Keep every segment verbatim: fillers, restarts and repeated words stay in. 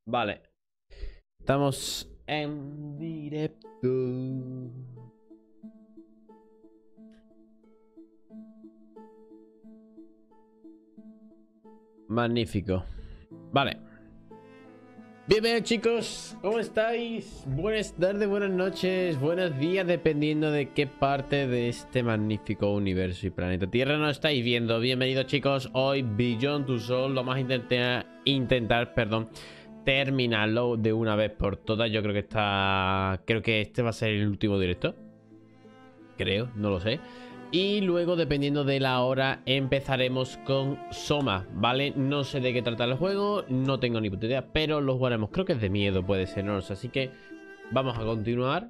Vale. Estamos en directo. Magnífico. Vale. Bienvenidos, chicos. ¿Cómo estáis? Buenas tardes, buenas noches, buenos días, dependiendo de qué parte de este magnífico universo y planeta Tierra nos estáis viendo. Bienvenidos, chicos. Hoy Beyond Two Souls. Lo más intentar, intentar, perdón, terminarlo de una vez por todas. Yo creo que está... Creo que este va a ser el último directo. Creo, no lo sé. Y luego, dependiendo de la hora, empezaremos con Soma, ¿vale? No sé de qué trata el juego, no tengo ni puta idea, pero lo jugaremos. Creo que es de miedo, puede ser, no lo sé. Así que vamos a continuar.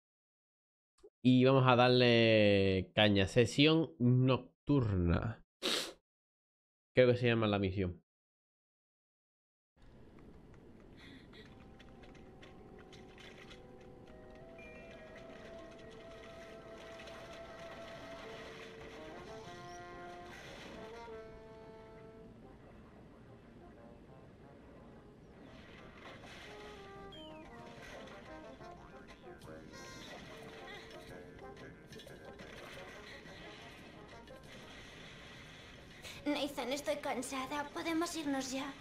Y vamos a darle caña. Sesión nocturna. Creo que se llama la misión. Nathan, estoy cansada. ¿Podemos irnos ya?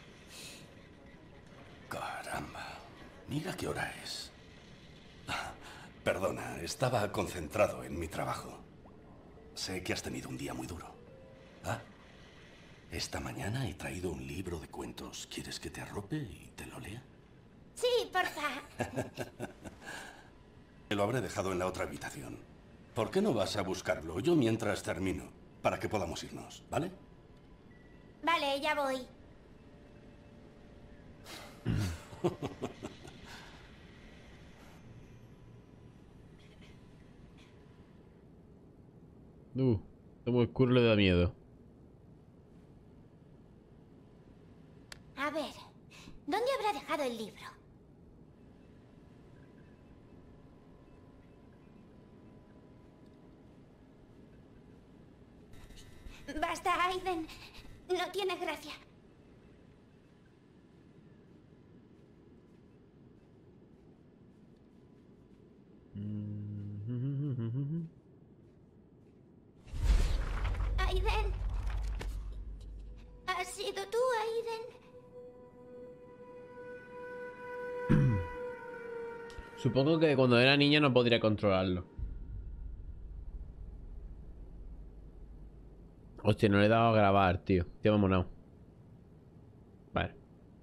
Caramba. Mira qué hora es. Ah, Perdona, estaba concentrado en mi trabajo. Sé que has tenido un día muy duro. Ah, esta mañana he traído un libro de cuentos. ¿Quieres que te arrope y te lo lea? Sí, porfa. Te lo habré dejado en la otra habitación. ¿Por qué no vas a buscarlo? Yo mientras termino, para que podamos irnos, ¿vale? Vale, ya voy. Uh, está muy oscuro, le da miedo. A ver, ¿dónde habrá dejado el libro? Basta, Aiden. No tiene gracia. Aiden. ¿Has sido tú, Aiden? Supongo que cuando era niña no podría controlarlo. Hostia, no le he dado a grabar, tío. Tío, vámonos. Vale.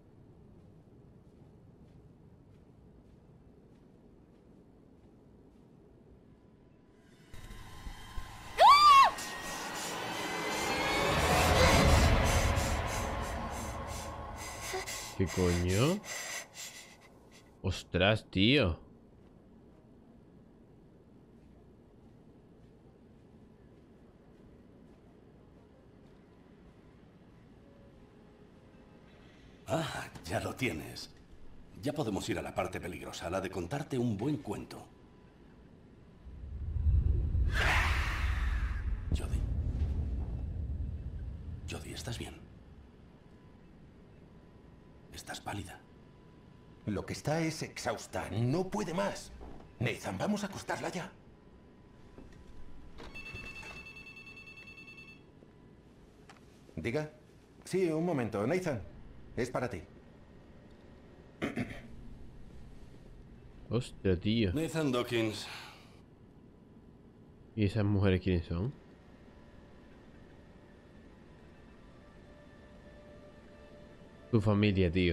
¿Qué coño? Ostras, tío. Ah, ya lo tienes. Ya podemos ir a la parte peligrosa, la de contarte un buen cuento. Jodie. Jodie, ¿estás bien? Estás pálida. Lo que está es exhausta. No puede más. Nathan, vamos a acostarla ya. Diga. Sí, un momento. Nathan, es para ti. Hostia, tío. Nathan Dawkins. ¿Y esas mujeres quiénes son? Tu familia, tío.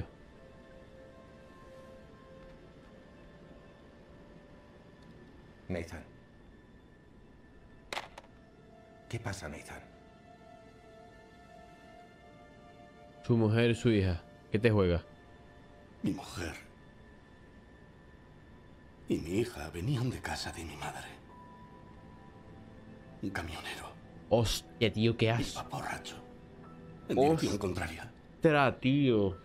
Nathan. ¿Qué pasa, Nathan? Su mujer, su hija. ¿Qué te juega? Mi mujer y mi hija venían de casa de mi madre. Un camionero. Hostia, tío, qué Iba asco. borracho. En dirección contraria. Ostras, tío.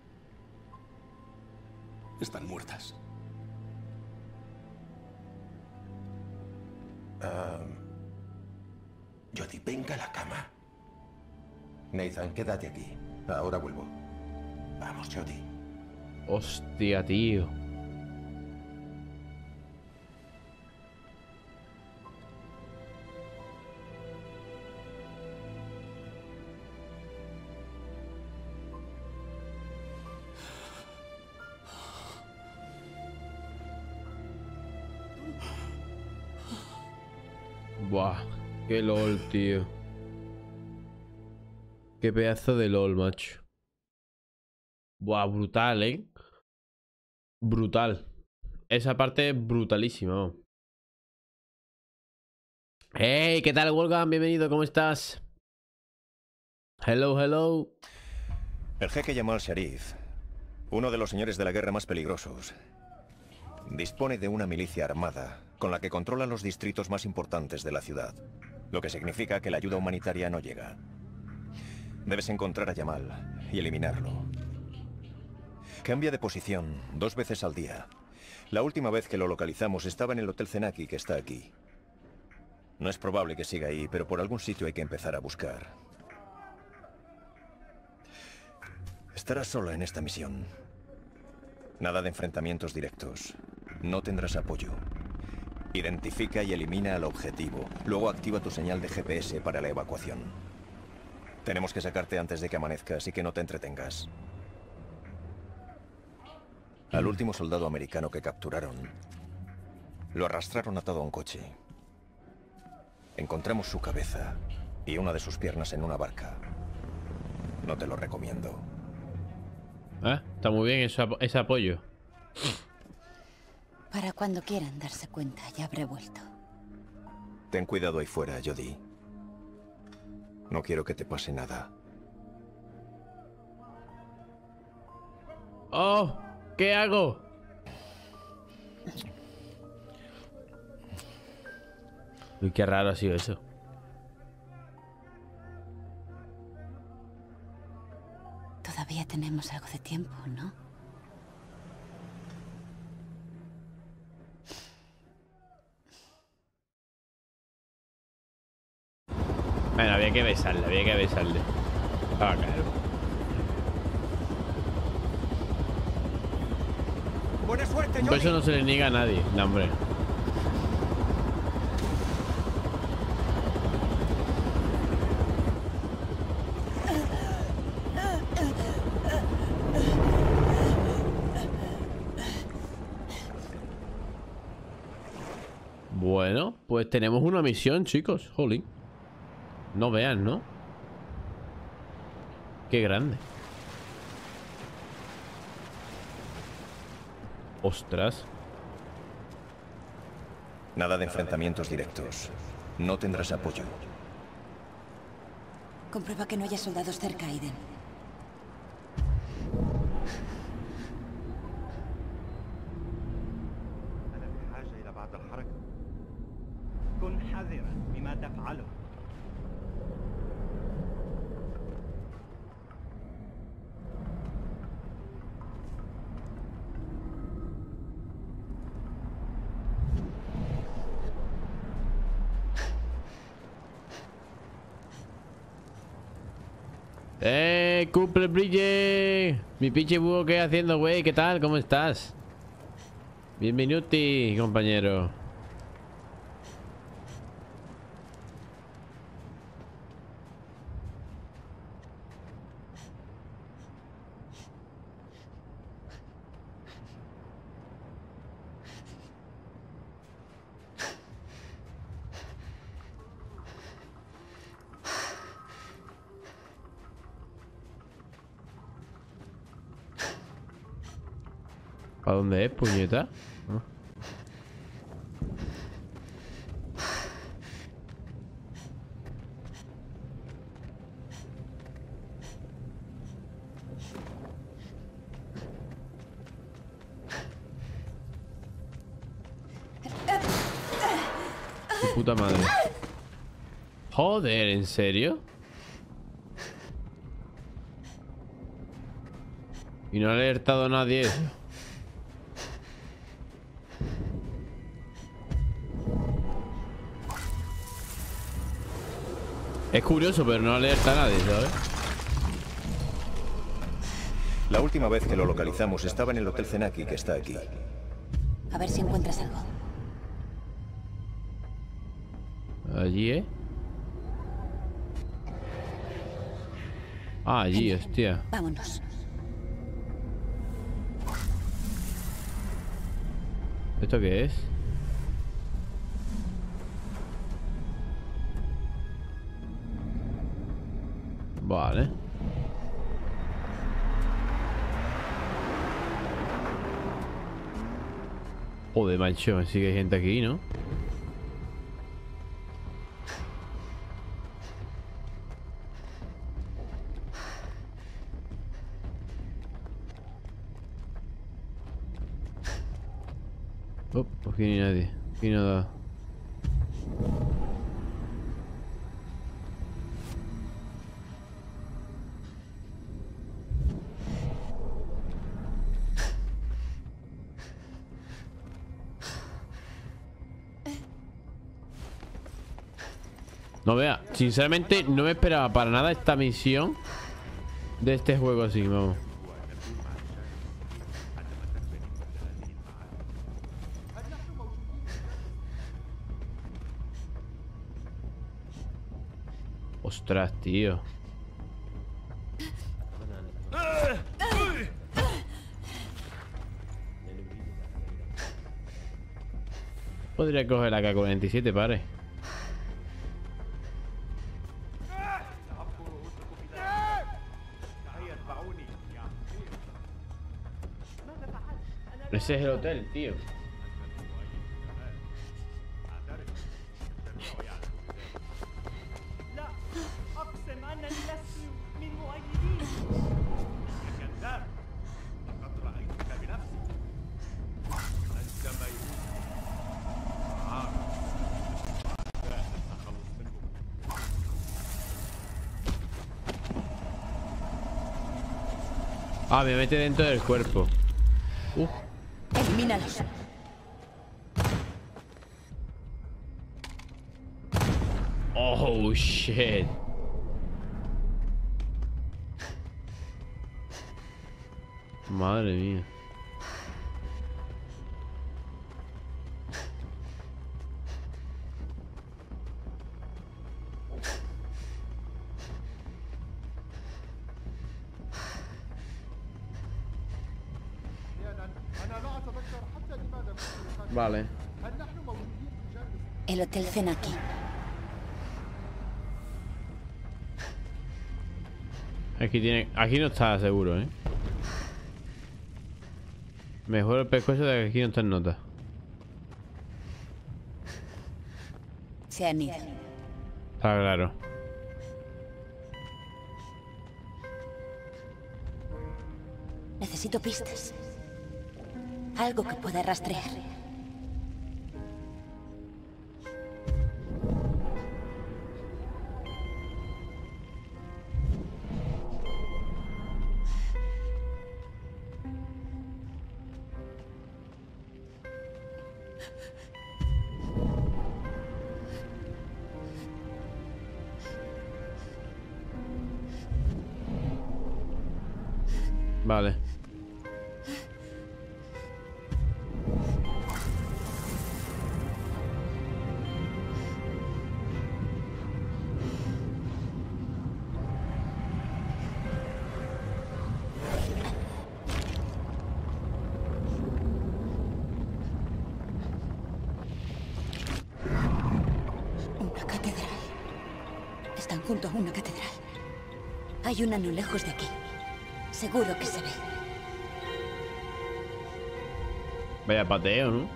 Están muertas. Uh, Jodie, venga a la cama. Nathan, quédate aquí. Ahora vuelvo. Vamos, Jodie. Hostia, tío. Buah, qué lol, tío. Qué pedazo de lol, macho. Buah, brutal, ¿eh? Brutal. Esa parte es brutalísima. Hey, ¿qué tal, Wolfgang? Bienvenido, ¿cómo estás? Hello, hello. El jeque Jamal Sharif, uno de los señores de la guerra más peligrosos, dispone de una milicia armada con la que controla los distritos más importantes de la ciudad, lo que significa que la ayuda humanitaria no llega. Debes encontrar a Jamal y eliminarlo. Cambia de posición dos veces al día. La última vez que lo localizamos estaba en el Hotel Zenaki, que está aquí. No es probable que siga ahí, pero por algún sitio hay que empezar a buscar. Estarás sola en esta misión. Nada de enfrentamientos directos. No tendrás apoyo. Identifica y elimina al objetivo. Luego activa tu señal de G P S para la evacuación. Tenemos que sacarte antes de que amanezca, así que no te entretengas. Al último soldado americano que capturaron, lo arrastraron atado a un coche. Encontramos su cabeza y una de sus piernas en una barca. No te lo recomiendo. Ah, está muy bien eso, ese apoyo. Para cuando quieran darse cuenta, ya habré vuelto. Ten cuidado ahí fuera, Jodie. No quiero que te pase nada. Oh, ¿qué hago? Uy, qué raro ha sido eso. Todavía tenemos algo de tiempo, ¿no? Bueno, había que besarle, había que besarle. Ah, claro. ¡Buena suerte, Un beso no se le niega a nadie, no, hombre. Bueno, pues tenemos una misión, chicos. Jolín. No vean, ¿no? Qué grande. Ostras. Nada de enfrentamientos directos. No tendrás apoyo. Comprueba que no haya soldados cerca, Aiden. ¡Eh! ¡Cumple brille! Mi pinche búho, ¿qué haciendo, güey? ¿Qué tal? ¿Cómo estás? Bienvenuti, compañero. ¿A dónde es, puñeta? ¿Ah? ¡Qué puta madre! Joder, ¿en serio? Y no ha alertado a nadie eso. Es curioso, pero no alerta a nadie, ¿sabes? La última vez que lo localizamos estaba en el Hotel Zenaki, que está aquí. A ver si encuentras algo. Allí, ¿eh? Ah, allí, hostia. Vámonos. ¿Esto qué es? Vale. Joder, macho, sí que hay gente aquí, ¿no? Oh, aquí ni nadie. Aquí nada. No vea, sinceramente no me esperaba para nada esta misión de este juego así, vamos. Ostras, tío. Podría coger la K cuarenta y siete, pare. Ese es el hotel, tío. Ah, me mete dentro del cuerpo. Uf. Elimínalos. Oh, shit. Madre mía. Vale. El Hotel Zenaki. Aquí tiene. Aquí no está seguro, ¿eh? Mejor el pescuezo de que aquí no está en nota. Se han ido. Está claro. Necesito pistas. Algo que pueda rastrear. Vale. Una catedral. Están junto a una catedral. Hay una no lejos de aquí. Seguro que se ve. Vaya pateo, ¿no?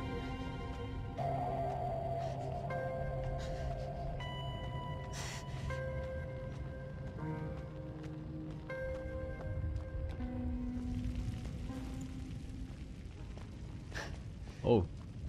Oh.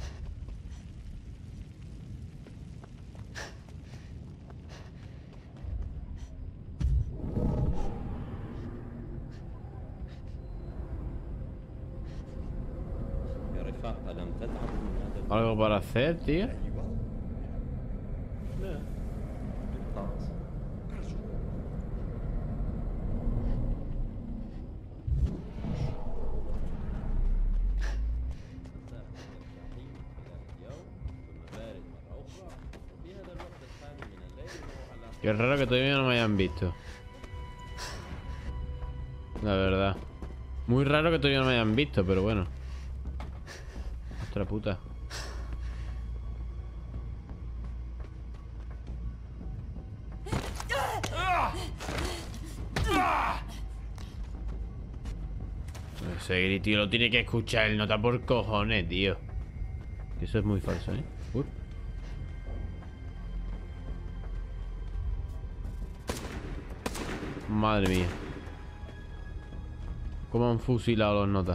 ¿Algo para hacer, tío? Qué raro que todavía no me hayan visto. La verdad. Muy raro que todavía no me hayan visto, pero bueno. Otra puta. Ese grito lo tiene que escuchar el nota por cojones, tío. Eso es muy falso, ¿eh? Uy. Madre mía. Cómo han fusilado los notas.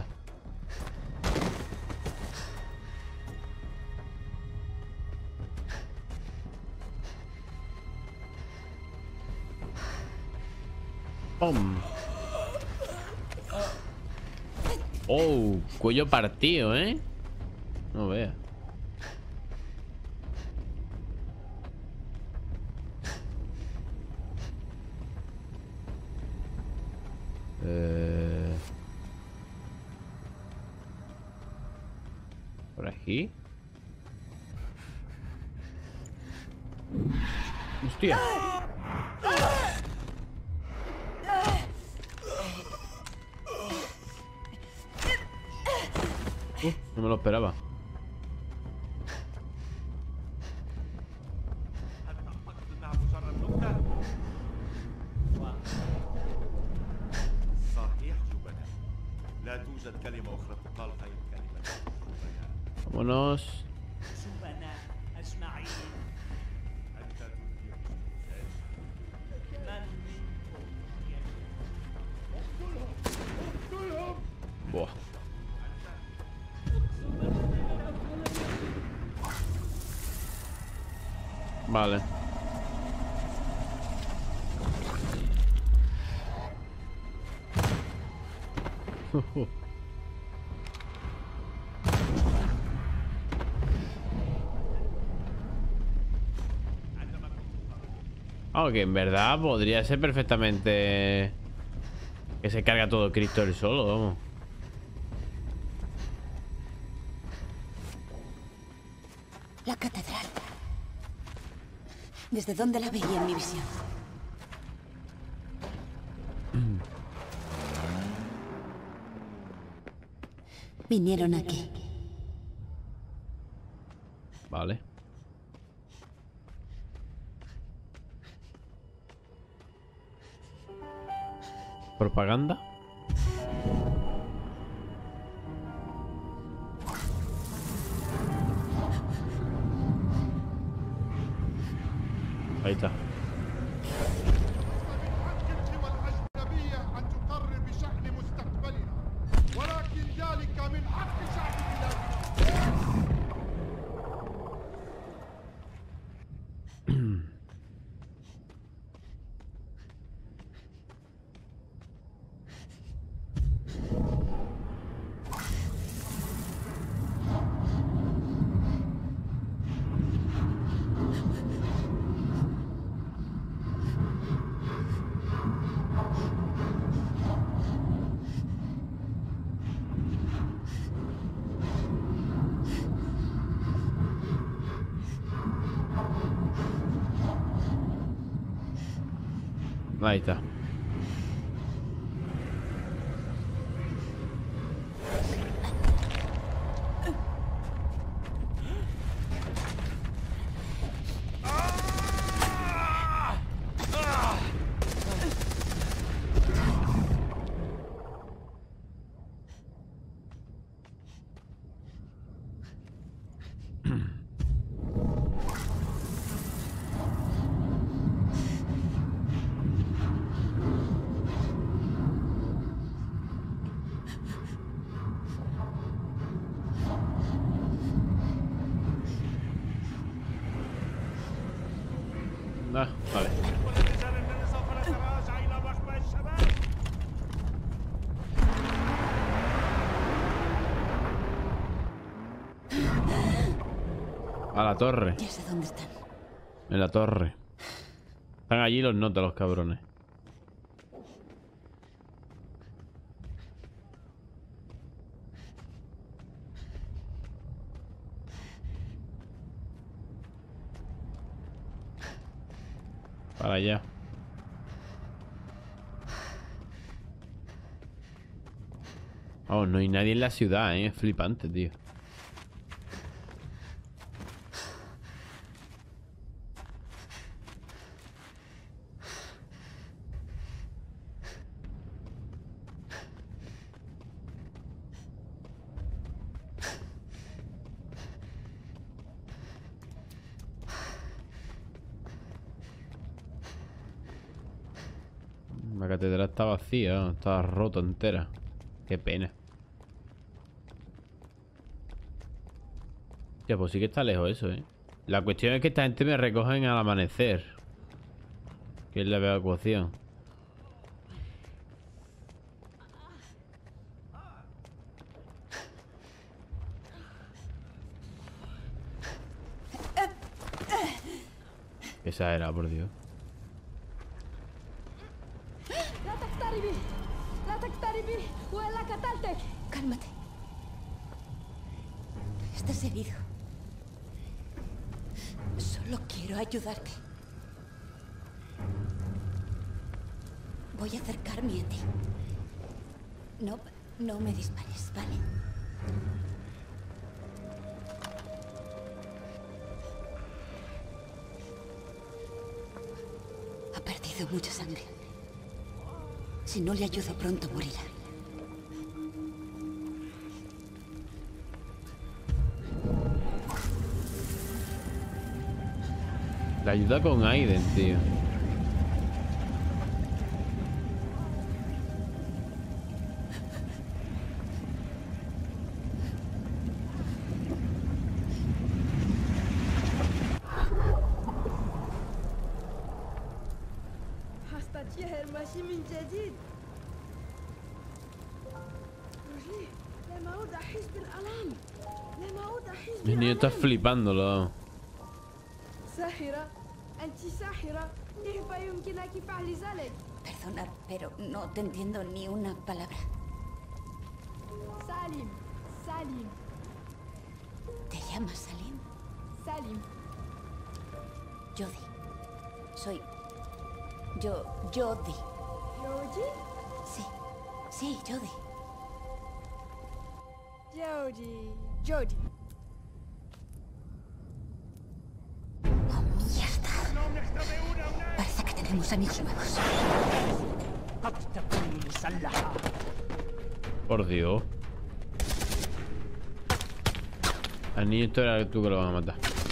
¡Pum! Oh, cuello partido, ¿eh? No vea. Eh... ¿Por aquí? ¡Hostia! Uh, no me lo esperaba. Vámonos. Buah. Vale. Aunque en verdad podría ser perfectamente que se carga todo Cristo él solo, vamos. La catedral. ¿Desde dónde la veía en mi visión? Vinieron aquí. Vale. Propaganda. Ahí está. Ahí está. Ah, vale. A la torre. Ya sé dónde están. En la torre. Están allí los notas, los cabrones. Para allá. Oh, no hay nadie en la ciudad, eh. Es flipante, tío. La catedral está vacía, ¿no? Está rota entera. Qué pena. Ya, pues sí que está lejos eso, ¿eh? La cuestión es que esta gente me recogen al amanecer. Que es la evacuación. Qué exagerado, por Dios. Cálmate. Estás herido. Solo quiero ayudarte. Voy a acercarme a ti. No, no me dispares, ¿vale? Ha perdido mucha sangre. Si no le ayudo, pronto morirá. La ayuda con Aiden, tío. El niño está flipándolo. Perdona, pero no te entiendo ni una palabra. Salim, Salim. ¿Te llamas Salim? Salim. Jodie. Soy... Yo... Jodie. Jodie? Sí. Sí, Jodie. Jodie. Jodie. ¡Oh, mierda! Parece que tenemos amigos nuevos. Por Dios. Al niño esto era tú que lo vas a matar.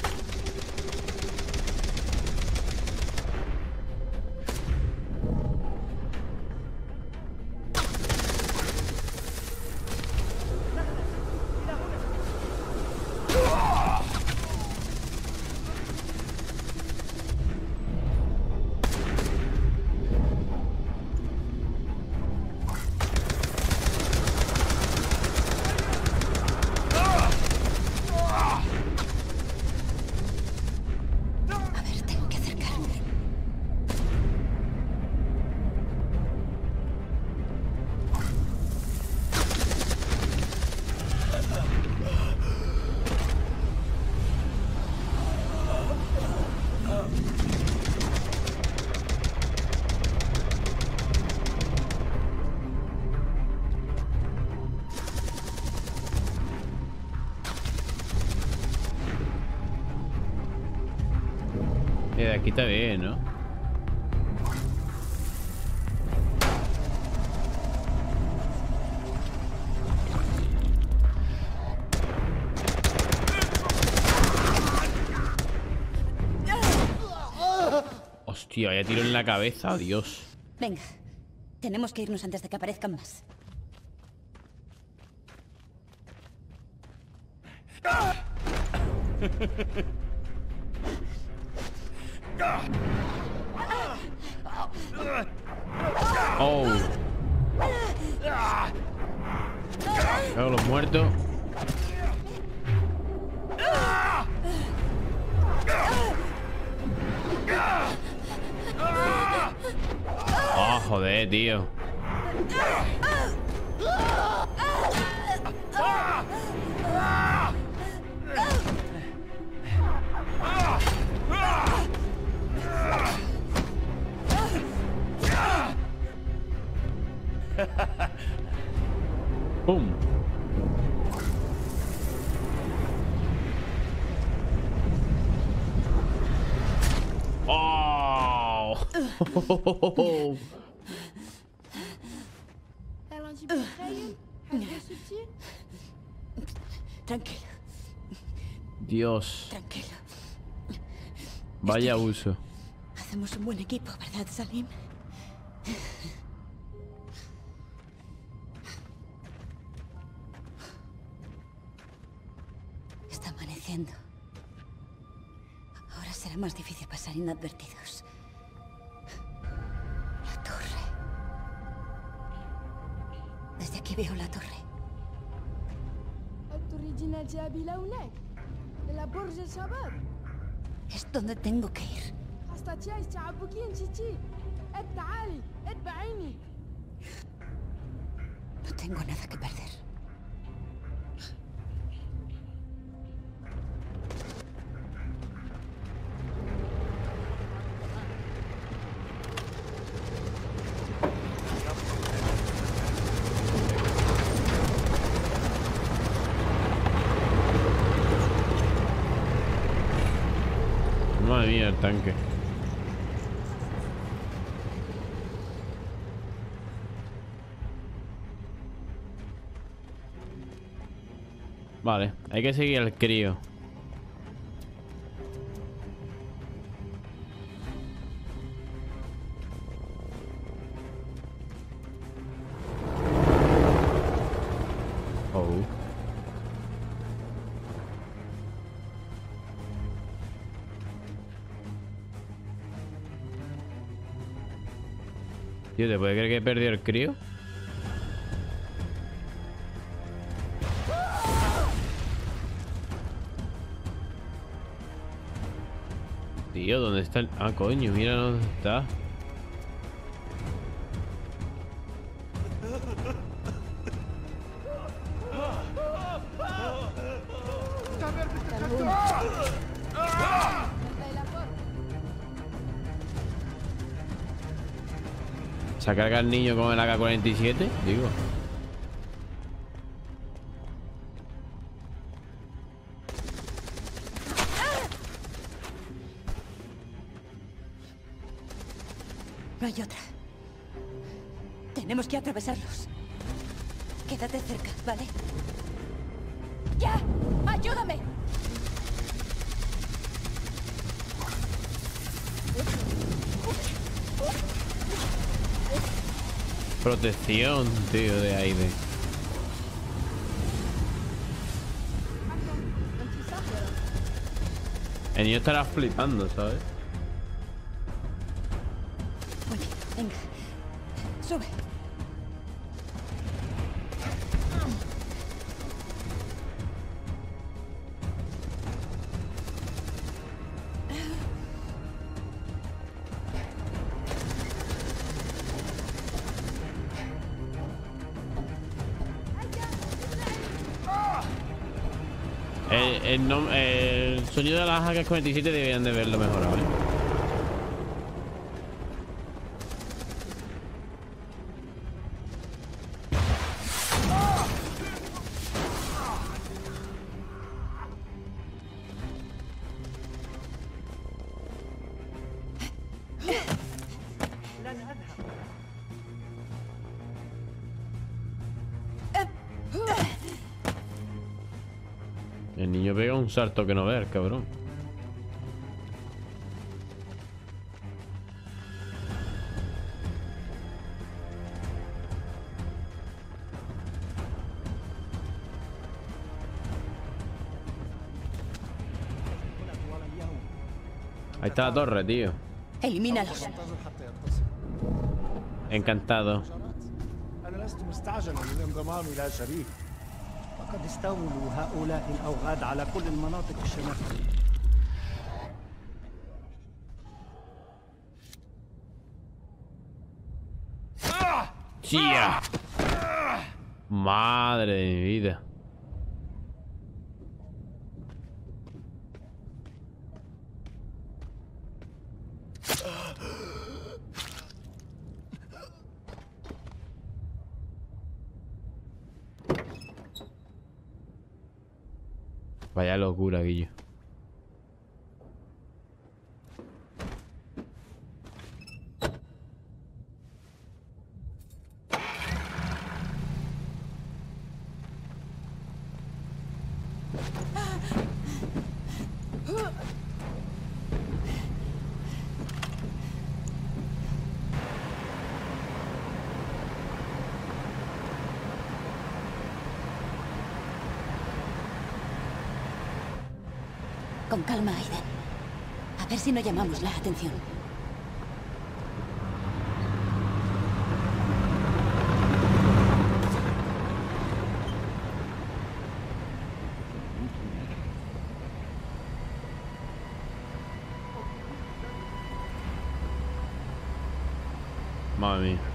De aquí está bien, ¿no? Hostia, ya tiro en la cabeza, adiós. Venga, tenemos que irnos antes de que aparezcan más. Oh. Veo los muertos. Oh, joder, tío. Tranquilo, Dios. tranquilo. Vaya Estoy bien. uso. Hacemos un buen equipo, ¿verdad, Salim? Está amaneciendo. Ahora será más difícil pasar inadvertidos. La torre. Desde aquí veo la torre. تريدين الذهاب إلى هناك إلى برج الشباب Es donde tengo que ir. أستطيع استيعابك انتي تعالي اتبعيني No tengo nada que perder. Madre mía, el tanque. Vale, hay que seguir al crío. Oh. Tío, ¿te puede creer que perdió el crío? Tío, ¿dónde está el...? Ah, coño, mira dónde está. ¿Se carga el niño con el A K cuarenta y siete? Digo. No hay otra. Tenemos que atravesarlos. Quédate cerca, ¿vale? ¡Ya! ¡Ayúdame! Protección, tío, de aire. El niño estará flipando, ¿sabes? Muy bien, venga. Sube. El, el, nom- el sonido de las A K cuarenta y siete deberían de verlo mejor, ¿vale? El niño pega un salto que no ver, cabrón. Ahí está la torre, tío. Elimínalos. Encantado. أنا لست مستعجلا للانضمام إلى شريك. فقد استولوا هؤلاء الأوغاد على كل المناطق الشمالية. ¡Tía! Madre de mi vida. Vaya locura, Guillo. Con calma, Aiden. A ver si no llamamos la atención. Madre mía.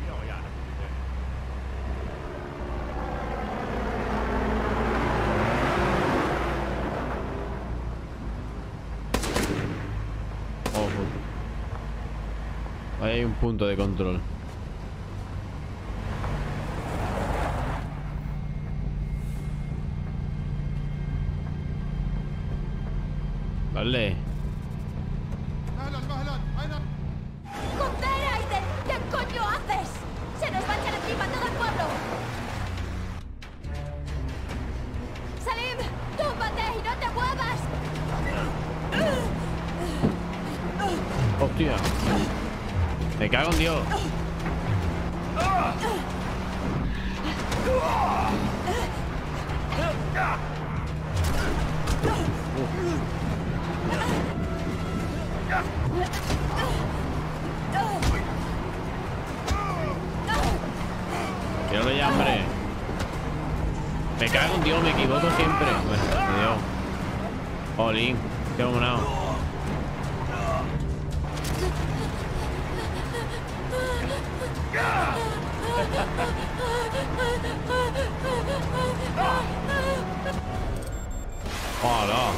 Ojo. Ahí hay un punto de control. Vale. ¡Joder, Aiden! ¿Qué coño haces? ¡Se nos va a echar encima todo el pueblo! ¡Salim! ¡Túmbate y no te muevas! Hostia. Me cago en Dios. Quiero ya, hombre. Me cago en Dios, me equivoco siempre. Bueno, Dios. Jolín, qué monado. Hola.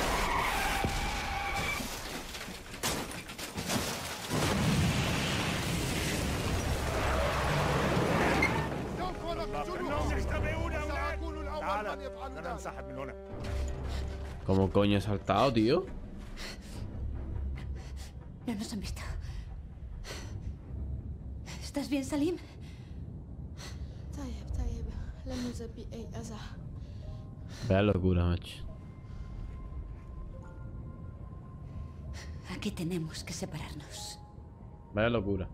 ¿Cómo coño he saltado, tío? No nos han visto. ¿Estás bien, Salim? طيب طيب لم يصب بي أي أذى. Vaya locura, macho. Aquí tenemos que separarnos. Vaya locura.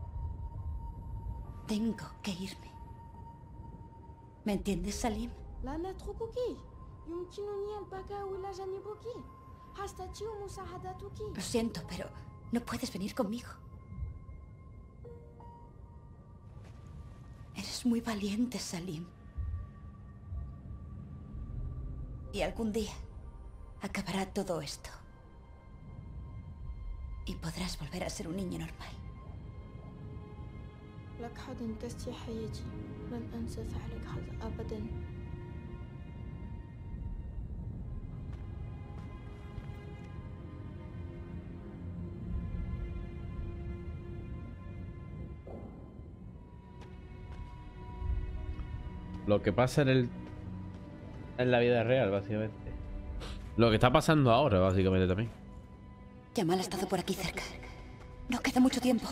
Tengo que irme. ¿Me entiendes, Salim? لا نتركك. يمكنني البقاء إلى جانبك. أستطيع مساعدتك. Lo siento, pero no puedes venir conmigo. Eres muy valiente, Salim. Y algún día acabará todo esto. Y podrás volver a ser un niño normal. لك حظ كاستي حياتي. لن أنسى فعلك هذا أبدا. Lo que pasa en el en la vida real, básicamente. Lo que está pasando ahora, básicamente, también. Jamal ha estado por aquí cerca. No queda mucho tiempo.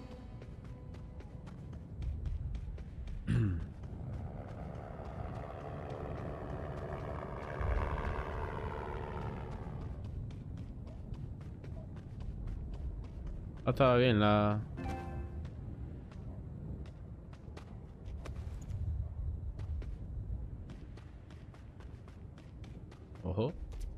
Ah, estaba bien la... Ojo.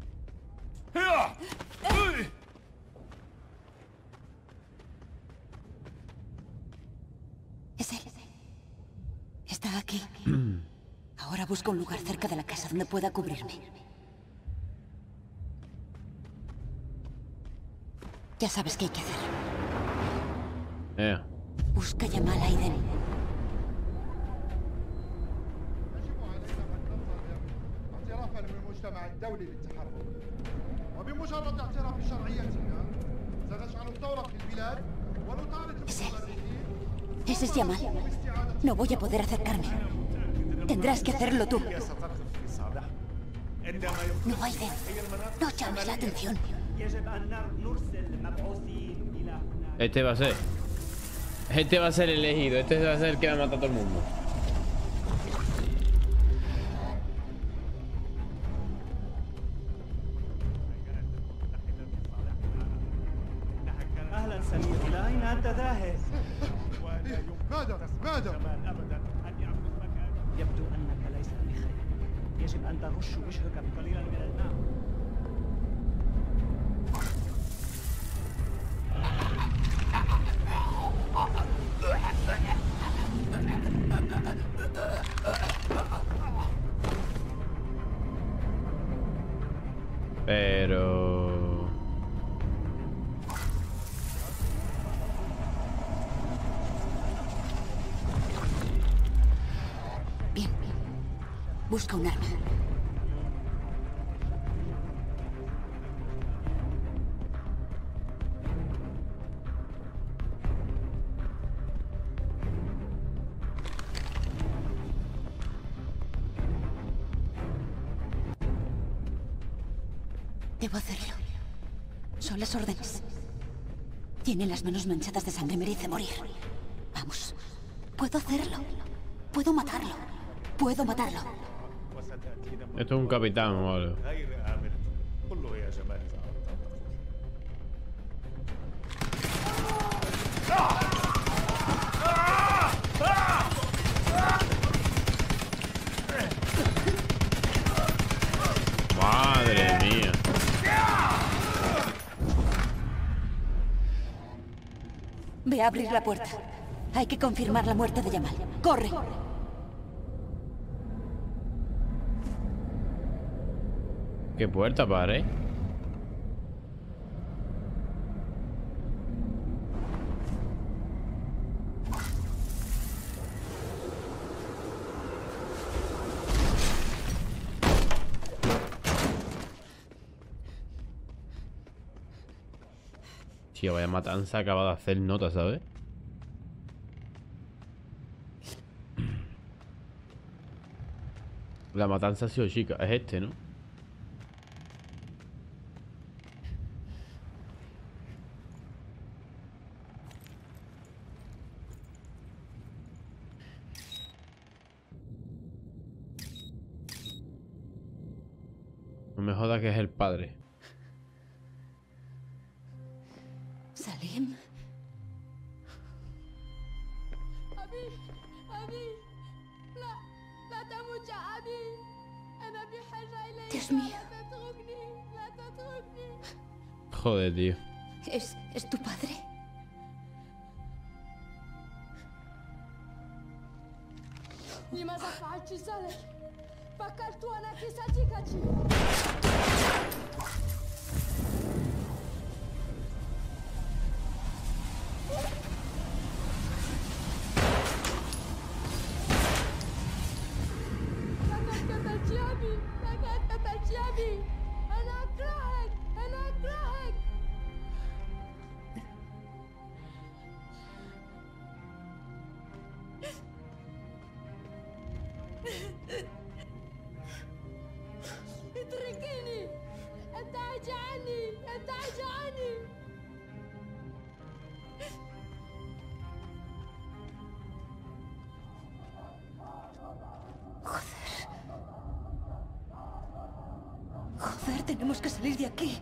Es él. Está aquí. Ahora busca un lugar cerca de la casa donde pueda cubrirme. Ya sabes qué hay que hacer. Eh. Busca Jamal, Aiden. الدولي للتحرك وبمجرد اعتراف شرعيتنا سنشعل الثورة في البلاد ونطالب المتظاهرين. Ese es Jamal. No voy a poder acercarme. Tendrás que hacerlo tú. No, Aiden. No llames la atención. Este va a ser. Este va a ser el elegido. Este va a ser el que va a matar a todo el mundo. ماذا ماذا يبدو أنك ليس بخير. يجب أن ترش وجهك بقليلا من الماء. Pero... Bien. Busca un arma. Debo hacerlo. Son las órdenes. Tiene las manos manchadas de sangre, merece morir. Vamos. Puedo hacerlo. Puedo matarlo. Puedo matarlo. Esto es un capitán o algo. Madre mía. Ve a abrir la puerta. Hay que confirmar la muerte de Jamal. ¡Corre! ¿Qué puerta, padre? Tío, vaya matanza acaba de hacer nota, ¿sabes? La matanza ha sido chica. Es este, ¿no? No me jodas que es el padre. Salim. أبي أبي لا لا تموت يا أبي أنا بحاجة إليك Dios mío. لا تتركني لا تتركني Joder, tío. ¿Es, es tu padre? لماذا فعلت ذلك؟ فكرت أنك صديقتي لقد قتلت أبي لقد قتلت أبي أنا أكرهك أنا أكرهك اتركيني ابتعدي عني ابتعدي عني Joder, tenemos que salir de aquí.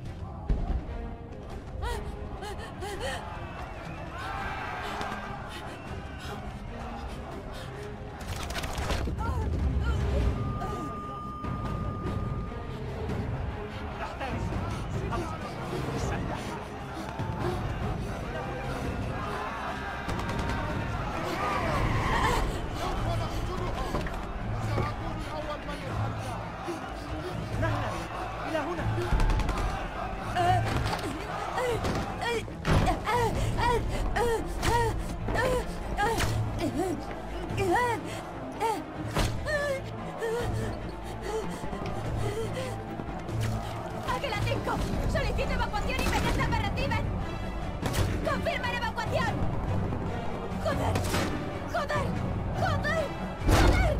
¡Águila cinco! ¡Solicito evacuación inmediata! ¡Me reciben! ¡Confirmen evacuación! ¡Joder! ¡Joder! ¡Joder! ¡Joder!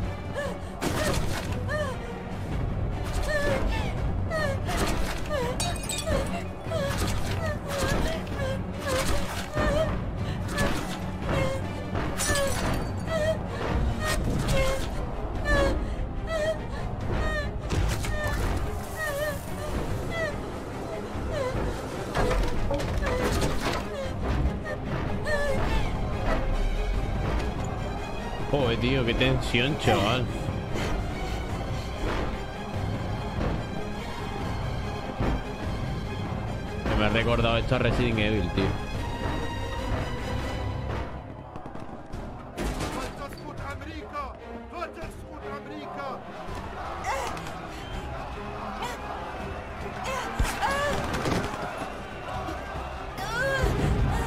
Joder, tío, qué tensión, chaval. Que me ha recordado esto a Resident Evil, tío. فلتسقط أمريكا فلتسقط أمريكا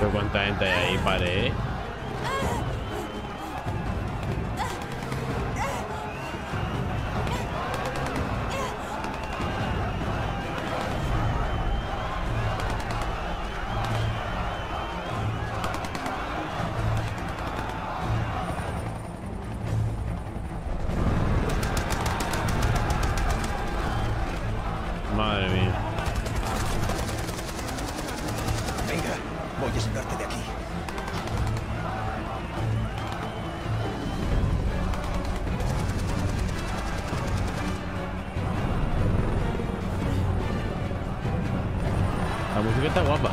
Pero cuánta gente hay ahí, pare, ¿eh? Madre mía. Venga, voy a sacarte de aquí. La música está guapa.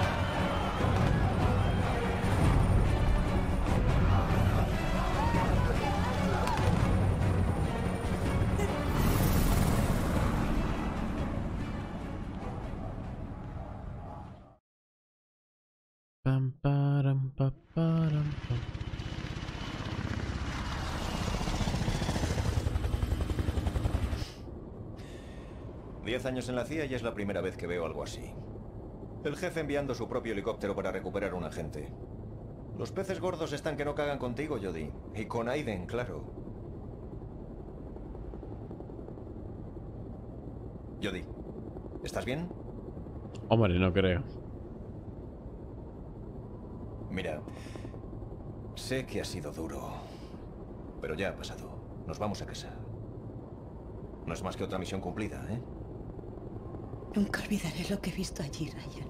Pam, param, pa, param, pam. Diez años en la C I A y es la primera vez que veo algo así. El jefe enviando su propio helicóptero para recuperar un agente. Los peces gordos están que no cagan contigo, Jodie. Y con Aiden, claro. Jodie, ¿estás bien? Hombre, no creo. Mira, sé que ha sido duro, pero ya ha pasado. Nos vamos a casa. No es más que otra misión cumplida, ¿eh? Nunca olvidaré lo que he visto allí, Ryan.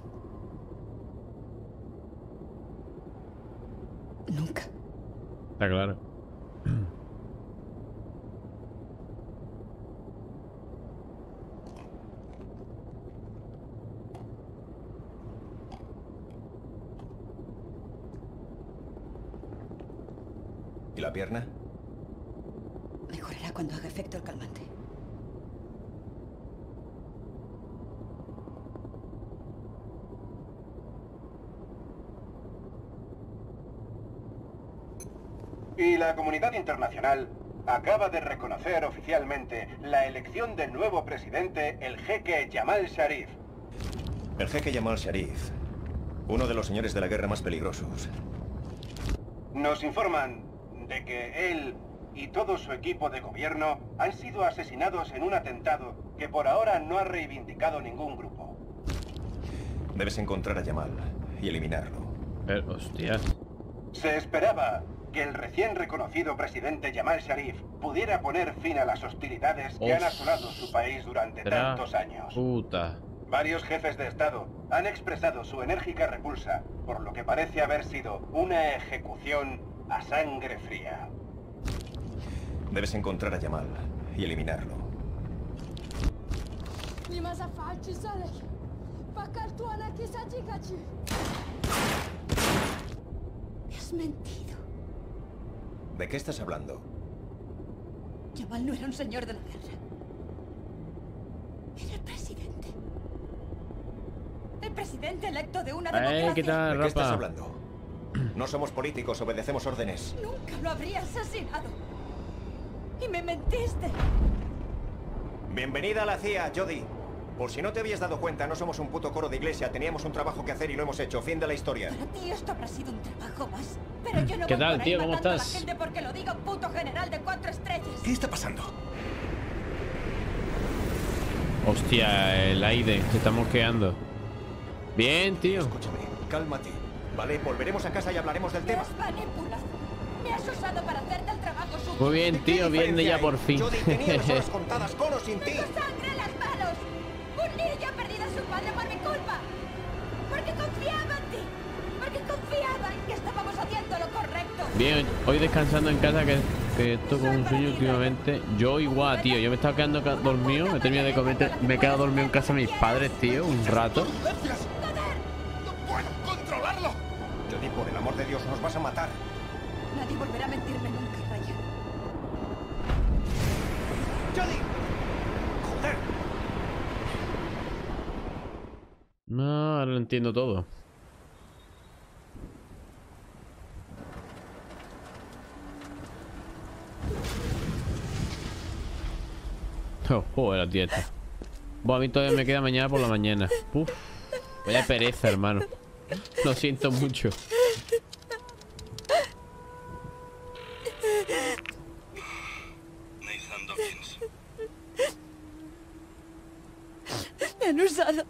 Nunca. Está claro. ¿Y la pierna? Mejorará cuando haga efecto el calmante. Y la comunidad internacional acaba de reconocer oficialmente la elección del nuevo presidente, el jeque Jamal Sharif. El jeque Jamal Sharif, uno de los señores de la guerra más peligrosos. Nos informan de que él y todo su equipo de gobierno han sido asesinados en un atentado que por ahora no ha reivindicado ningún grupo. Debes encontrar a Jamal y eliminarlo. Pero, hostias. Se esperaba que el recién reconocido presidente Jamal Sharif pudiera poner fin a las hostilidades que han asolado su país durante tantos años. Puta. Varios jefes de Estado han expresado su enérgica repulsa, por lo que parece haber sido una ejecución a sangre fría. Debes encontrar a Jamal y eliminarlo. Me has mentido. ¿De qué estás hablando? Jamal no era un señor de la guerra. Era el presidente. El presidente electo de una democracia. Eh, ¿qué tal, ¿De qué estás Rafa? hablando? No somos políticos, obedecemos órdenes. Nunca lo habría asesinado. Y me mentiste. Bienvenida a la C I A, Jodie. Por si no te habías dado cuenta, no somos un puto coro de iglesia. Teníamos un trabajo que hacer y lo hemos hecho. Fin de la historia. Para ti esto habrá sido un trabajo más. Pero yo no ¿Qué voy tal, por ahí tío? ¿Cómo matando a estás? la gente porque lo diga un puto general de cuatro estrellas. ¿Qué está pasando? Hostia, el Aiden, se está mosqueando. Bien, tío. Escúchame, cálmate. Vale, volveremos a casa y hablaremos del tema. Me has manipulado. Me has usado para hacerte el trabajo sucio. Muy bien, tío, viene ya por fin. Jodie, tenía las horas contadas, con o sin ti. ¡Tengo sangre en las manos! ¡Un niño ha perdido a su padre por mi culpa! Porque confiaba en ti. Porque confiaba en que estábamos haciendo lo correcto. Bien, hoy descansando en casa, que, que esto con un sueño últimamente. Yo igual, tío, yo me estaba quedando ca- dormido, me he terminado de comer, me he quedado dormido en casa de mis padres, tío, un rato. ¡No puedo controlarlo! Jodie, por el amor de Dios, nos vas a matar. Nadie volverá a mentirme nunca, Ryan. ¡Jodie! ¡Joder! No, ahora lo entiendo todo. Oh, joder, la tía esta. Buah, a mí todavía me queda mañana por la mañana. Uf, vaya pereza, hermano. Lo siento mucho. Nathan Dawkins. Me han usado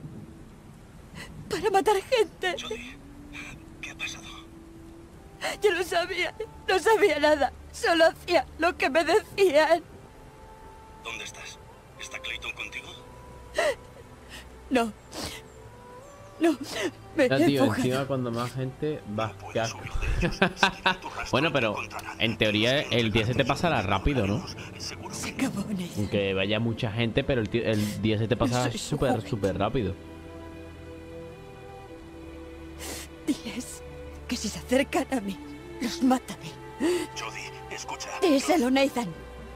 para matar gente. Jodie, ¿qué ha pasado? Yo no sabía, no sabía nada. Solo hacía lo que me decían. ¿Dónde estás? ¿Está Clayton contigo? No. No. Me Ya, he tío, fugado. encima cuando más gente va. Qué asco. Bueno, pero en teoría el día se te pasará rápido, ¿no? Se acabó, Nathan. Aunque vaya mucha gente, pero el, ti- el día se te pasa Soy súper, joven. súper rápido. Diles que si se acercan a mí, los mataré. Jodie, escucha. Díselo, Nathan.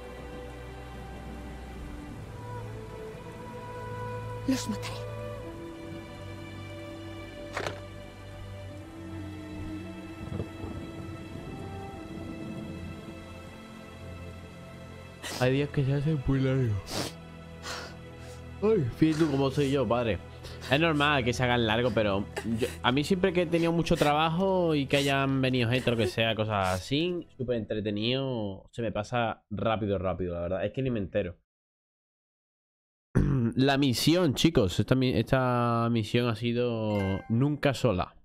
Los mataré. Hay días que se hacen muy largos. Ay, fíjate tú cómo soy yo, padre. Es normal que se hagan largo, pero yo- a mí siempre que he tenido mucho trabajo y que hayan venido gente o lo que sea, cosas así, súper entretenido, se me pasa rápido, rápido, la verdad. Es que ni me entero. La misión, chicos. Esta, mi- esta misión ha sido nunca sola.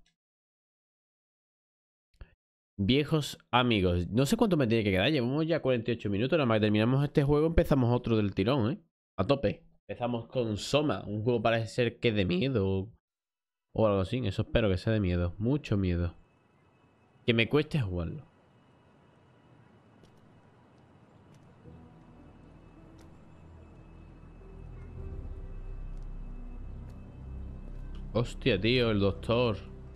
Viejos amigos. No sé cuánto me tiene que quedar. Llevamos ya cuarenta y ocho minutos. Nada más que terminamos este juego, empezamos otro del tirón, ¿eh? A tope. Empezamos con Soma. Un juego parece ser que es de miedo. O, o algo así. Eso espero que sea de miedo. Mucho miedo. Que me cueste jugarlo. Hostia, tío, el doctor.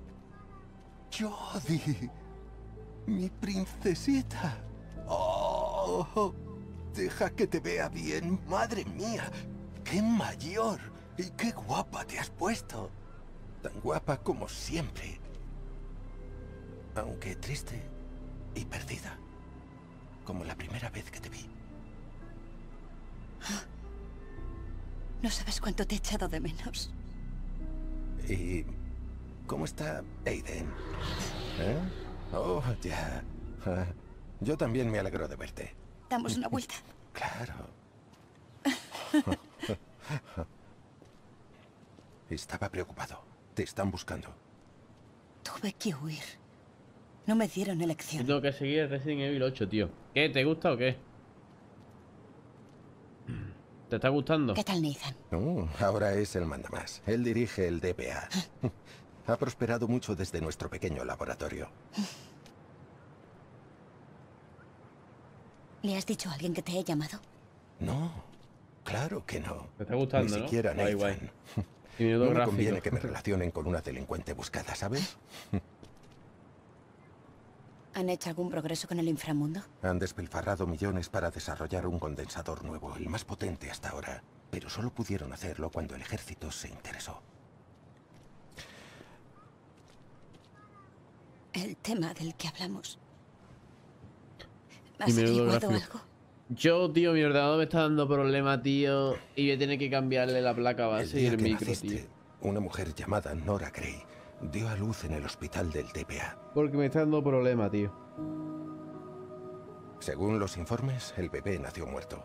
Jodie, mi princesita. Oh, deja que te vea bien, madre mía. ¡Qué mayor! Y qué guapa te has puesto. Tan guapa como siempre. Aunque triste y perdida. Como la primera vez que te vi. No sabes cuánto te he echado de menos. ¿Y cómo está Aiden? ¿Eh? Oh, ya. Ah, yo también me alegro de verte. Damos una vuelta. Claro. Estaba preocupado. Te están buscando. Tuve que huir. No me dieron Yo elección. tengo que seguir Resident Evil ocho, tío. ¿Qué? ¿Te gusta o qué? ¿Te está gustando? ¿Qué tal, Nathan? Uh, ahora es el mandamás. Él dirige el D P A. Ha prosperado mucho desde nuestro pequeño laboratorio. ¿Le has dicho a alguien que te he llamado? No, claro que no. Te está gustando, Ni ¿no? siquiera Guay, Nathan. guay. Y minuto No me gráfico. conviene que me relacionen con una delincuente buscada, ¿sabes? ¿Han hecho algún progreso con el inframundo? Han despilfarrado millones para desarrollar un condensador nuevo, el más potente hasta ahora. Pero solo pudieron hacerlo cuando el ejército se interesó. El tema del que hablamos. Y ¿Has menudo averiguado gráfico. algo? Yo, tío, mi ordenador me está dando problemas, tío. Y voy a tener que cambiarle la placa El base y día el que micro, naciste, tío. una mujer llamada Nora Gray dio a luz en el hospital del D P A. Porque me está dando problemas, tío. Según los informes, el bebé nació muerto.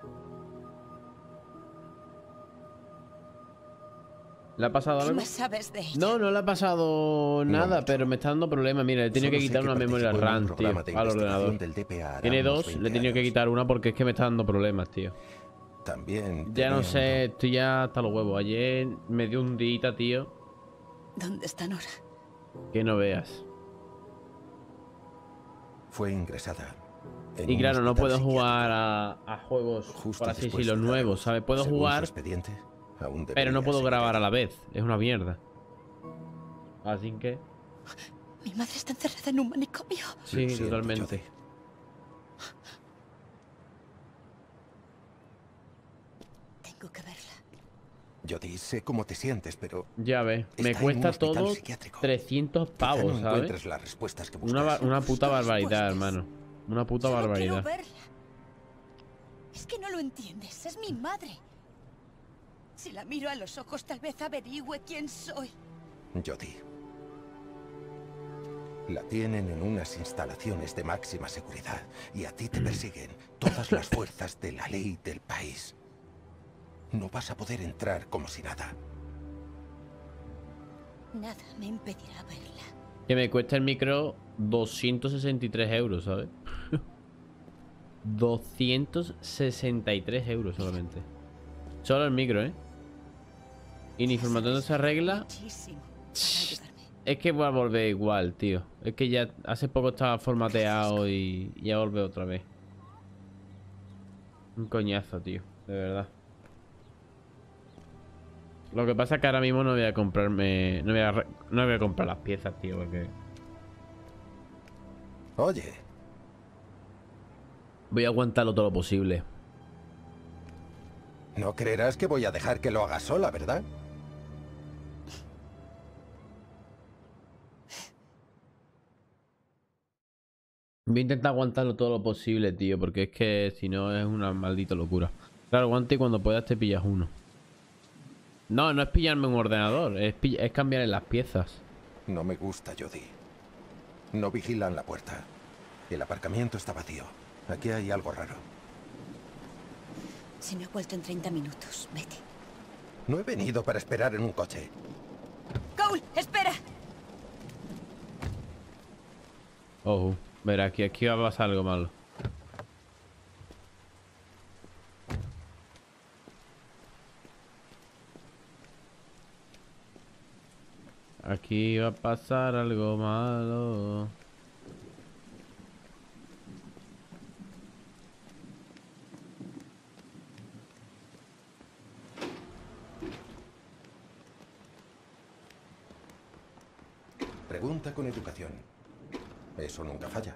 ¿Le ha pasado ¿Qué algo? más sabes de ella? No, no le ha pasado nada, mucho. pero me está dando problemas. Mira, he tenido Solo que sé quitar que una memoria participó en un RAM, tío, programa de al investigación ordenador. del D P A hará Tiene unos dos, le he veinte tenido que años. quitar una porque es que me está dando problemas, tío. También Ya no tenía sé, un estoy ya hasta los huevos. Ayer me dio un día, tío, ¿Dónde está Nora? que no veas. don. Fue ingresada. en Y un claro, no hospital puedo psiquiátrico. jugar a, a juegos, Justo por así después decirlo, de dar nuevos, luz. ¿sabes? Puedo Según su jugar, expediente, aún pero debería no puedo seguir grabar a ahí. la vez. Es una mierda. Así que, Mi madre está encerrada en un manicomio. sí, Lo siento, totalmente. Jodie. Tengo que verla. Jodie, sé cómo te sientes, pero Ya ves, me está en un cuesta hospital todo psiquiátrico. trescientos quizá pavos, no ¿sabes? encuentres las respuestas que Una, ba- buscas. una puta Busco barbaridad, respuestas. hermano. Una puta Solo barbaridad. quiero verla. Es que no lo entiendes. Es mi madre. Si la miro a los ojos, tal vez averigüe quién soy. Jodie, La tienen en unas instalaciones de máxima seguridad y a ti te persiguen todas las fuerzas de la ley del país. No vas a poder entrar como si nada. Nada me impedirá verla. Que me cuesta el micro doscientos sesenta y tres euros, ¿sabes? doscientos sesenta y tres euros solamente. Solo el micro, ¿eh? Y ni formatando se arregla. Es que va a volver igual, tío. Es que ya hace poco estaba formateado y ya vuelve otra vez. Un coñazo, tío. De verdad. Lo que pasa es que ahora mismo no voy a comprarme... No voy a, no voy a comprar las piezas, tío, porque... Oye. Voy a aguantarlo todo lo posible. No creerás que voy a dejar que lo haga sola, ¿verdad? Voy a intentar aguantarlo todo lo posible, tío, porque es que si no es una maldita locura. Claro, aguante y cuando puedas te pillas uno. No, no es pillarme un ordenador, es, es cambiar en las piezas. No me gusta, Jodie. No vigilan la puerta. El aparcamiento está vacío. Aquí hay algo raro. Se me ha vuelto en treinta minutos. Vete. No he venido para esperar en un coche. ¡Cole! ¡Espera! Oh, verá, aquí, aquí va a pasar algo malo. Aquí va a pasar algo malo. Pregunta con educación. Eso nunca falla.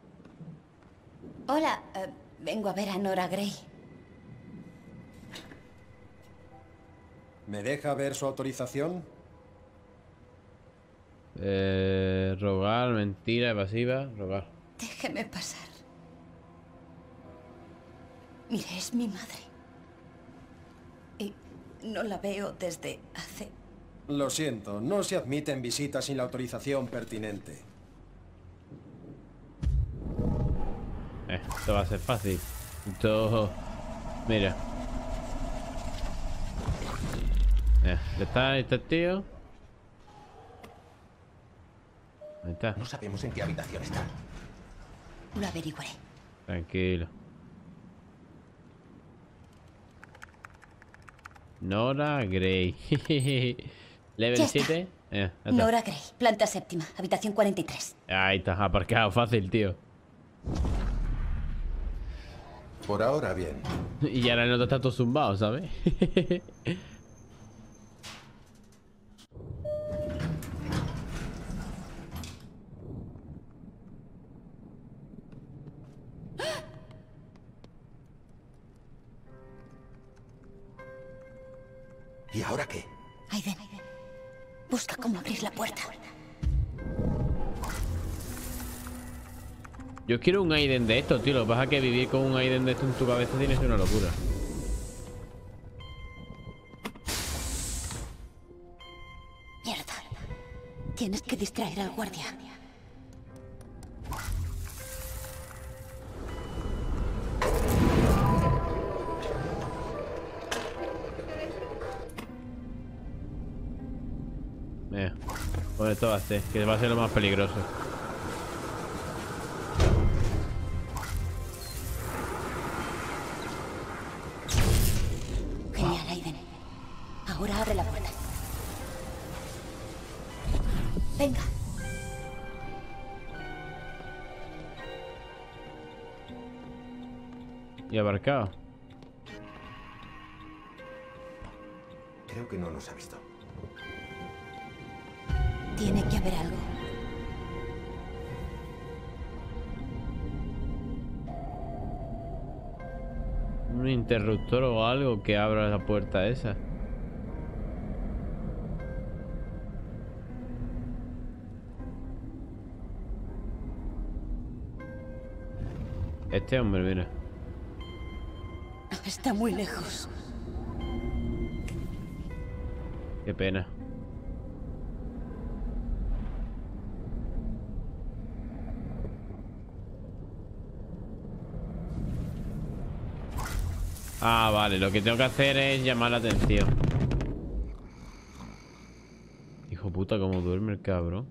Hola, eh, vengo a ver a Nora Grey. ¿Me deja ver su autorización? Eh, rogar, mentira, evasiva, rogar. Déjeme pasar. Mire, es mi madre. Y no la veo desde hace... Lo siento, no se admiten visitas sin la autorización pertinente. Eh, esto va a ser fácil. Esto... Mira. Eh, ¿ya está este tío? Ahí está. No sabemos en qué habitación está. Lo averiguaré. Tranquilo. Nora Grey. Level siete. Eh, Nora Grey, planta séptima, habitación cuarenta y tres. Ahí está, aparcado fácil, tío. Por ahora bien. Y ahora el otro está todo zumbado, ¿sabes? ¿Y ahora qué? Aiden, busca cómo abrir la puerta. Yo quiero un Aiden de esto, tío. Lo que pasa es que vivir con un Aiden de esto en tu cabeza tiene que ser una locura. Mierda. Tienes que distraer al guardia. Eh, bueno, esto va a ser, que va a ser lo más peligroso. Genial, Aiden. Ahora abre la puerta. Venga. Y abarcado. Creo que no nos ha visto. Tiene que haber algo. Un interruptor o algo que abra la puerta esa. Este hombre, mira. Está muy lejos. Qué pena. Ah, vale, lo que tengo que hacer es llamar la atención. Hijo puta, cómo duerme el cabrón.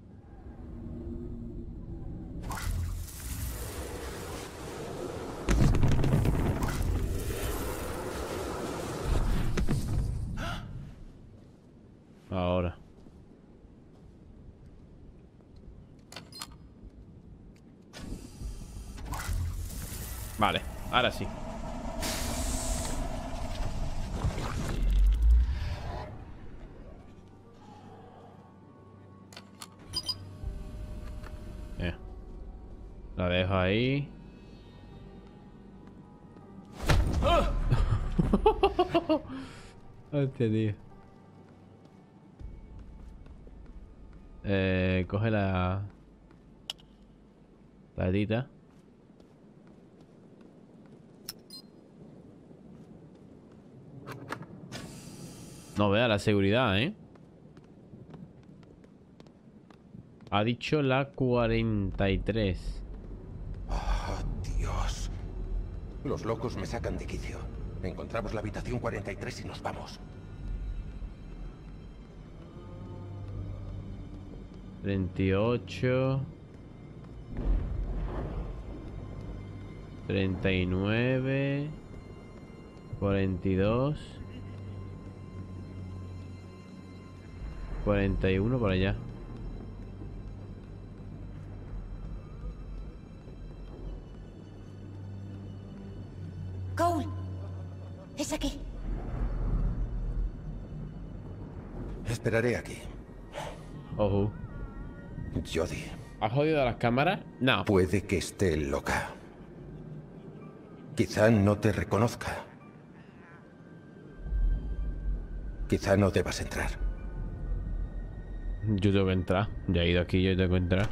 Ahora. Vale, ahora sí. Eh. La dejo ahí. Hostia, tío. Eh, coge la... La edita. No vea la seguridad, ¿eh? Ha dicho la cuarenta y tres. Oh, Dios. Los locos me sacan de quicio. Encontramos la habitación cuarenta y tres y nos vamos. treinta y ocho. treinta y nueve. cuarenta y dos. cuarenta y uno por allá. Cole, es aquí. Esperaré aquí. Ojo. Jodie. ¿Has jodido a las cámaras? No. Puede que esté loca. Quizá no te reconozca. Quizá no debas entrar. Yo tengo que entrar. Ya he ido aquí, yo tengo que entrar.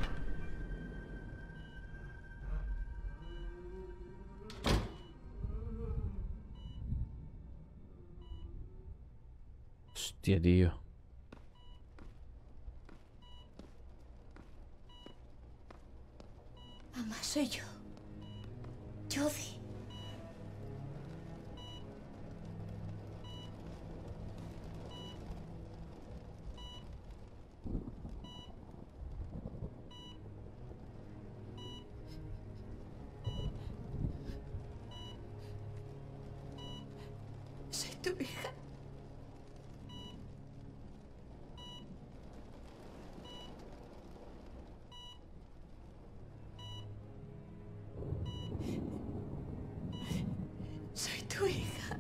Hostia, tío. Mamá, soy yo. Jodie. Soy tu hija. Soy tu hija.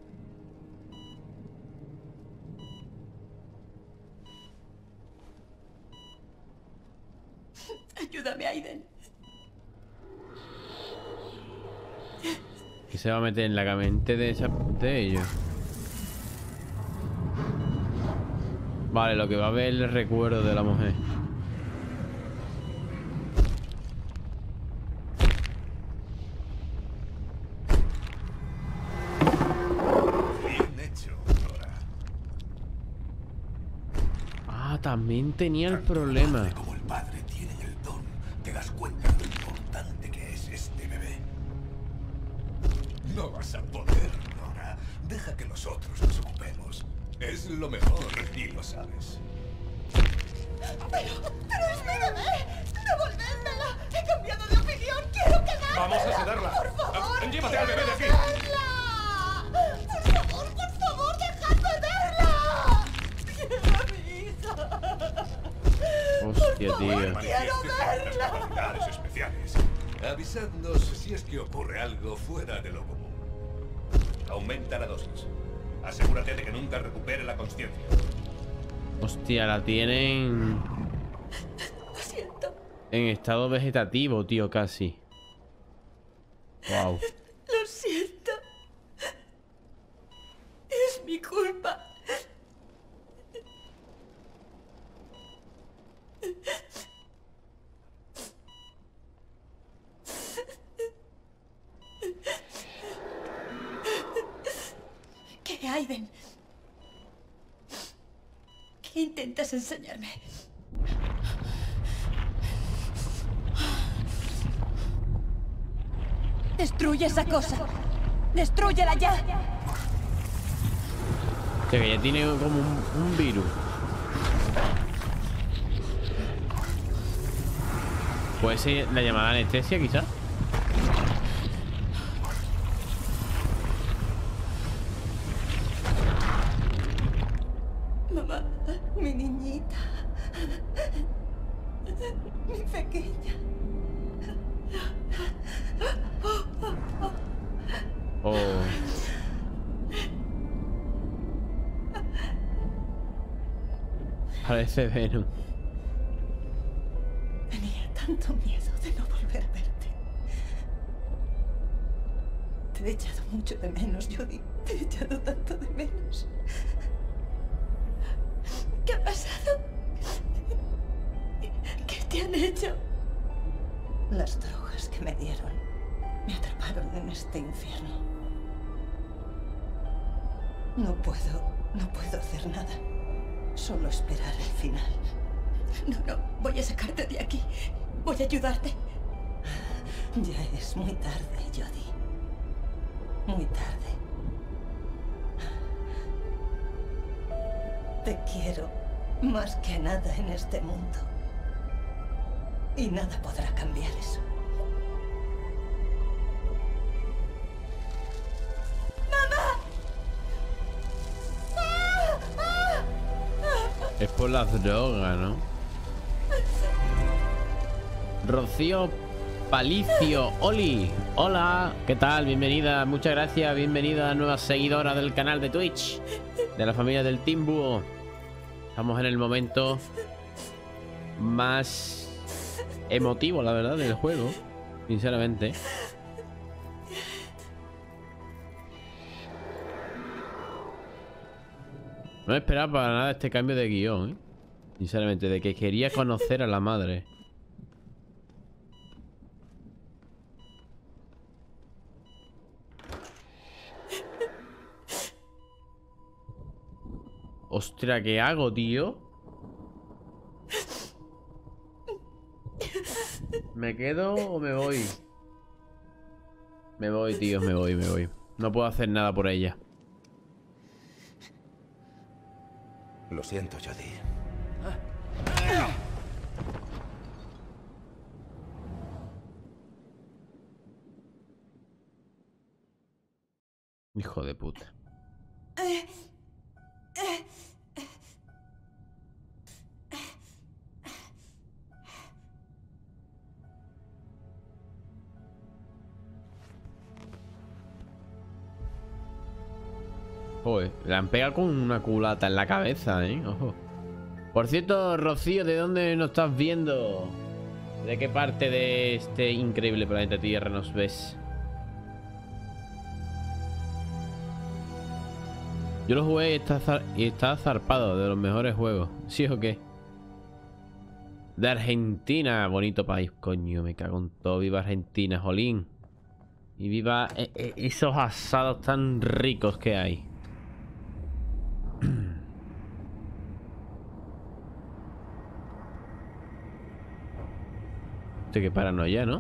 Ayúdame, Aiden. ¿Qué se va a meter en la mente de, esa, de ellos? Vale, lo que va a ver es el recuerdo de la mujer. Bien hecho, Nora. Ah, también tenía el problema. Como el padre tienen el don, te das cuenta de lo importante que es este bebé. No vas a poder, Nora. Deja que nosotros nos ocupemos. Es lo mejor y lo sabes. Pero, pero es mi bebé. Devolvédmela. He cambiado de opinión. Quiero quedarme. Vamos a sedarla. Por favor. Llévate al bebé de aquí. ¡Verla! Por favor, por favor, dejadme verla. Quiero a mi hija. Hostia, Por favor, tío. quiero verla. Cualidades especiales. Avisadnos si es que ocurre algo fuera de lo común. Aumenta la dosis. Asegúrate de que nunca recupere la conciencia. Hostia, la tienen Lo siento. en estado vegetativo, tío, casi. Wow. Lo siento. Es mi culpa. ¿Qué, Aiden? ¿Qué intentas enseñarme? Destruye esa cosa. ¡Destrúyela ya! O sea, que ya tiene como un, un virus. ¿Puede ser la llamada anestesia, quizás? Mamá, mi niñita. Mi pequeña. Oh. Parece Venom. Tenía tanto miedo de no volver a verte. Te he echado mucho de menos, Judy. Te he echado tanto de menos. ¿Qué ha pasado? ¿Qué te han hecho? Las drogas que me dieron me atraparon en este infierno. No puedo, no puedo hacer nada. Solo esperar el final. No, no, voy a sacarte de aquí. Voy a ayudarte. Ya es muy tarde, Jodie. Muy tarde. Te quiero más que nada en este mundo. Y nada podrá cambiar eso. Es por las drogas, ¿no? Rocío Palicio, Oli. Hola, ¿qué tal? Bienvenida, muchas gracias. Bienvenida, nueva seguidora del canal de Twitch, de la familia del Team Búho. Estamos en el momento más emotivo, la verdad, del juego, sinceramente. No me esperaba para nada este cambio de guión, ¿eh? Sinceramente, de que quería conocer a la madre. Ostras, ¿qué hago, tío? ¿Me quedo o me voy? Me voy, tío, me voy, me voy. No puedo hacer nada por ella. Lo siento, Jodie. Hijo de puta. Joder, le han pegado con una culata en la cabeza, ¿eh? Ojo. Por cierto, Rocío, ¿de dónde nos estás viendo? ¿De qué parte de este increíble planeta Tierra nos ves? Yo lo jugué y está, zar y está zarpado, de los mejores juegos. ¿Sí o qué? De Argentina, bonito país. Coño, me cago en todo. Viva Argentina, jolín. Y viva eh, eh, esos asados tan ricos que hay. Estoy que paranoia, ¿no?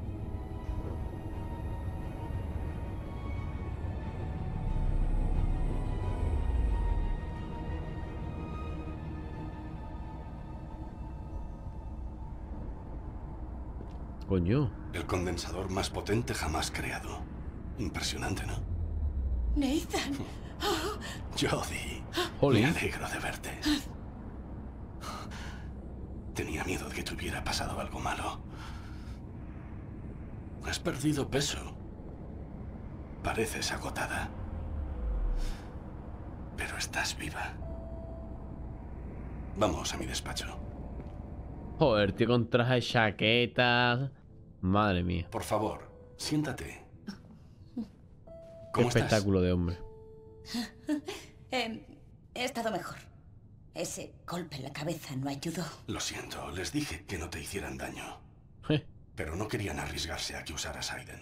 Coño. El condensador más potente jamás creado. Impresionante, ¿no? Nathan. Jodie, me alegro de verte. Tenía miedo de que te hubiera pasado algo malo. Has perdido peso. Pareces agotada. Pero estás viva. Vamos a mi despacho. Joder, tío, con traje, chaquetas. Madre mía. Por favor, siéntate. Qué espectáculo de hombre. eh, he estado mejor. Ese golpe en la cabeza no ayudó. Lo siento, les dije que no te hicieran daño. Pero no querían arriesgarse a que usaras Aiden.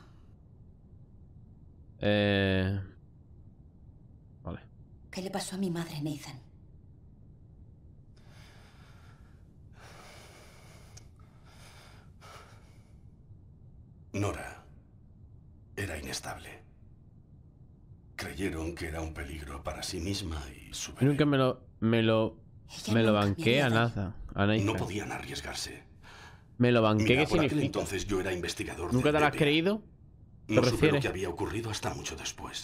Eh... Vale. ¿Qué le pasó a mi madre, Nathan? Nora era inestable. creyeron que era un peligro para sí misma y su bebé. Nunca me lo... Me lo... Ella Me lo nunca banqué vivió a allí. nada. A Nathan. No podían arriesgarse. Me lo banqué, Mira, ¿qué por aquel significa? entonces yo era investigador ¿Nunca del te lo has B B A. creído? ¿Te No supe lo refieres? que había ocurrido hasta mucho después.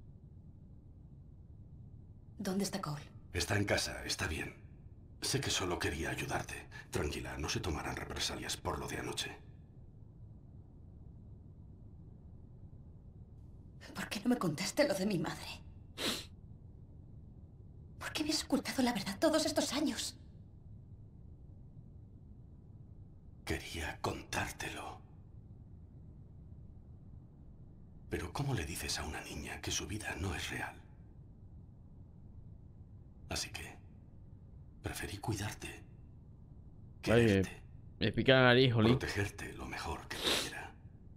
¿Dónde está Cole? Está en casa, está bien. Sé que solo quería ayudarte. Tranquila, no se tomarán represalias por lo de anoche. ¿Por qué no me contaste lo de mi madre? ¿Por qué me has ocultado la verdad todos estos años? Quería contártelo. Pero ¿cómo le dices a una niña que su vida no es real? Así que preferí cuidarte. Oye, Quererte. me pica la nariz, Jolín. Protegerte lo mejor que pudiera.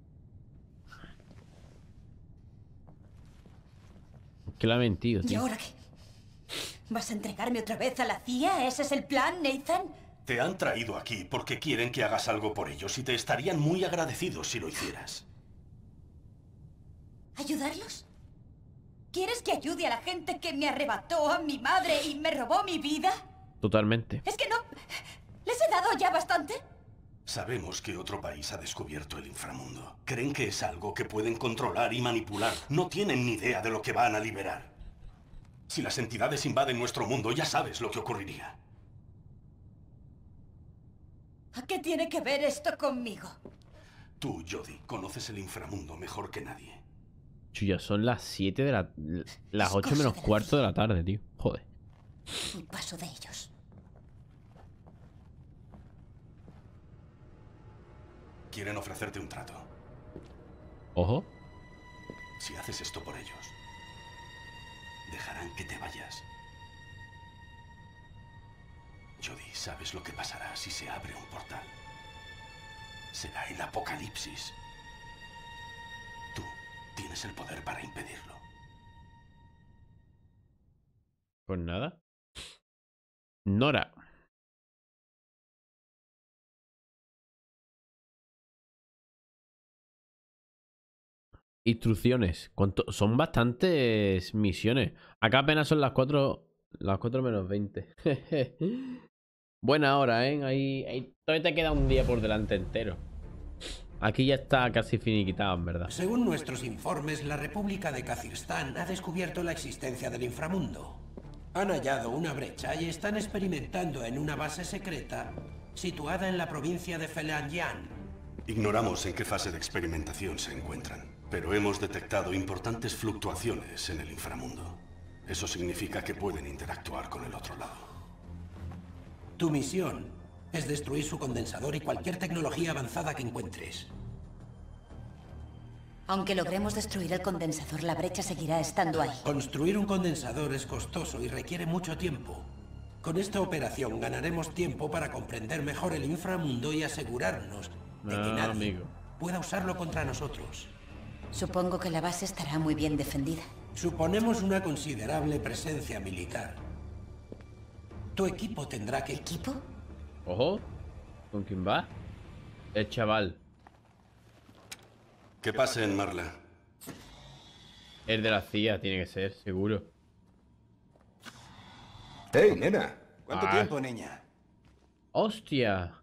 Que la ha mentido, ¿Y tío. ahora qué? ¿Vas a entregarme otra vez a la C I A? ¿Ese es el plan, Nathan? Te han traído aquí porque quieren que hagas algo por ellos y te estarían muy agradecidos si lo hicieras. ¿Ayudarlos? ¿Quieres que ayude a la gente que me arrebató a mi madre y me robó mi vida? Totalmente. ¿Es que no? ¿Les he dado ya bastante? Sabemos que otro país ha descubierto el inframundo. Creen que es algo que pueden controlar y manipular. No tienen ni idea de lo que van a liberar. Si las entidades invaden nuestro mundo, ya sabes lo que ocurriría. ¿A qué tiene que ver esto conmigo? Tú, Jodie, conoces el inframundo mejor que nadie. Chuya, son las siete de la... Las Es ocho cosa menos de la cuarto de la tarde, tío. Joder. Y paso de ellos. Quieren ofrecerte un trato. Ojo. Si haces esto por ellos, dejarán que te vayas. Jodie, ¿sabes lo que pasará si se abre un portal? Será el apocalipsis. Tú tienes el poder para impedirlo. Pues nada. Nora. Instrucciones. ¿Cuánto? Son bastantes misiones. Acá apenas son las cuatro. Las cuatro menos veinte. Buena hora, ¿eh? Ahí, ahí todavía te queda un día por delante entero. Aquí ya está casi finiquitado, en verdad. Según nuestros informes, la República de Kazajstán ha descubierto la existencia del inframundo. Han hallado una brecha y están experimentando en una base secreta situada en la provincia de Felanyan. Ignoramos en qué fase de experimentación se encuentran, pero hemos detectado importantes fluctuaciones en el inframundo. Eso significa que pueden interactuar con el otro lado. Tu misión es destruir su condensador y cualquier tecnología avanzada que encuentres. Aunque logremos destruir el condensador, la brecha seguirá estando ahí. Construir un condensador es costoso y requiere mucho tiempo. Con esta operación ganaremos tiempo para comprender mejor el inframundo y asegurarnos de que Ah, nadie amigo. pueda usarlo contra nosotros. Supongo que la base estará muy bien defendida. Suponemos una considerable presencia militar. Tu equipo tendrá que... ¿Equipo? Ojo. ¿Con quién va? El chaval. ¿Qué pasa en Marla? El de la C I A tiene que ser, seguro. Hey, nena. ¿Cuánto Ah. tiempo, niña? ¡Hostia!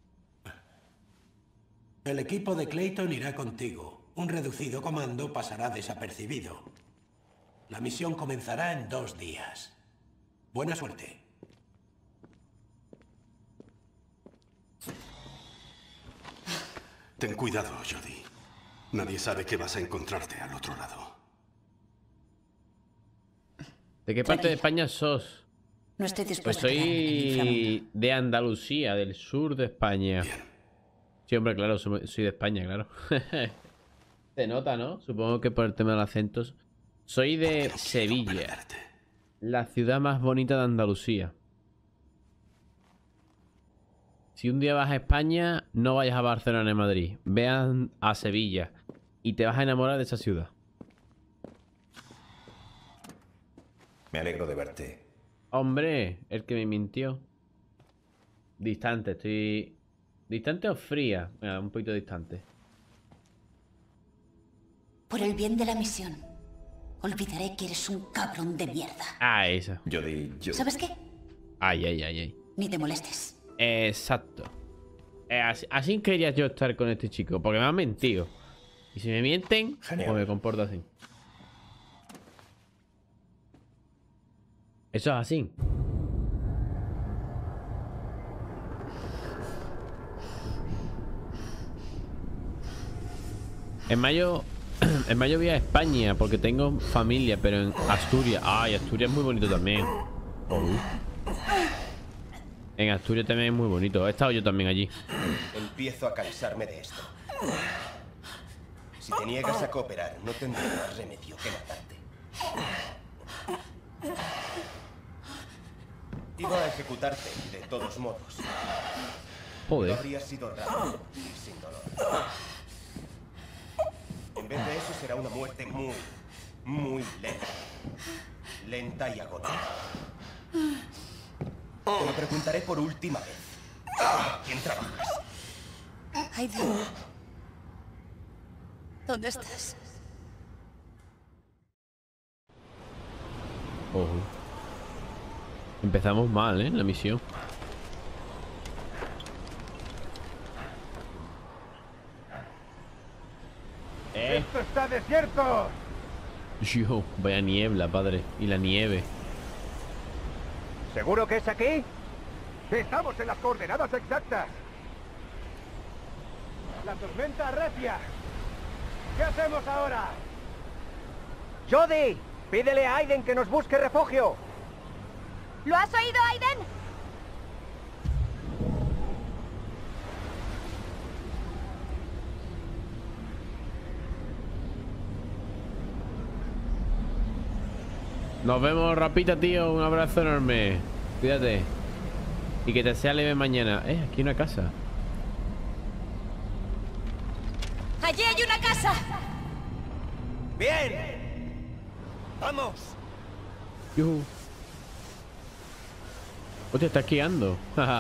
El equipo de Clayton irá contigo. Un reducido comando pasará desapercibido. La misión comenzará en dos días. Buena suerte. Ten cuidado, Jodie. Nadie sabe que vas a encontrarte al otro lado. ¿De qué parte de España sos? No estoy Pues dispuesto a quedarme en el inframundo. soy de Andalucía, del sur de España. Sí, hombre, claro, soy soy de España, claro. Se nota, ¿no? Supongo que por el tema del acento. Soy de Sevilla, la ciudad más bonita de Andalucía. Si un día vas a España, no vayas a Barcelona ni a Madrid. Vean a Sevilla y te vas a enamorar de esa ciudad. Me alegro de verte. Hombre, el que me mintió. Distante, estoy... ¿Distante o fría? Mira, un poquito distante. Por el bien de la misión, olvidaré que eres un cabrón de mierda. Ah, esa. Jodie, yo... ¿Sabes qué? Ay, ay, ay, ay. Ni te molestes. Exacto. Eh, así, así quería yo estar con este chico, porque me han mentido. Y si me mienten, Genial. pues me comporto así. Eso es así. En mayo, en mayo voy a España porque tengo familia, pero en Asturias. Ay, Asturias es muy bonito también. Oh. En Asturias también es muy bonito. He estado yo también allí. Empiezo a cansarme de esto. Si te niegas a cooperar, no tendré más remedio que matarte. Iba a ejecutarte, de todos modos. Joder. No habría sido rápido y sin dolor. En vez de eso será una muerte muy, muy lenta. Lenta y agonizante. Te lo preguntaré por última vez. ¿A quién trabajas? Aiden. ¿Dónde estás? Ojo. Empezamos mal, ¿eh? La misión. Eh. ¡Esto está desierto! Yo, vaya niebla, padre. Y la nieve. ¿Seguro que es aquí? Estamos en las coordenadas exactas. La tormenta arrecia. ¿Qué hacemos ahora? Jodie, pídele a Aiden que nos busque refugio. ¿Lo has oído, Aiden? Nos vemos, rapita, tío. Un abrazo enorme. Cuídate. Y que te sea leve mañana. Eh, aquí hay una casa. ¡Allí hay una casa! ¡Bien! ¡Vamos! Yuhu. Hostia, está esquiando.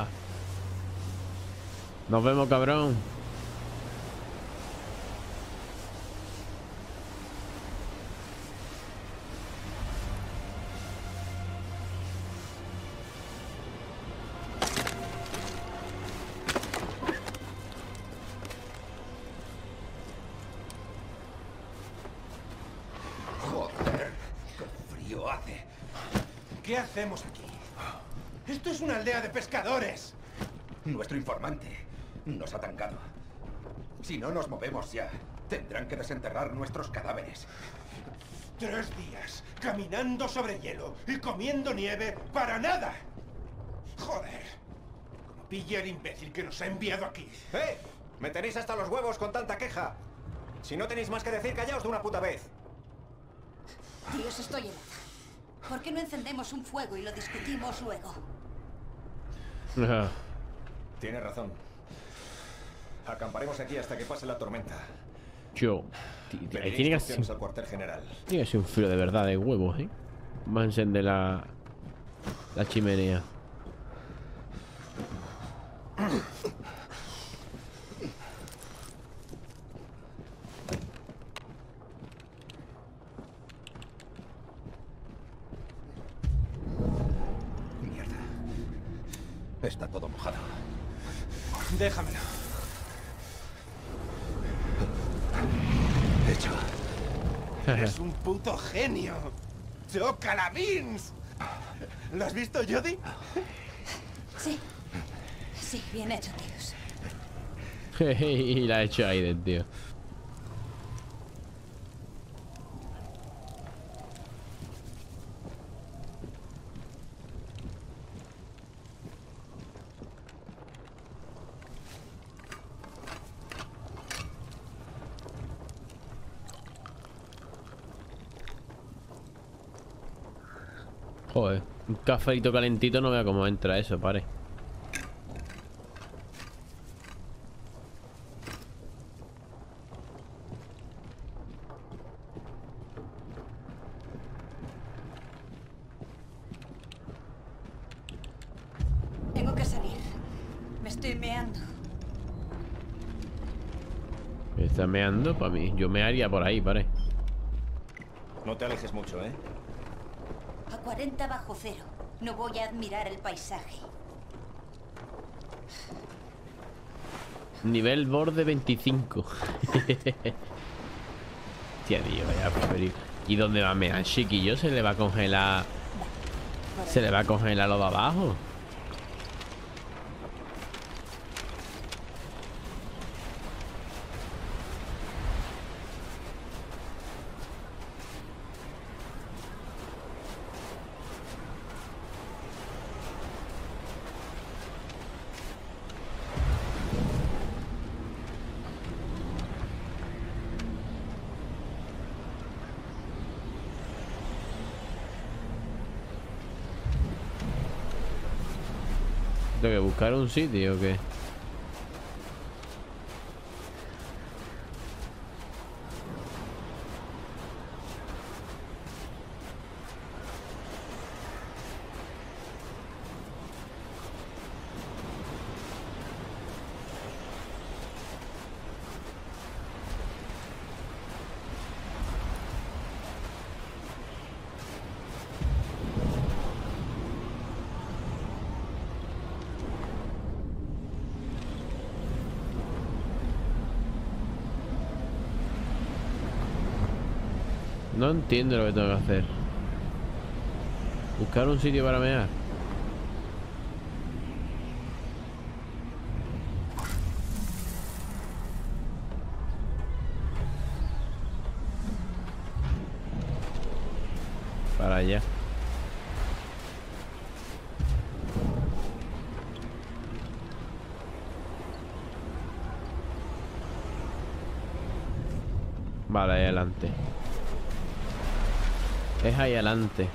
Nos vemos, cabrón. Joder, qué frío hace. ¿Qué hacemos aquí? Esto es una aldea de pescadores. Nuestro informante nos ha tancado. Si no nos movemos ya, tendrán que desenterrar nuestros cadáveres. Tres días caminando sobre hielo y comiendo nieve para nada. Joder. Como pille el imbécil que nos ha enviado aquí. ¡Eh! Me tenéis hasta los huevos con tanta queja. Si no tenéis más que decir, callaos de una puta vez. Dios, estoy helada. ¿Por qué no encendemos un fuego y lo discutimos luego? Tienes razón. Acamparemos aquí hasta que pase la tormenta. Yo. Ahí tiene que ser. Al cuartel general. Tiene que ser un frío de verdad de huevos, ¿eh? Vamos a encender la. La chimenea. Mierda. Está todo mojado. Déjamelo. Hecho. Eres un puto genio. ¡Chócala, Vince! ¿Lo has visto, Jodie? Sí. Sí, bien hecho, tíos. Y la ha hecho Aiden, tío. Joder, un cafelito calentito, no vea cómo entra eso, pare. Tengo que salir. Me estoy meando. Me está meando para mí. Yo me haría por ahí, pare. No te alejes mucho, ¿eh? A cuarenta bajo cero. No voy a admirar el paisaje. Nivel borde veinticinco. Tía, tío, vaya a preferir. ¿Y dónde va a mear, chiquillo? ¿Se le va a congelar? ¿Se le va a congelar lo de abajo? ¿Tengo que buscar un sitio o qué? No entiendo lo que tengo que hacer. Buscar un sitio para mear. Para allá. Vale, ahí adelante. Es ahí adelante.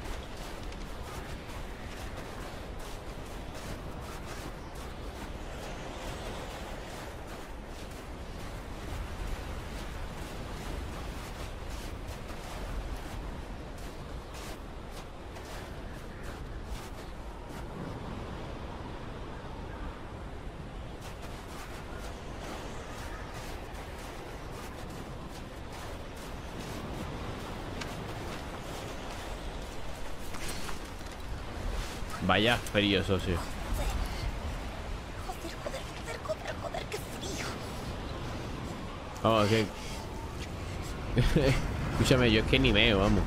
Vaya frío, socio. Joder, joder, joder, joder, joder, qué frío. Vamos, que... Escúchame, yo es que ni veo, vamos.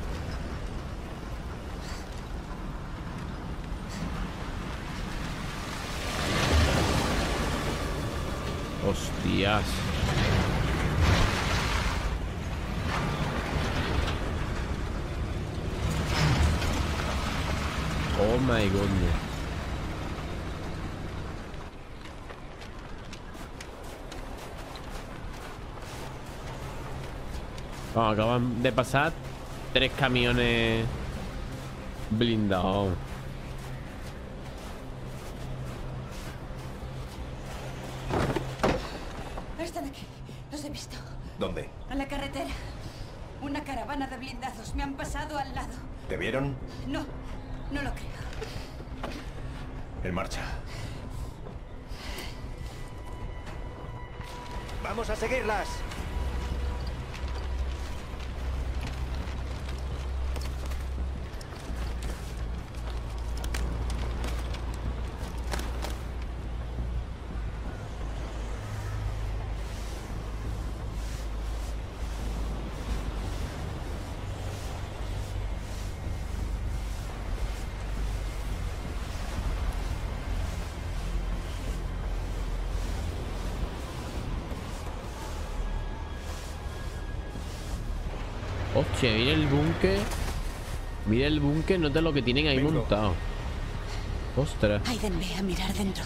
Hostias. Oh my goodness. Vamos, acaban de pasar tres camiones blindados. Están aquí. Los he visto. ¿Dónde? En la carretera. Una caravana de blindados. Me han pasado al lado. ¿Te vieron? No, no lo creo. En marcha. ¡Vamos a seguirlas! Hostia, mira el búnker. Mira el búnker, nota lo que tienen ahí Vengo. montado. Ostras. Aiden, ve a mirar dentro.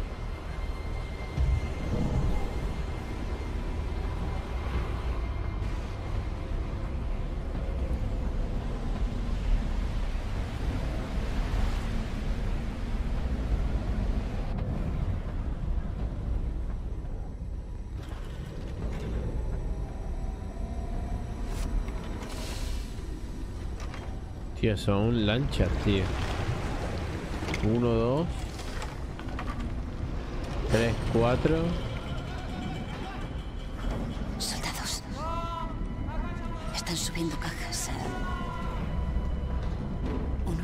Tío, son lanchas, tío. Uno, dos. Tres, cuatro. Soldados. Están subiendo cajas.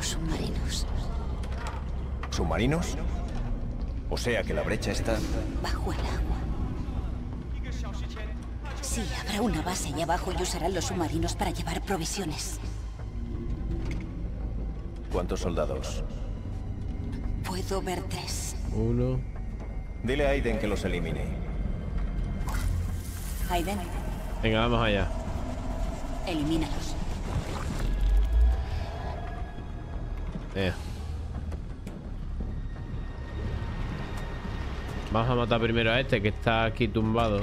submarinos. ¿Submarinos? O sea que la brecha está... Bajo el agua. Sí, habrá una base allá abajo y usarán los submarinos para llevar provisiones. ¿Cuántos soldados? Puedo ver tres. Uno. Dile a Aiden que los elimine. Aiden, Venga, vamos allá. elimínalos. Eh. Vamos a matar primero a este que está aquí tumbado.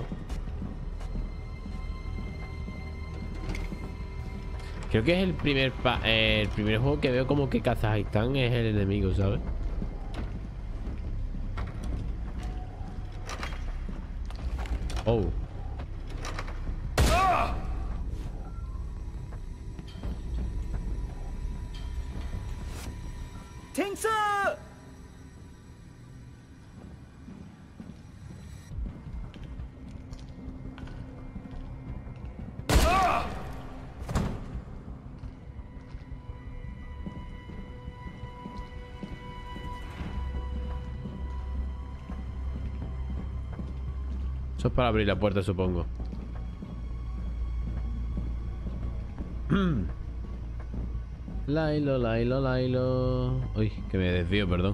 Creo que es el primer pa eh, el primer juego que veo como que Kazajistán es el enemigo, ¿sabes? Oh. Eso es para abrir la puerta, supongo. Lailo, Lailo, Lailo. Uy, que me desvío, perdón.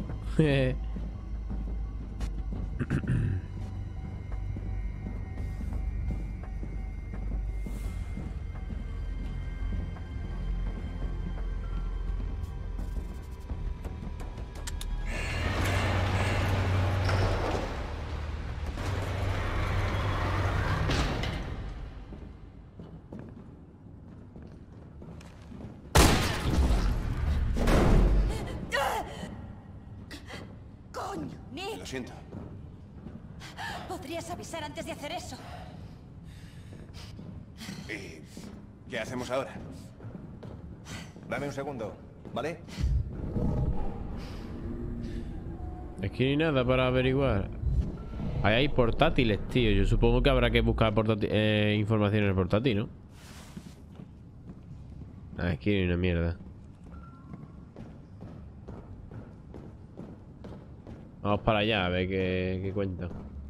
¡Coño, Nick! Lo siento. Podrías avisar antes de hacer eso. ¿Y qué hacemos ahora? Dame un segundo, ¿vale? Aquí no hay nada para averiguar. Ahí hay portátiles, tío. Yo supongo que habrá que buscar eh, información en el portátil, ¿no? Aquí no hay una mierda. Vamos para allá a ver qué, qué cuenta.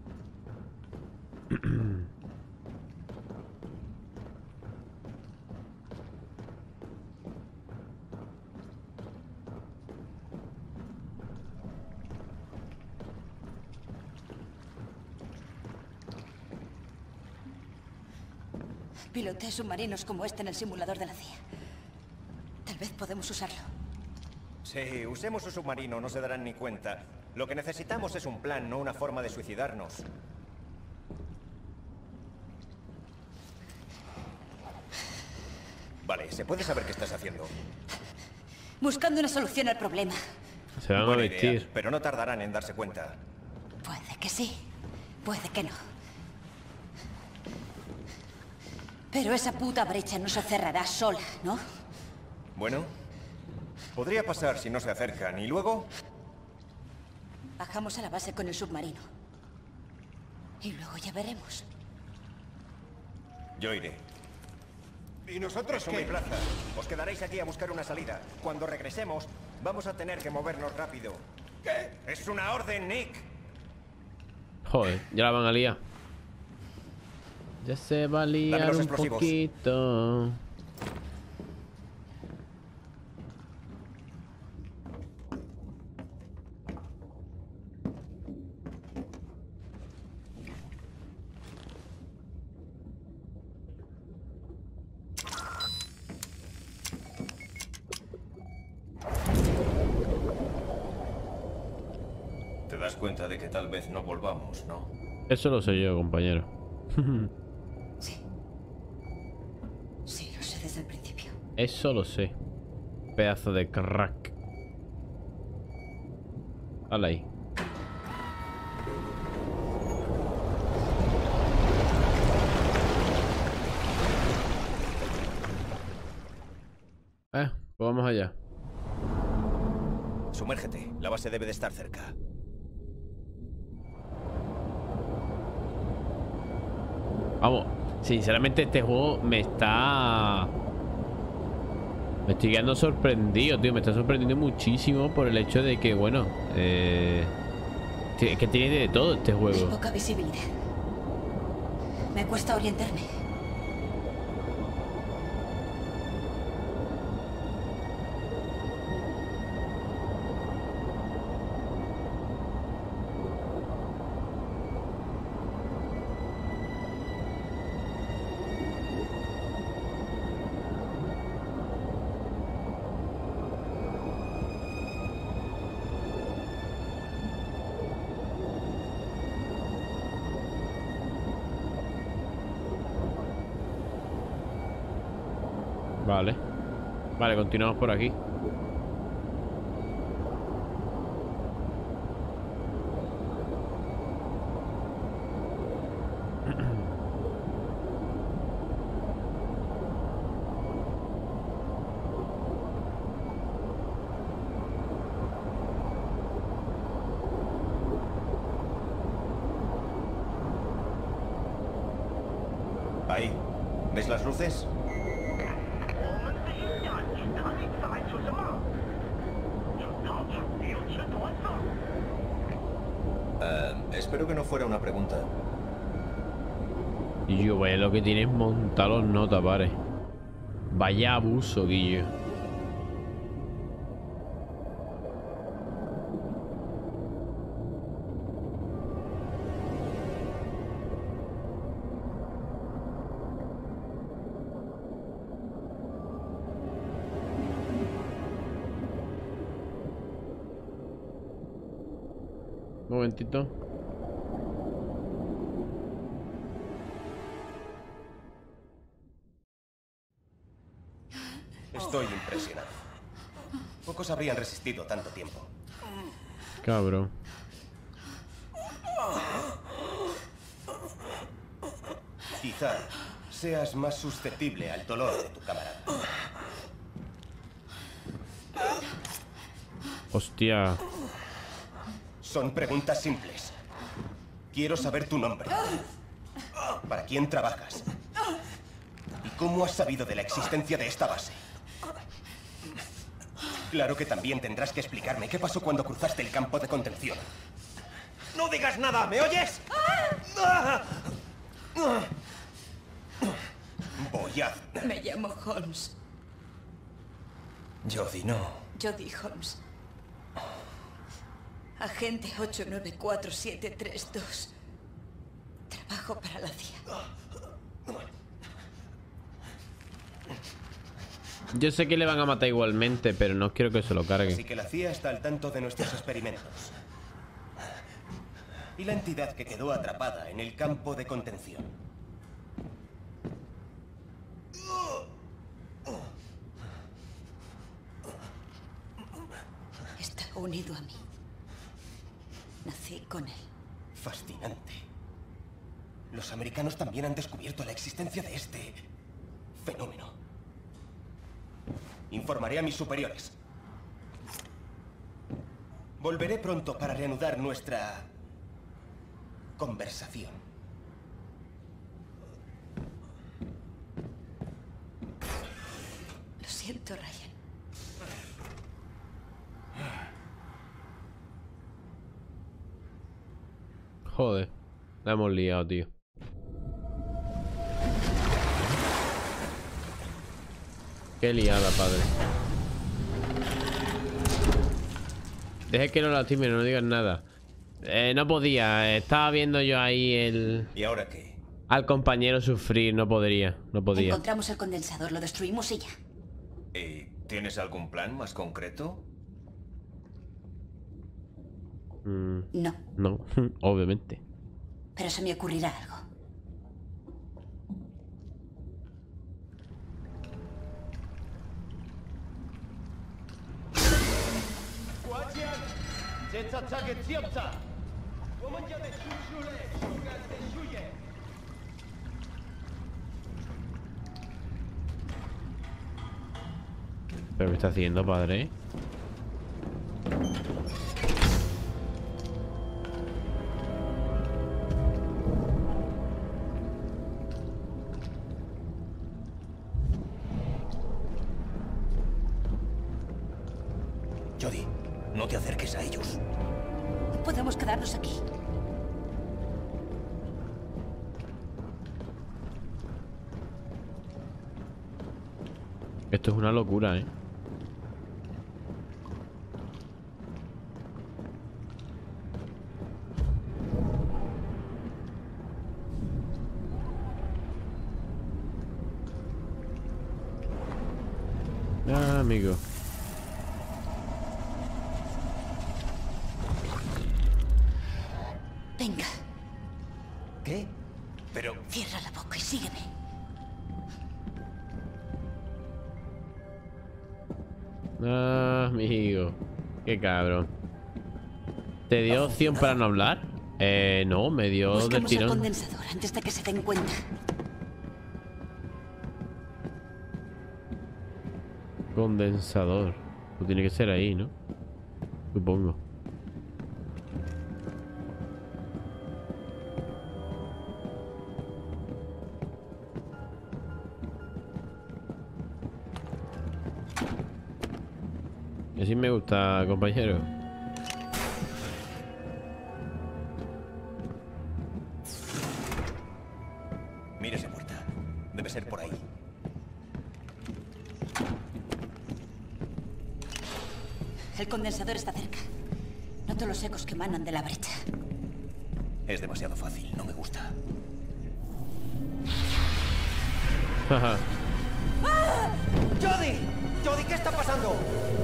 Piloteé submarinos como este en el simulador de la C I A. Tal vez podemos usarlo. Sí, usemos su submarino, no se darán ni cuenta. Lo que necesitamos es un plan, no una forma de suicidarnos. Vale, ¿se puede saber qué estás haciendo? Buscando una solución al problema. Se van a Buena vestir. idea, pero no tardarán en darse cuenta. Puede que sí, puede que no. Pero esa puta brecha no se cerrará sola, ¿no? Bueno, podría pasar si no se acercan. ¿Y luego? Bajamos a la base con el submarino. Y luego ya veremos. Yo iré. ¿Y nosotros Eso qué? mi plaza. Os quedaréis aquí a buscar una salida. Cuando regresemos, vamos a tener que movernos rápido. ¿Qué? ¡Es una orden, Nick! Joder, ya la van a liar. Ya se va a Dame liar los un explosivos. poquito. Te das cuenta de que tal vez no volvamos, ¿no? Eso lo sé yo, compañero. Sí. Sí, lo sé desde el principio. Eso lo sé. Pedazo de crack. Hala ahí. Eh, pues vamos allá. Sumérgete. La base debe de estar cerca. Vamos, sinceramente este juego me está... Me estoy quedando sorprendido, tío. Me está sorprendiendo muchísimo por el hecho de que, bueno, eh, es que tiene de todo este Hay juego. poca visibilidad. Me cuesta orientarme. Vale. Vale, continuamos por aquí. Ahí. ¿Ves las luces? Uh, espero que no fuera una pregunta. Y yo, vaya lo que tienes montado los notas, pare. Vaya abuso, Guillo. Un momentito. Estoy impresionado. Pocos habrían resistido tanto tiempo. Cabrón. Quizá seas más susceptible al dolor de tu camarada. Hostia. Son preguntas simples. Quiero saber tu nombre. ¿Para quién trabajas? ¿Y cómo has sabido de la existencia de esta base? Claro que también tendrás que explicarme qué pasó cuando cruzaste el campo de contención. ¡No digas nada! ¿Me oyes? Voy a... Me llamo Holmes. Jodie, no. Jodie Holmes. Agente ocho nueve cuatro siete tres dos. Trabajo para la C I A. Yo sé que le van a matar igualmente, pero no quiero que se lo cargue. Así que la C I A está al tanto de nuestros experimentos. Y la entidad que quedó atrapada en el campo de contención. Está unido a mí. Nací con él. Fascinante. Los americanos también han descubierto la existencia de este fenómeno. Informaré a mis superiores. Volveré pronto para reanudar nuestra conversación. Lo siento, Ryan. Joder, la hemos liado, tío. Qué liada, padre. Deje que no lastime, no digas nada. Eh, no podía, estaba viendo yo ahí el... ¿Y ahora qué? Al compañero sufrir, no podría, no podía. Encontramos el condensador, lo destruimos y ya. ¿Y tienes algún plan más concreto? Mm, no. No, obviamente. Pero se me ocurrirá algo. ¿Pero qué está haciendo, padre? quedarnos aquí. Esto es una locura, ¿eh? Ah, amigo. Venga. ¿Qué? Pero... Cierra la boca y sígueme. Ah, amigo. Qué cabrón. ¿Te dio opción para no hablar? Eh, no, me dio del Busquemos el tirón. condensador antes de que se den cuenta. Condensador. Pues tiene que ser ahí, ¿no? Supongo. Y así me gusta, compañero. Mira esa puerta. Debe ser por ahí. El condensador está cerca. Noto los ecos que emanan de la brecha. Es demasiado fácil, no me gusta. Jaja. ¡Ah! ¡Jodie! ¡Jodie, ¿qué está pasando?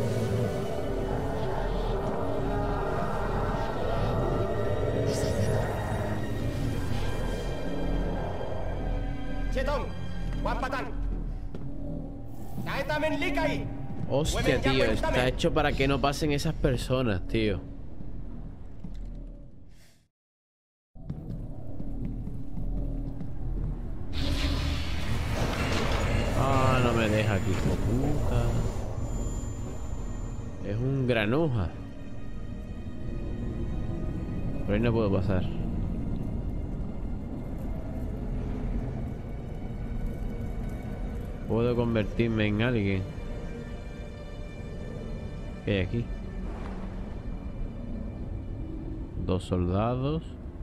Chetong, Wampatan. Caetamen Likai. Hostia, tío, está hecho para que no pasen esas personas, tío. Ah, no me deja aquí, hijo puta. Es un granuja. Por ahí no puedo pasar. Puedo convertirme en alguien. ¿Qué hay aquí? Dos soldados.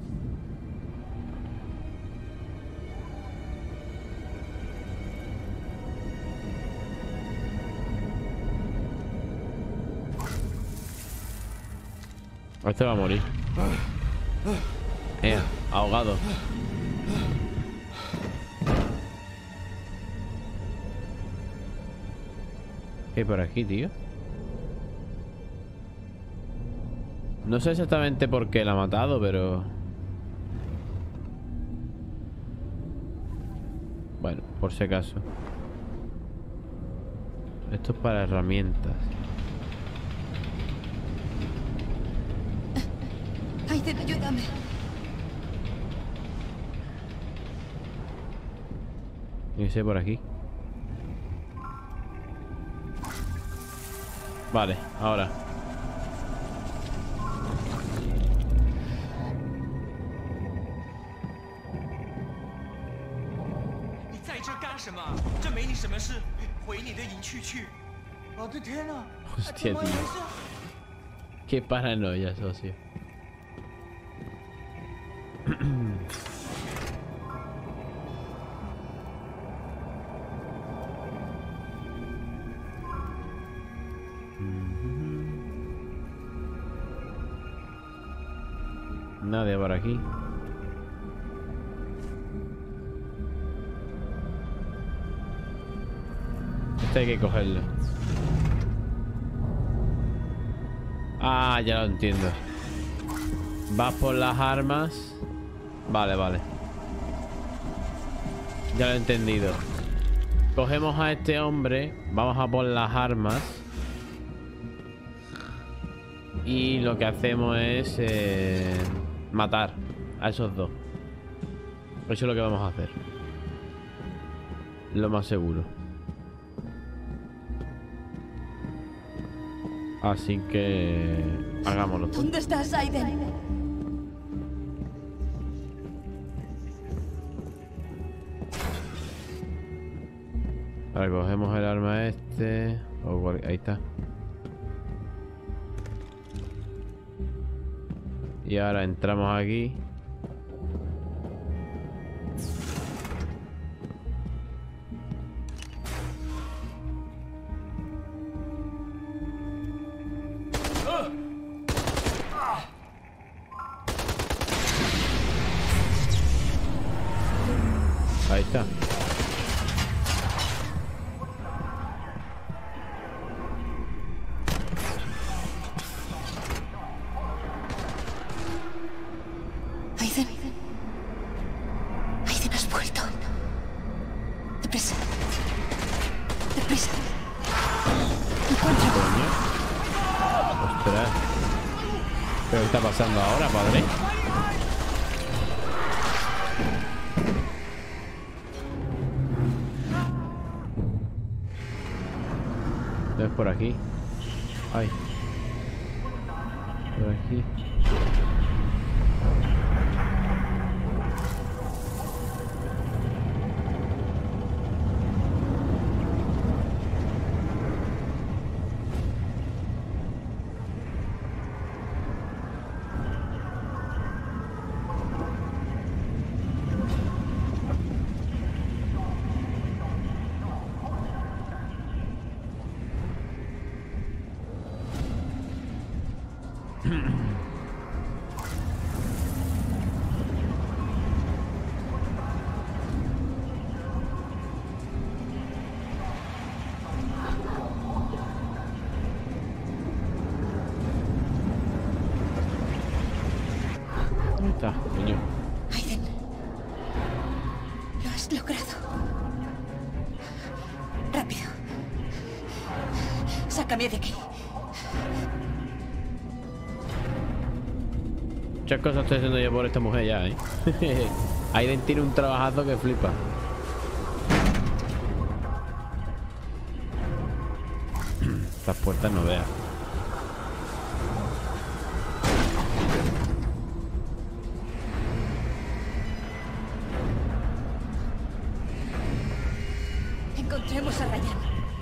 Este va a morir. Eh, ahogado. ¿Qué hay por aquí, tío? No sé exactamente por qué la ha matado, pero... Bueno, por si acaso. Esto es para herramientas. Aiden, ayúdame. Y sé por aquí. Vale, ahora. Hostia, tío. Qué paranoia, socio. Nadie por aquí. Este hay que cogerlo. Ah, ya lo entiendo. Vas por las armas. Vale, vale. Ya lo he entendido. Cogemos a este hombre. Vamos a por las armas. Y lo que hacemos es eh, matar a esos dos. Eso es lo que vamos a hacer. Lo más seguro. Así que... hagámoslo. ¿Dónde estás, Aiden? Vale, cogemos el arma este. O cual... Ahí está. Y ahora entramos aquí. Ahí está. Aiden. Aiden, has vuelto. Deprisa. Deprisa. Encuéntrame. Ostras. ¿Pero qué está pasando ahora, padre? Es por aquí. Ay. Por aquí. ¿Dónde está, coño? Aiden. Lo has logrado. Rápido. Sácame de aquí. Muchas cosas estoy haciendo yo por esta mujer ya, ¿eh? Aiden tiene un trabajazo que flipa. Estas puertas no veas. Encontremos a Ryan.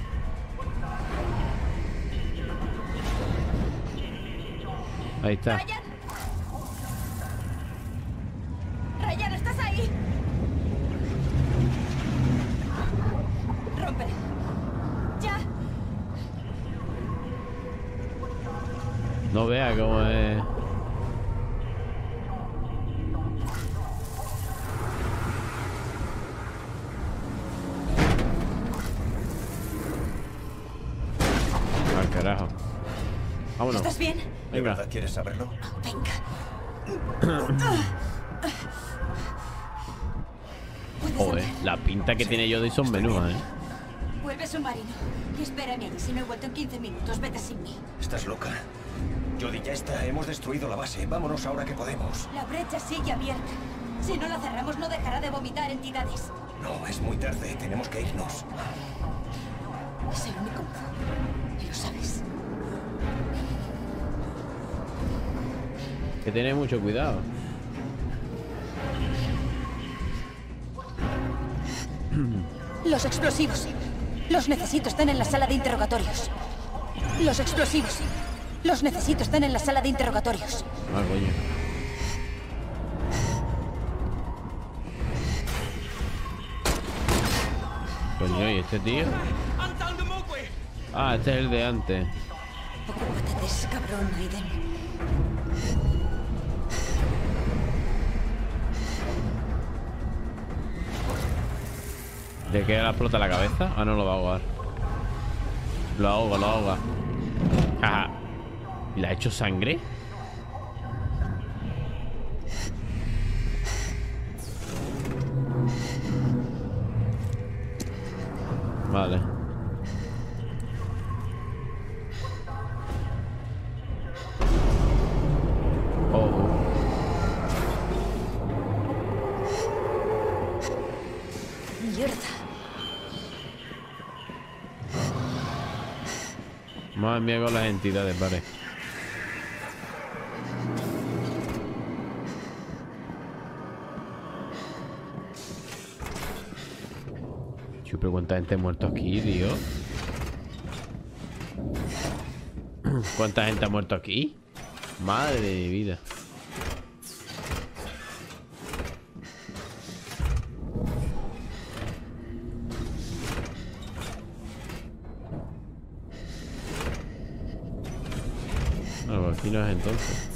Ahí está. Ryan. Ryan, ¿estás ahí? Rompe. Ya. No vea cómo es. Al carajo. Vámonos. ¿Estás bien? ¿De verdad quieres saberlo? Venga. Joder, la pinta que tiene Jodie son menudas, ¿eh? Vuelve submarino. Y espérame ahí. Si no he vuelto en quince minutos, vete sin mí. ¿Estás loca? Jodie, ya está. Hemos destruido la base. Vámonos ahora que podemos. La brecha sigue abierta. Si no la cerramos, no dejará de vomitar entidades. No, es muy tarde. Tenemos que irnos. Es el único modo. Y lo sabes. Que tiene mucho cuidado. Los explosivos. Los necesito. Están en la sala de interrogatorios. Los explosivos. Los necesito. Están en la sala de interrogatorios. Ah, coño. Coño, ¿y este tío? Ah, este es el de antes. Ocúpate de ese cabrón, Aiden. ¿De qué le explota la cabeza? Ah, no, lo va a ahogar. Lo ahoga, lo ahoga. Jaja. ¿Le ha hecho sangre? Vale. Oh. Mierda. Madre mía con las entidades, vale. Chup, pero cuánta gente ha muerto aquí, tío. ¿Cuánta gente ha muerto aquí? Madre de mi vida. Aquí no es entonces.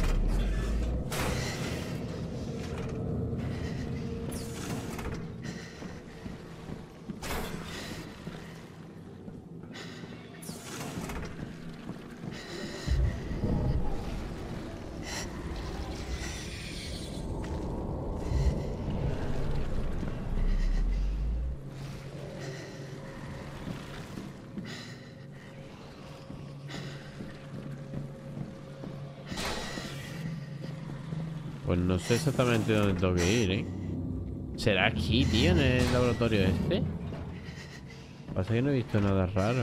Pues no sé exactamente dónde tengo que ir, ¿eh? ¿Será aquí, tío, en el laboratorio este? Pasa que no he visto nada raro.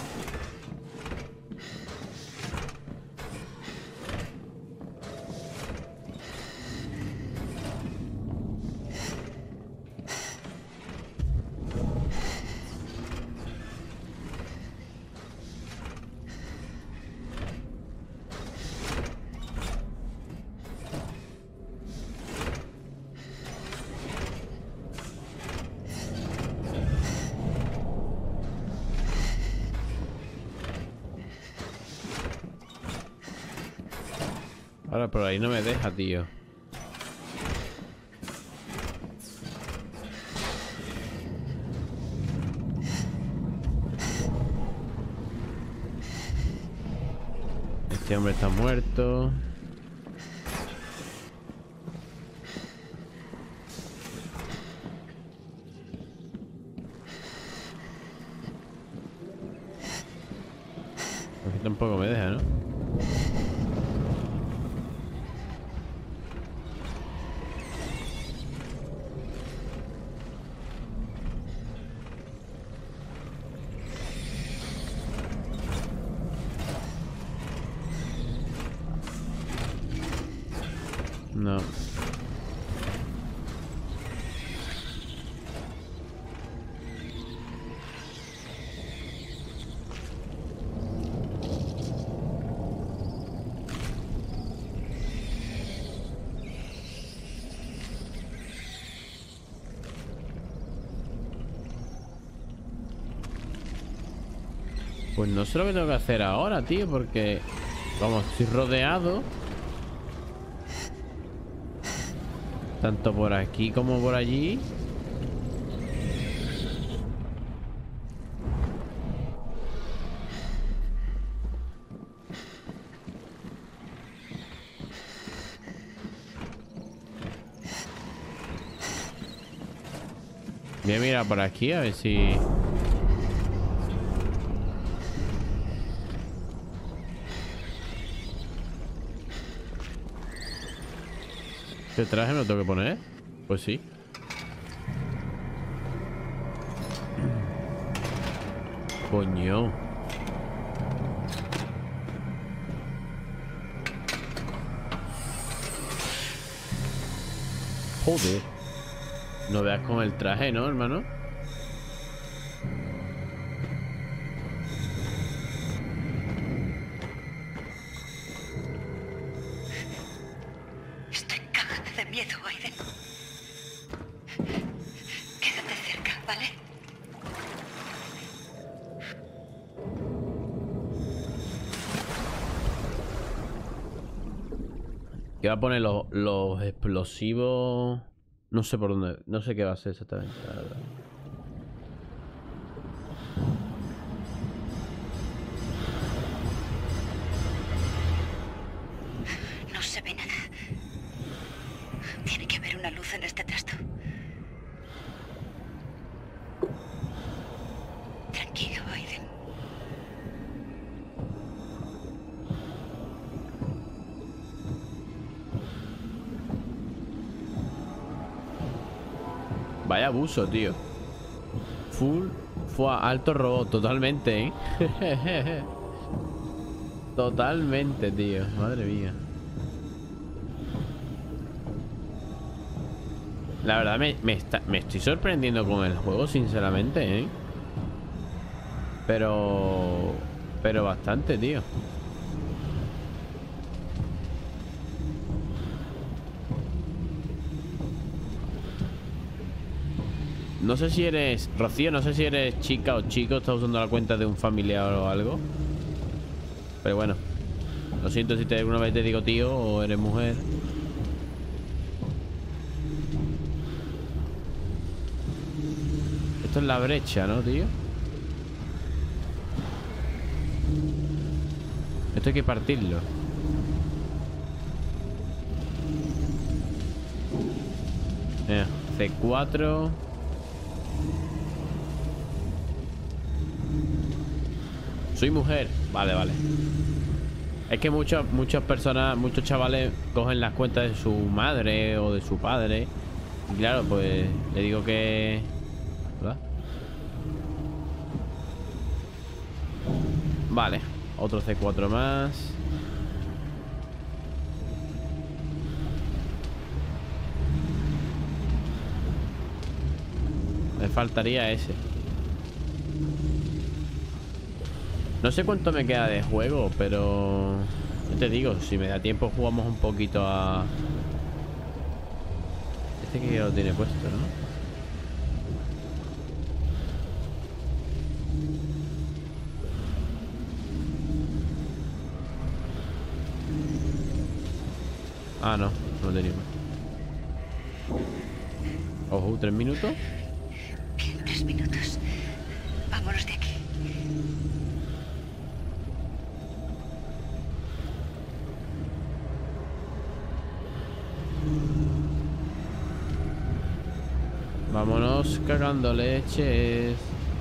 Ahora por ahí no me deja, tío. Este hombre está muerto. Aquí tampoco me deja, ¿no? No. Pues no sé lo que tengo que hacer ahora, tío, porque vamos, estoy rodeado. Tanto por aquí como por allí. Voy a mirar por aquí a ver si... ¿Qué traje me lo tengo que poner? Pues sí. Coño. Joder. No veas con el traje, ¿no, hermano? Que va a poner los, los explosivos. No sé por dónde. No sé qué va a ser exactamente, la verdad. No se ve nada. Tiene que haber una luz en este trasto. Tranquilo, Aiden. Vaya abuso, tío. Full. Fue a alto robot, totalmente, ¿eh? Totalmente, tío. Madre mía. La verdad me, me, está, me estoy sorprendiendo con el juego, sinceramente, ¿eh? Pero... Pero bastante, tío. No sé si eres... Rocío, no sé si eres chica o chico. Estás usando la cuenta de un familiar o algo. Pero bueno. Lo siento si te alguna vez te digo tío o eres mujer. Esto es la brecha, ¿no, tío? Esto hay que partirlo. Eh, C cuatro. Soy mujer. Vale, vale. Es que muchas muchas personas, muchos chavales cogen las cuentas de su madre o de su padre. Y claro, pues le digo que... ¿verdad? Vale, otro C cuatro más. Me faltaría ese. No sé cuánto me queda de juego, pero... yo te digo, si me da tiempo jugamos un poquito a... Este que lo tiene puesto, ¿no? Ah, no, no lo teníamos. Ojo, tres minutos. Bien, tres minutos. Vámonos de aquí. Vámonos cagando leches.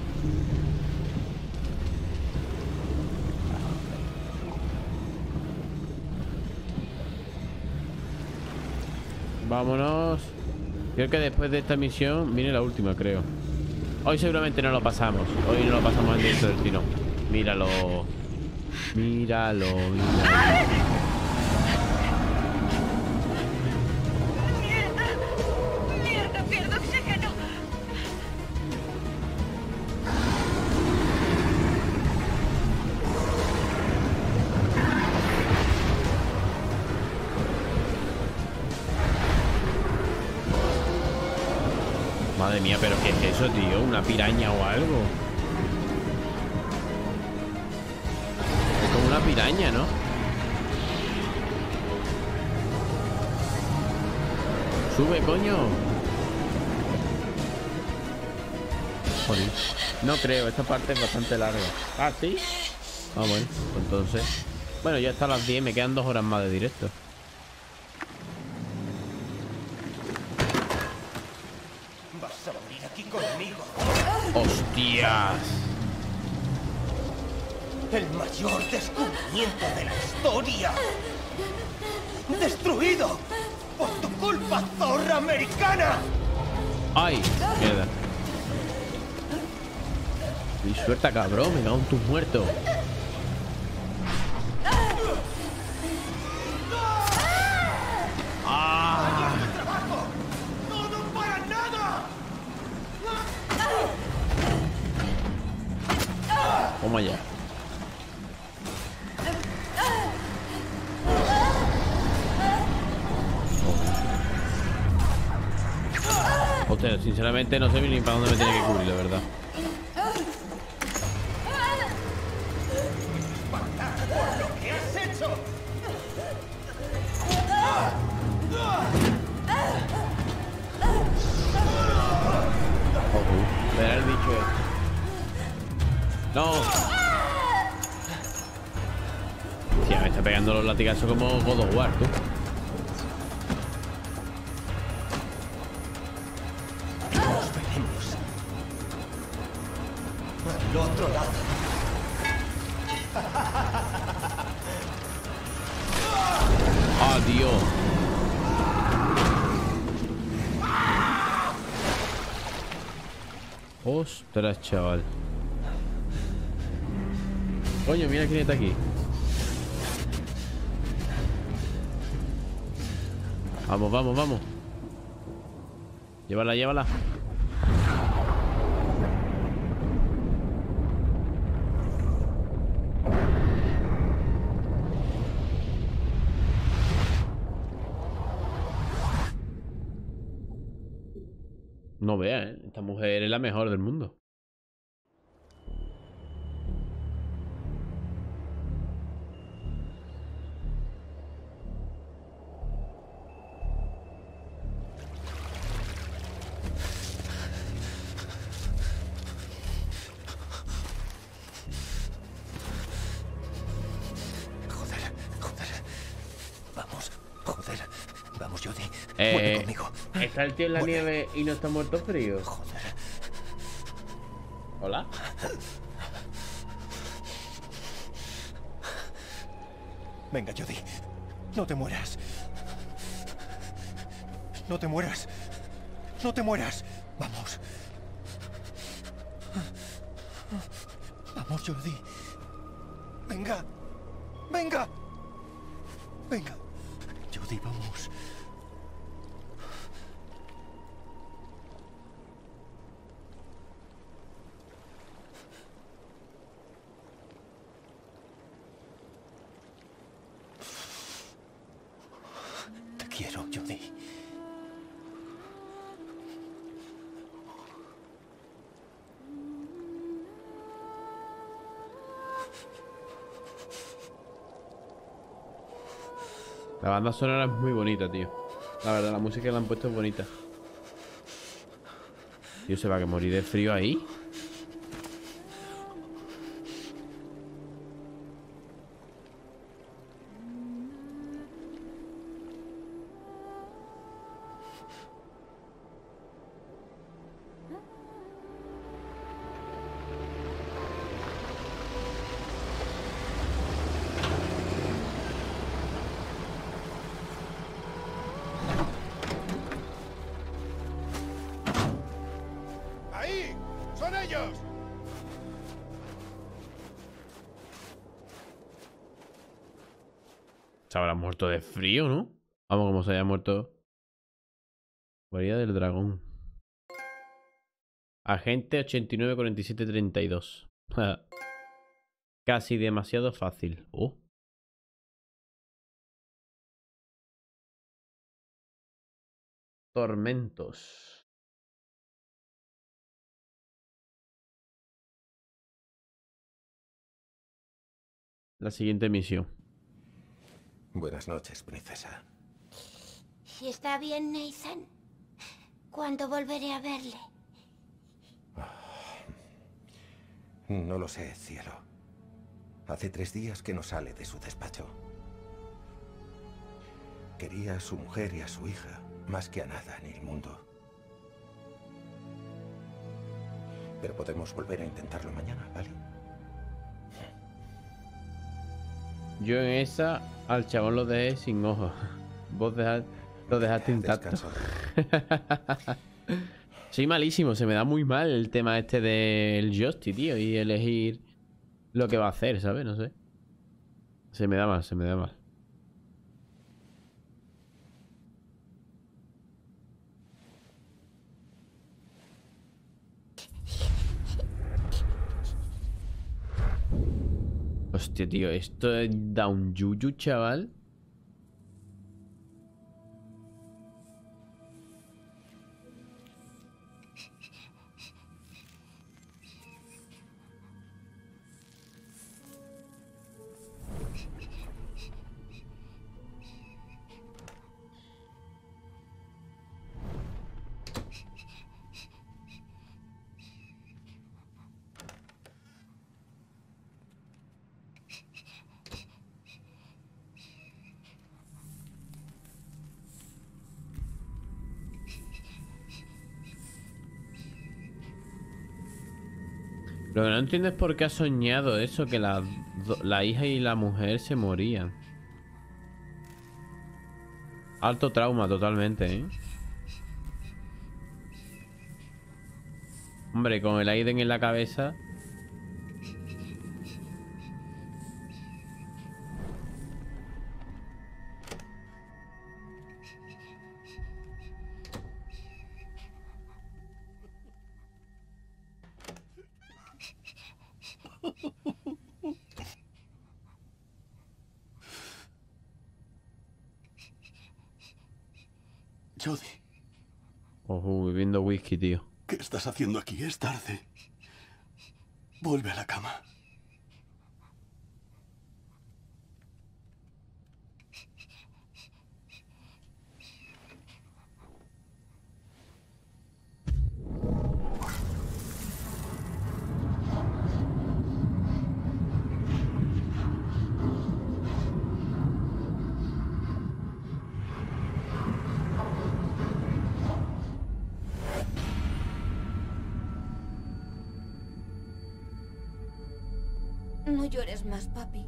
Vámonos. Creo que después de esta misión viene la última, creo. Hoy seguramente no lo pasamos. Hoy no lo pasamos en directo del tirón. Míralo. Míralo, míralo. Madre mía, pero ¿qué es eso, tío? ¿Una piraña o algo? Es como una piraña, ¿no? Sube, coño. Joder. No creo, esta parte es bastante larga. Ah, ¿sí? Ah, bueno, pues entonces... Bueno, ya está a las diez, me quedan dos horas más de directo. ¡Hostias! El mayor descubrimiento de la historia. ¡Destruido! ¡Por tu culpa, zorra americana! ¡Ay! Queda. Y suelta, cabrón, me cago en tus muertos. ¡Ah! Toma ya. Hostia, sinceramente no sé ni para dónde me tiene que cubrir, la verdad. ¿Qué has hecho? Ojo, verá el bicho este. ¡No! Tía, me está pegando los latigazos como God of War, tú. Nos veremos. Al otro lado. ¡Adiós! Ostras, chaval. Coño, mira quién está aquí. Vamos, vamos, vamos. Llévala, llévala. No vea, ¿eh? Esta mujer es la mejor del mundo. Eh, conmigo. ¿Está el tío en la Vuelve. nieve y no está muerto frío? Joder. ¿Hola? Venga, Jodie. No te mueras. No te mueras. No te mueras. Vamos. Vamos, Jodie. Venga. Venga. Venga. Jodie, vamos. Te quiero, Jodie. La banda sonora es muy bonita, tío. La verdad, la música que le han puesto es bonita. Tío, ¿se va a morir de frío ahí? ¡Ahí! ¡Son ellos! Se habrá muerto de frío, ¿no? Vamos, como se haya muerto. Guarida del dragón. Agente ochenta y nueve cuarenta y siete treinta y dos. Casi demasiado fácil. Oh. Tormentos. La siguiente misión. Buenas noches, princesa. ¿Está bien, Nathan? ¿Cuándo volveré a verle? No lo sé, cielo. Hace tres días que no sale de su despacho. Quería a su mujer y a su hija más que a nada en el mundo. Pero podemos volver a intentarlo mañana, ¿vale? Yo en esa al chabón lo dejé sin ojos. Vos dejad, lo dejaste intacto. Soy malísimo, se me da muy mal el tema este del joystick, tío, y elegir lo que va a hacer, ¿sabes? No sé. Se me da mal, se me da mal. Hostia, tío, esto da un yuyu, chaval. Lo que no entiendo es por qué ha soñado eso, que la, la hija y la mujer se morían. Alto trauma totalmente, ¿eh? Hombre, con el Aiden en la cabeza. Jodie. Ojo, bebiendo whisky, tío. ¿Qué estás haciendo aquí? Es tarde. Vuelve a la cama. No llores más, papi.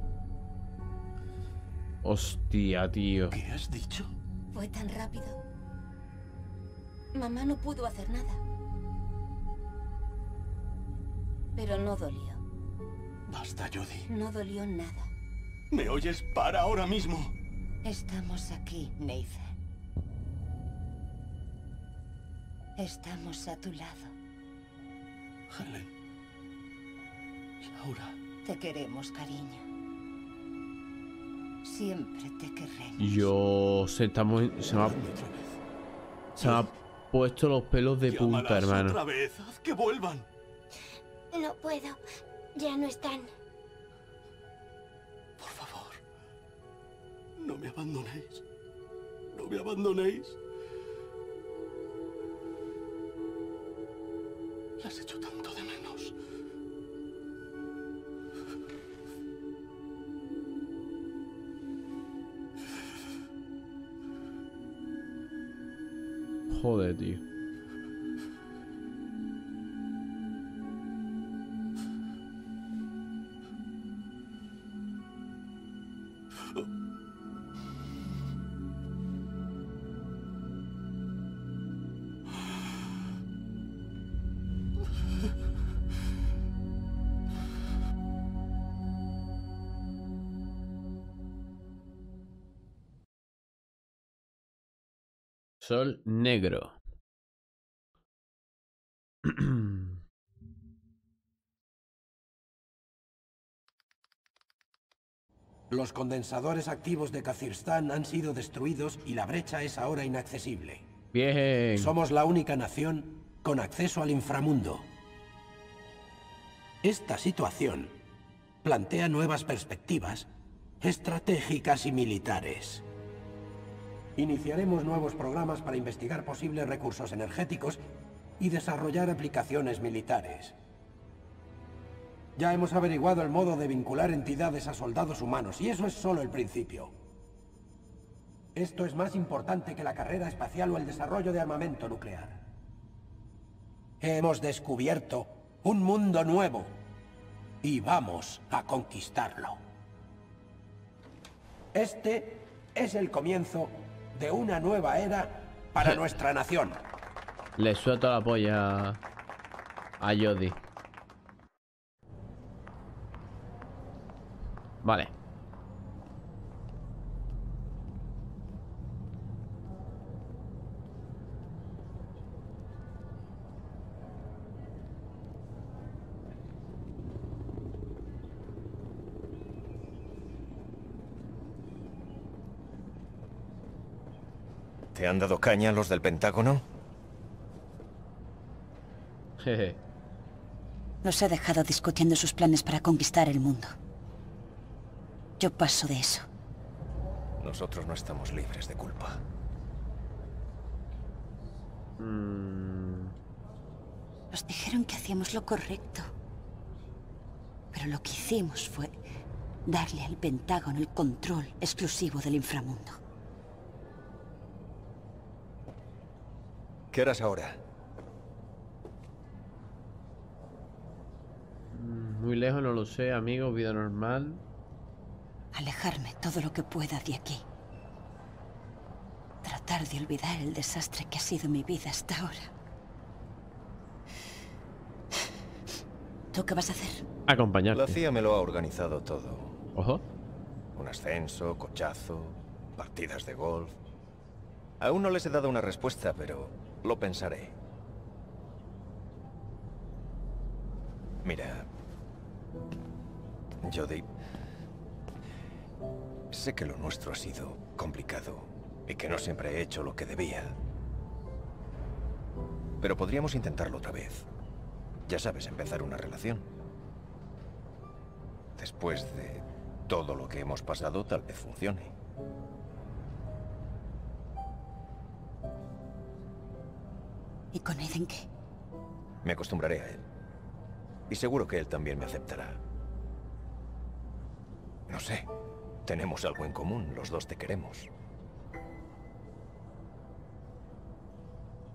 Hostia, tío. ¿Qué has dicho? Fue tan rápido. Mamá no pudo hacer nada. Pero no dolió. Basta, Jodie. No dolió nada. ¿Me oyes? Para ahora mismo. Estamos aquí, Nathan. Estamos a tu lado. Helen. Laura. Te queremos, cariño. Siempre te querremos. Yo... Se, está muy, se, me ha, se me ha puesto los pelos de punta, Llámalas hermano. otra vez. Haz que vuelvan. No puedo. Ya no están. Por favor. No me abandonéis. No me abandonéis. Las echo tanto de menos. Joder, tío. Sol negro. Los condensadores activos de Kazakhstán han sido destruidos y la brecha es ahora inaccesible. Bien. Somos la única nación con acceso al inframundo. Esta situación plantea nuevas perspectivas estratégicas y militares. Iniciaremos nuevos programas para investigar posibles recursos energéticos y desarrollar aplicaciones militares. Ya hemos averiguado el modo de vincular entidades a soldados humanos, y eso es solo el principio. Esto es más importante que la carrera espacial o el desarrollo de armamento nuclear. Hemos descubierto un mundo nuevo, y vamos a conquistarlo. Este es el comienzo de una nueva era para nuestra nación. Le suelto la polla a Jodie. Vale. ¿Te han dado caña los del Pentágono? Jeje. Los he dejado discutiendo sus planes para conquistar el mundo. Yo paso de eso. Nosotros no estamos libres de culpa. Mm. Nos dijeron que hacíamos lo correcto. Pero lo que hicimos fue darle al Pentágono el control exclusivo del inframundo. ¿Qué harás ahora? Muy lejos, no lo sé, amigo. Vida normal. Alejarme todo lo que pueda de aquí. Tratar de olvidar el desastre que ha sido mi vida hasta ahora. ¿Tú qué vas a hacer? Acompañarte. La C I A me lo ha organizado todo. Ojo. Un ascenso, cochazo, partidas de golf. Aún no les he dado una respuesta, pero lo pensaré. Mira, Jodie, sé que lo nuestro ha sido complicado y que no siempre he hecho lo que debía. Pero podríamos intentarlo otra vez. Ya sabes, empezar una relación. Después de todo lo que hemos pasado, tal vez funcione. ¿Y con Aiden qué? Me acostumbraré a él. Y seguro que él también me aceptará. No sé. Tenemos algo en común. Los dos te queremos.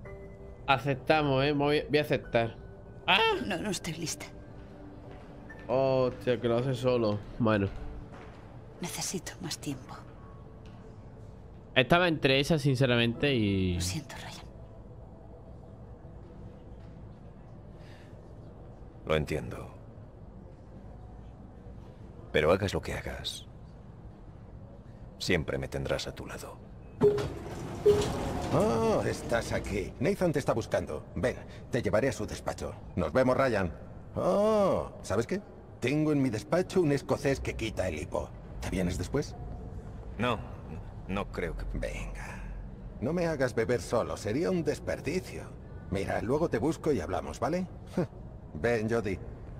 Aceptamos, eh. Voy, voy a aceptar. ¡Ah! No, no estoy lista. Hostia, que lo hace solo. Bueno. Necesito más tiempo. Estaba entre esas, sinceramente, y... Lo siento, Ryan. Lo entiendo. Pero hagas lo que hagas, siempre me tendrás a tu lado. Oh, estás aquí. Nathan te está buscando. Ven, te llevaré a su despacho. Nos vemos, Ryan. Oh, ¿sabes qué? Tengo en mi despacho un escocés que quita el hipo. ¿Te vienes después? No, no creo que... Venga. No me hagas beber solo, sería un desperdicio. Mira, luego te busco y hablamos, ¿vale? Ven, Jodie.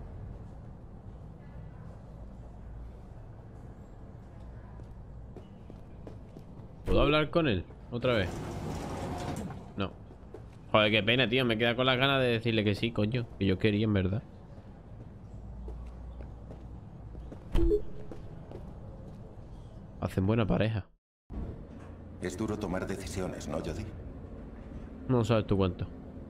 ¿Puedo hablar con él? Otra vez. No. Joder, qué pena, tío. Me queda con las ganas de decirle que sí, coño. Que yo quería, en verdad. Hacen buena pareja. Es duro tomar decisiones, ¿no, Jodie? No sabes tú cuánto.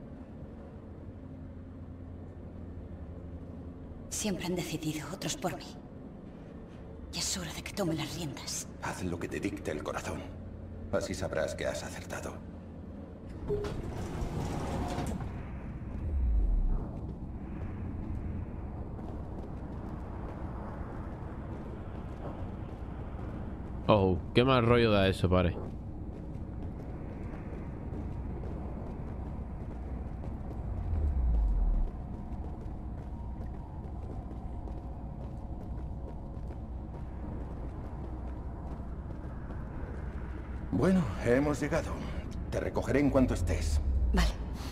Siempre han decidido otros por mí. Y es hora de que tome las riendas. Haz lo que te dicte el corazón. Así sabrás que has acertado. Oh, qué mal rollo da eso, pare. Bueno, hemos llegado. Te recogeré en cuanto estés. Vale.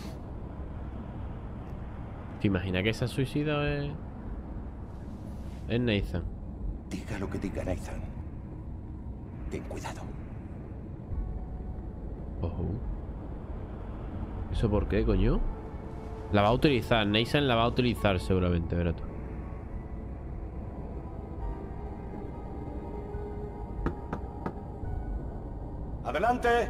¿Te imaginas que se ha suicidado es... es Nathan? Diga lo que diga Nathan. Ten cuidado. Ojo. ¿Eso por qué, coño? La va a utilizar. Nathan la va a utilizar seguramente, verás tú. ¡Adelante!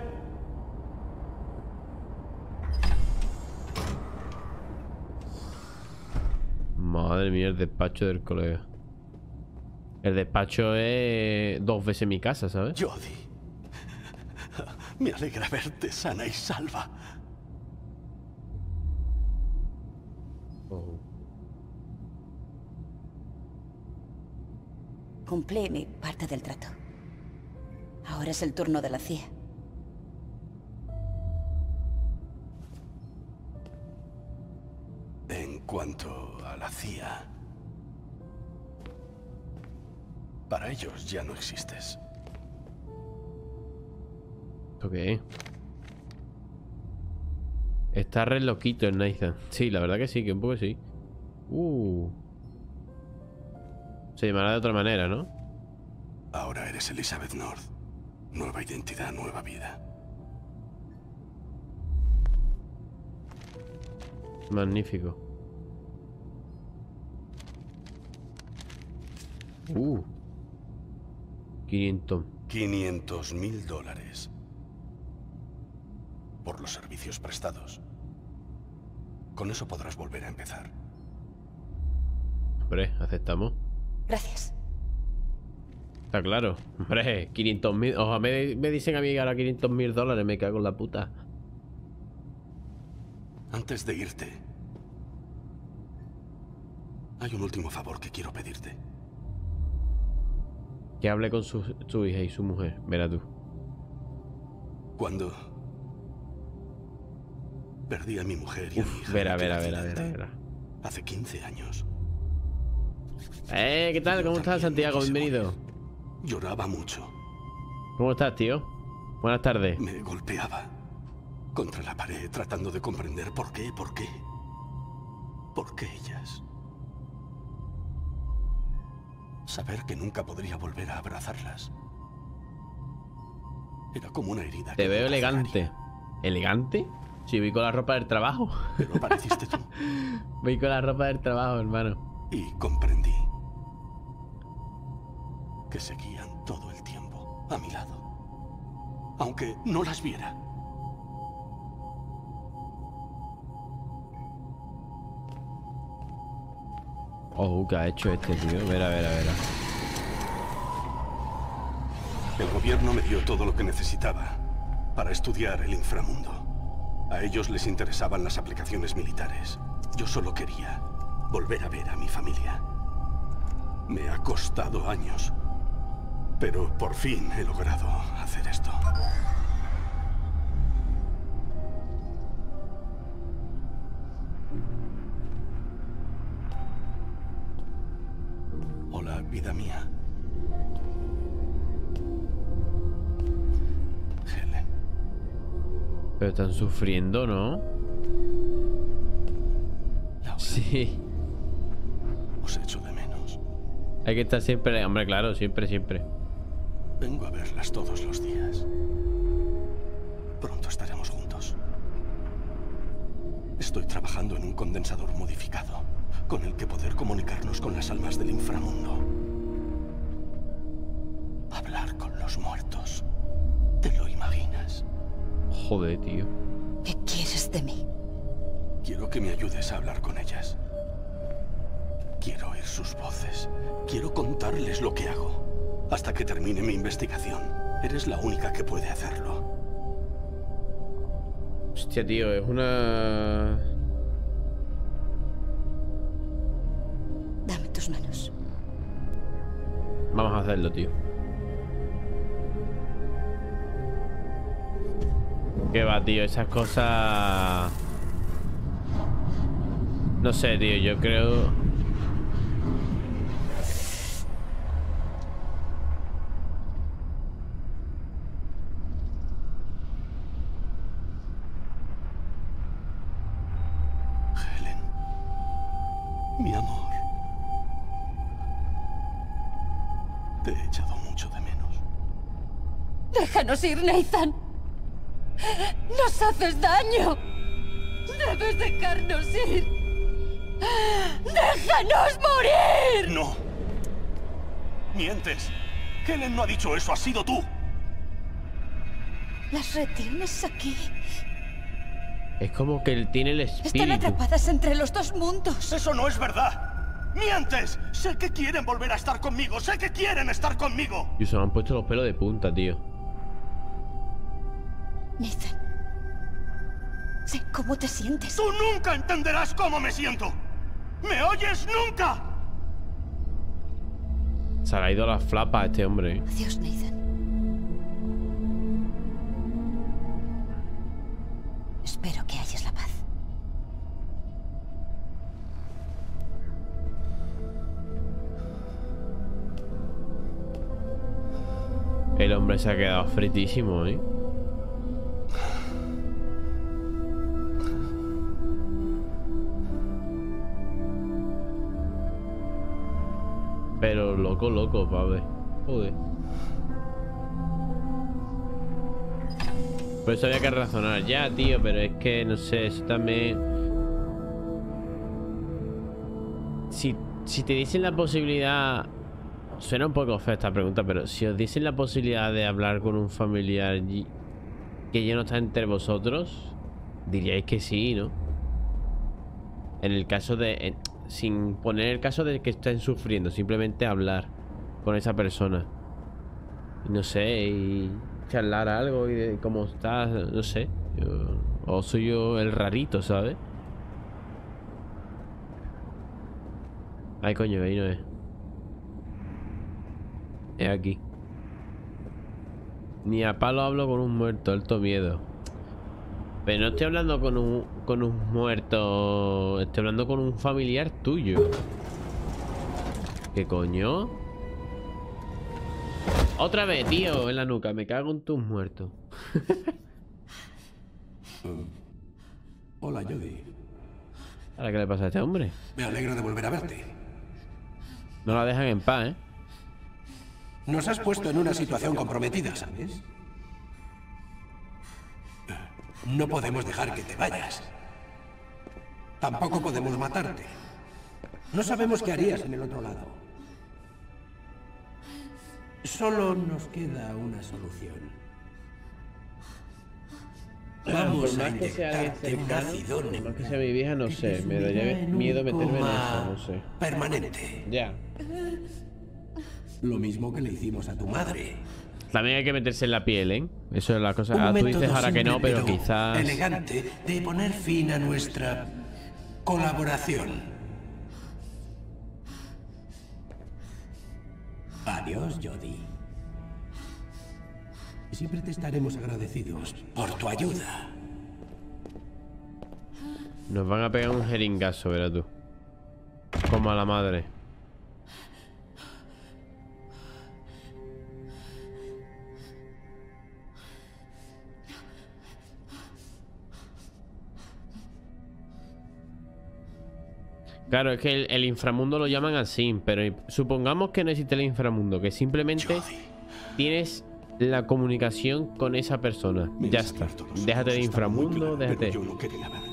Madre mía, el despacho del colega. El despacho es dos veces mi casa, ¿sabes? Jodie, me alegra verte sana y salva. Oh. Cumplí mi parte del trato. Ahora es el turno de la C I A. En cuanto a la C I A, para ellos ya no existes. Ok. Está re loquito el Nathan. Sí, la verdad que sí, que un poco sí. Uh. Se llamará de otra manera, ¿no? Ahora eres Elizabeth North. Nueva identidad, nueva vida. Magnífico. Uh. quinientos. quinientos mil dólares. Por los servicios prestados. Con eso podrás volver a empezar. Hombre, aceptamos. Gracias. Está claro. Hombre, quinientos mil. Ojalá me, me dicen a mí que ahora quinientos mil dólares. Me cago en la puta. Antes de irte, hay un último favor que quiero pedirte. Que hable con su, su hija y su mujer. Verá tú. Cuando perdí a mi mujer y Uf, a mi hija. verá, verá, verá, verá, verá. Hace quince años. Eh, ¿qué tal? ¿Cómo estás, Santiago? Bienvenido. Lloraba mucho. ¿Cómo estás, tío? Buenas tardes. Me golpeaba contra la pared tratando de comprender por qué, por qué. ¿Por qué ellas? Saber que nunca podría volver a abrazarlas. Era como una herida. Te veo elegante. ¿Elegante? Sí, voy con la ropa del trabajo. Pero apareciste tú. Voy con la ropa del trabajo, hermano. Y comprendí que seguían todo el tiempo a mi lado. Aunque no las viera. Oh, ¿qué ha hecho este tío? Verá, verá, verá. El gobierno me dio todo lo que necesitaba para estudiar el inframundo. A ellos les interesaban las aplicaciones militares. Yo solo quería volver a ver a mi familia. Me ha costado años, pero por fin he logrado hacer esto. Hola, vida mía. Helen. Pero están sufriendo, ¿no? Laura. Sí. Os echo de menos. Hay que estar siempre... Hombre, claro, siempre, siempre. Vengo a verlas todos los días. Pronto estaremos juntos. Estoy trabajando en un condensador modificado, con el que poder comunicarnos con las almas del inframundo. Hablar con los muertos. ¿Te lo imaginas? Joder, tío. ¿Qué quieres de mí? Quiero que me ayudes a hablar con ellas. Quiero oír sus voces. Quiero contarles lo que hago. Hasta que termine mi investigación. Eres la única que puede hacerlo. Hostia, tío, es una... Dame tus manos. Vamos a hacerlo, tío. ¿Qué va, tío? Esas cosas... No sé, tío, yo creo... Helen. Mi amor. Te he echado mucho de menos. Déjanos ir, Nathan. Nos haces daño. Debes dejarnos ir. ¡Déjanos morir! No. Mientes. Helen no ha dicho eso, has sido tú. Las retienes aquí. Es como que él tiene el espíritu. Están atrapadas entre los dos mundos. Eso no es verdad. ¡Mientes! Sé que quieren volver a estar conmigo. Sé que quieren estar conmigo. Y se me han puesto los pelos de punta, tío. Nathan. Sé cómo te sientes. Tú nunca entenderás cómo me siento. ¿Me oyes? ¡Nunca! Se le ha ido la flapa a este hombre, ¿eh? Adiós, Nathan. Espero que halles la paz. El hombre se ha quedado fritísimo, ¿eh? Pero loco, loco, pa' ver. Joder. Por eso había que razonar ya, tío. Pero es que, no sé, eso también... Si, si te dicen la posibilidad... Suena un poco fea esta pregunta, pero si os dicen la posibilidad de hablar con un familiar y- que ya no está entre vosotros, diríais que sí, ¿no? En el caso de... en- sin poner el caso de que estén sufriendo, simplemente hablar con esa persona. Y no sé, y charlar algo y de cómo estás, no sé. Yo- o soy yo el rarito, ¿sabes? Ay, coño, ahí no es. Es aquí. Ni a palo hablo con un muerto, alto miedo. Pero no estoy hablando con un, con un muerto. Estoy hablando con un familiar tuyo. ¿Qué coño? Otra vez, tío, en la nuca. Me cago en tus muertos. Uh, hola, Jodie. ¿Ahora qué le pasa a este hombre? Me alegro de volver a verte. No la dejan en paz, ¿eh? Nos has puesto en una situación comprometida, ¿sabes? No podemos dejar que te vayas. Tampoco podemos matarte. No sabemos qué harías en el otro lado. Solo nos queda una solución. Vamos por a más que sea alguien inyectarte cercano, ácido por más que sea mi vieja, no sé. Me daría miedo meterme en eso, no sé. Permanente. Ya. Lo mismo que le hicimos a tu madre. También hay que meterse en la piel, ¿eh? Eso es la cosa. Un Ah, tú dices método ahora que no, simple, pero quizás... elegante de poner fin a nuestra colaboración. Adiós, Jodie. Siempre te estaremos agradecidos por tu ayuda. Nos van a pegar un jeringazo, verás tú. Como a la madre. Claro, es que el, el inframundo lo llaman así, pero supongamos que no existe el inframundo, que simplemente tienes la comunicación con esa persona. Ya está. Déjate de inframundo, déjate. Yo no quería verlo.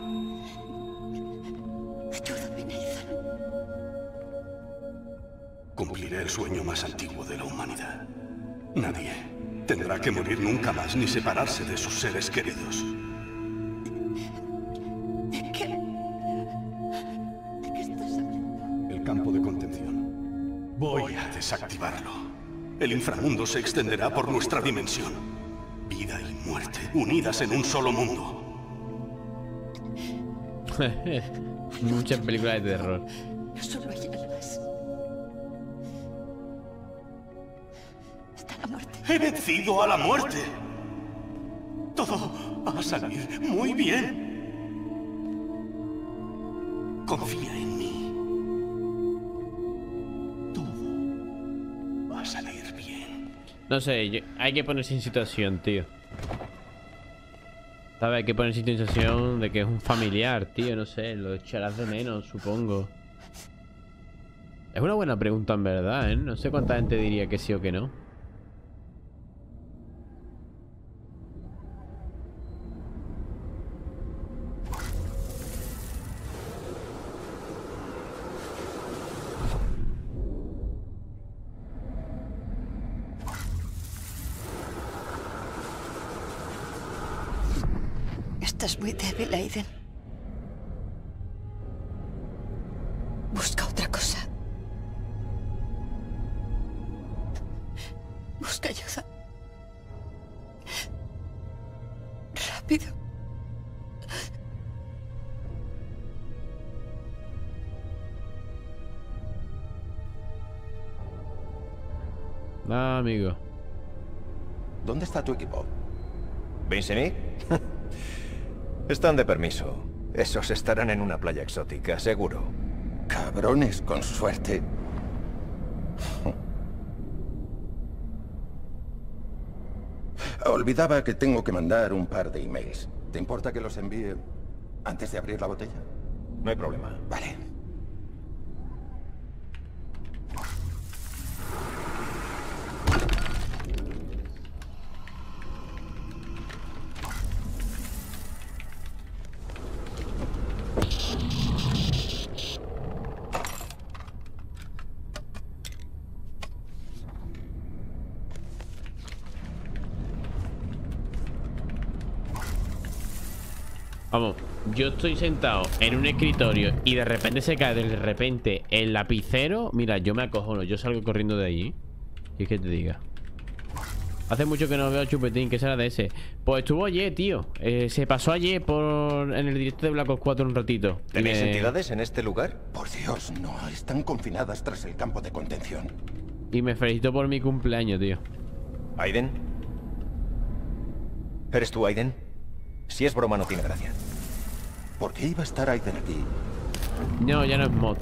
Cumpliré el sueño más antiguo de la humanidad. Nadie tendrá que morir nunca más ni separarse de sus seres queridos. El campo de contención. Voy a desactivarlo. El inframundo se extenderá por nuestra dimensión. Vida y muerte unidas en un solo mundo. Muchas películas de terror. No solo hay almas. Está la muerte. ¡He vencido a la muerte! Todo va a salir muy bien. Confía en mí. Todo va a salir bien. No sé, yo- hay que ponerse en situación, tío. ¿Sabes? Hay que ponerse en situación de que es un familiar, tío. No sé, lo echarás de menos, supongo. Es una buena pregunta, en verdad, ¿eh? No sé cuánta gente diría que sí o que no. Estás muy débil, Aiden. Busca otra cosa. Busca ayuda. Rápido. Ah, amigo. ¿Dónde está tu equipo? ¿Vincent? Están de permiso. Esos estarán en una playa exótica, seguro. Cabrones, con suerte. Olvidaba que tengo que mandar un par de emails. ¿Te importa que los envíe antes de abrir la botella? No hay problema. Vale. Vamos, yo estoy sentado en un escritorio y de repente se cae de repente el lapicero. Mira, yo me acojono, yo salgo corriendo de allí. Y es que te diga. Hace mucho que no veo a Chupetín, ¿qué será de ese? Pues estuvo ayer, tío. Eh, se pasó ayer por en el directo de Black Ops cuatro un ratito. ¿Tenéis Me- entidades en este lugar? Por Dios, no. Están confinadas tras el campo de contención. Y me felicitó por mi cumpleaños, tío. ¿Aiden? ¿Eres tú, Aiden? Si es broma, no tiene gracia. ¿Por qué iba a estar Aiden aquí? No, ya no es mod.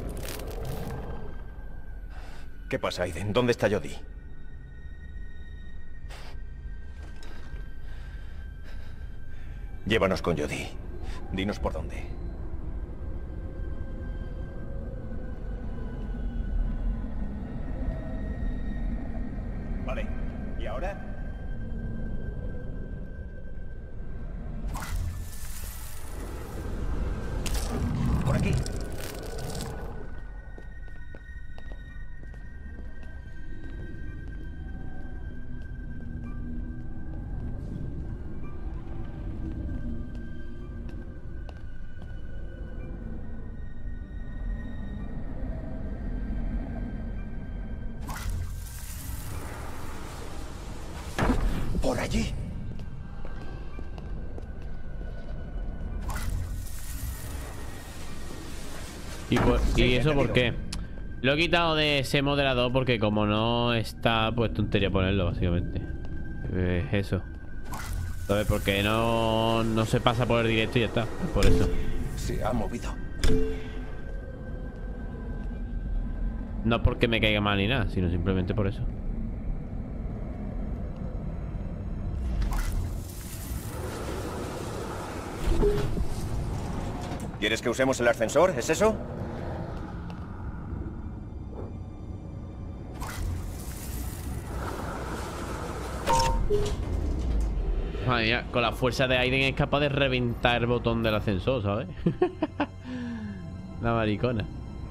¿Qué pasa, Aiden? ¿Dónde está Jodie? Llévanos con Jodie. Dinos por dónde. Vale. ¿Y ahora? Por aquí. allí? ¿Y, por, ¿y eso por qué? Lo he quitado de ese moderador porque como no está, pues tontería ponerlo, básicamente. Es eso. Entonces, porque no, no se pasa por el directo y ya está. Por eso. Se ha movido. No porque me caiga mal ni nada, sino simplemente por eso. ¿Quieres que usemos el ascensor? ¿Es eso? Madre mía, con la fuerza de Aiden es capaz de reventar el botón del ascensor, ¿sabes? La maricona.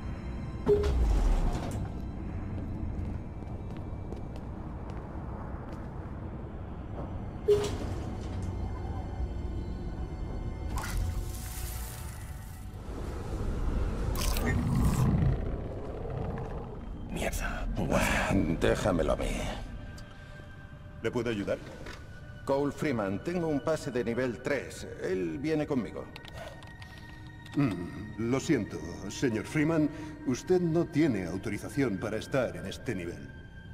Mierda. Déjamelo a mí. ¿Le puedo ayudar? Cole Freeman, tengo un pase de nivel tres. Él viene conmigo. Mm, lo siento, señor Freeman. Usted no tiene autorización para estar en este nivel.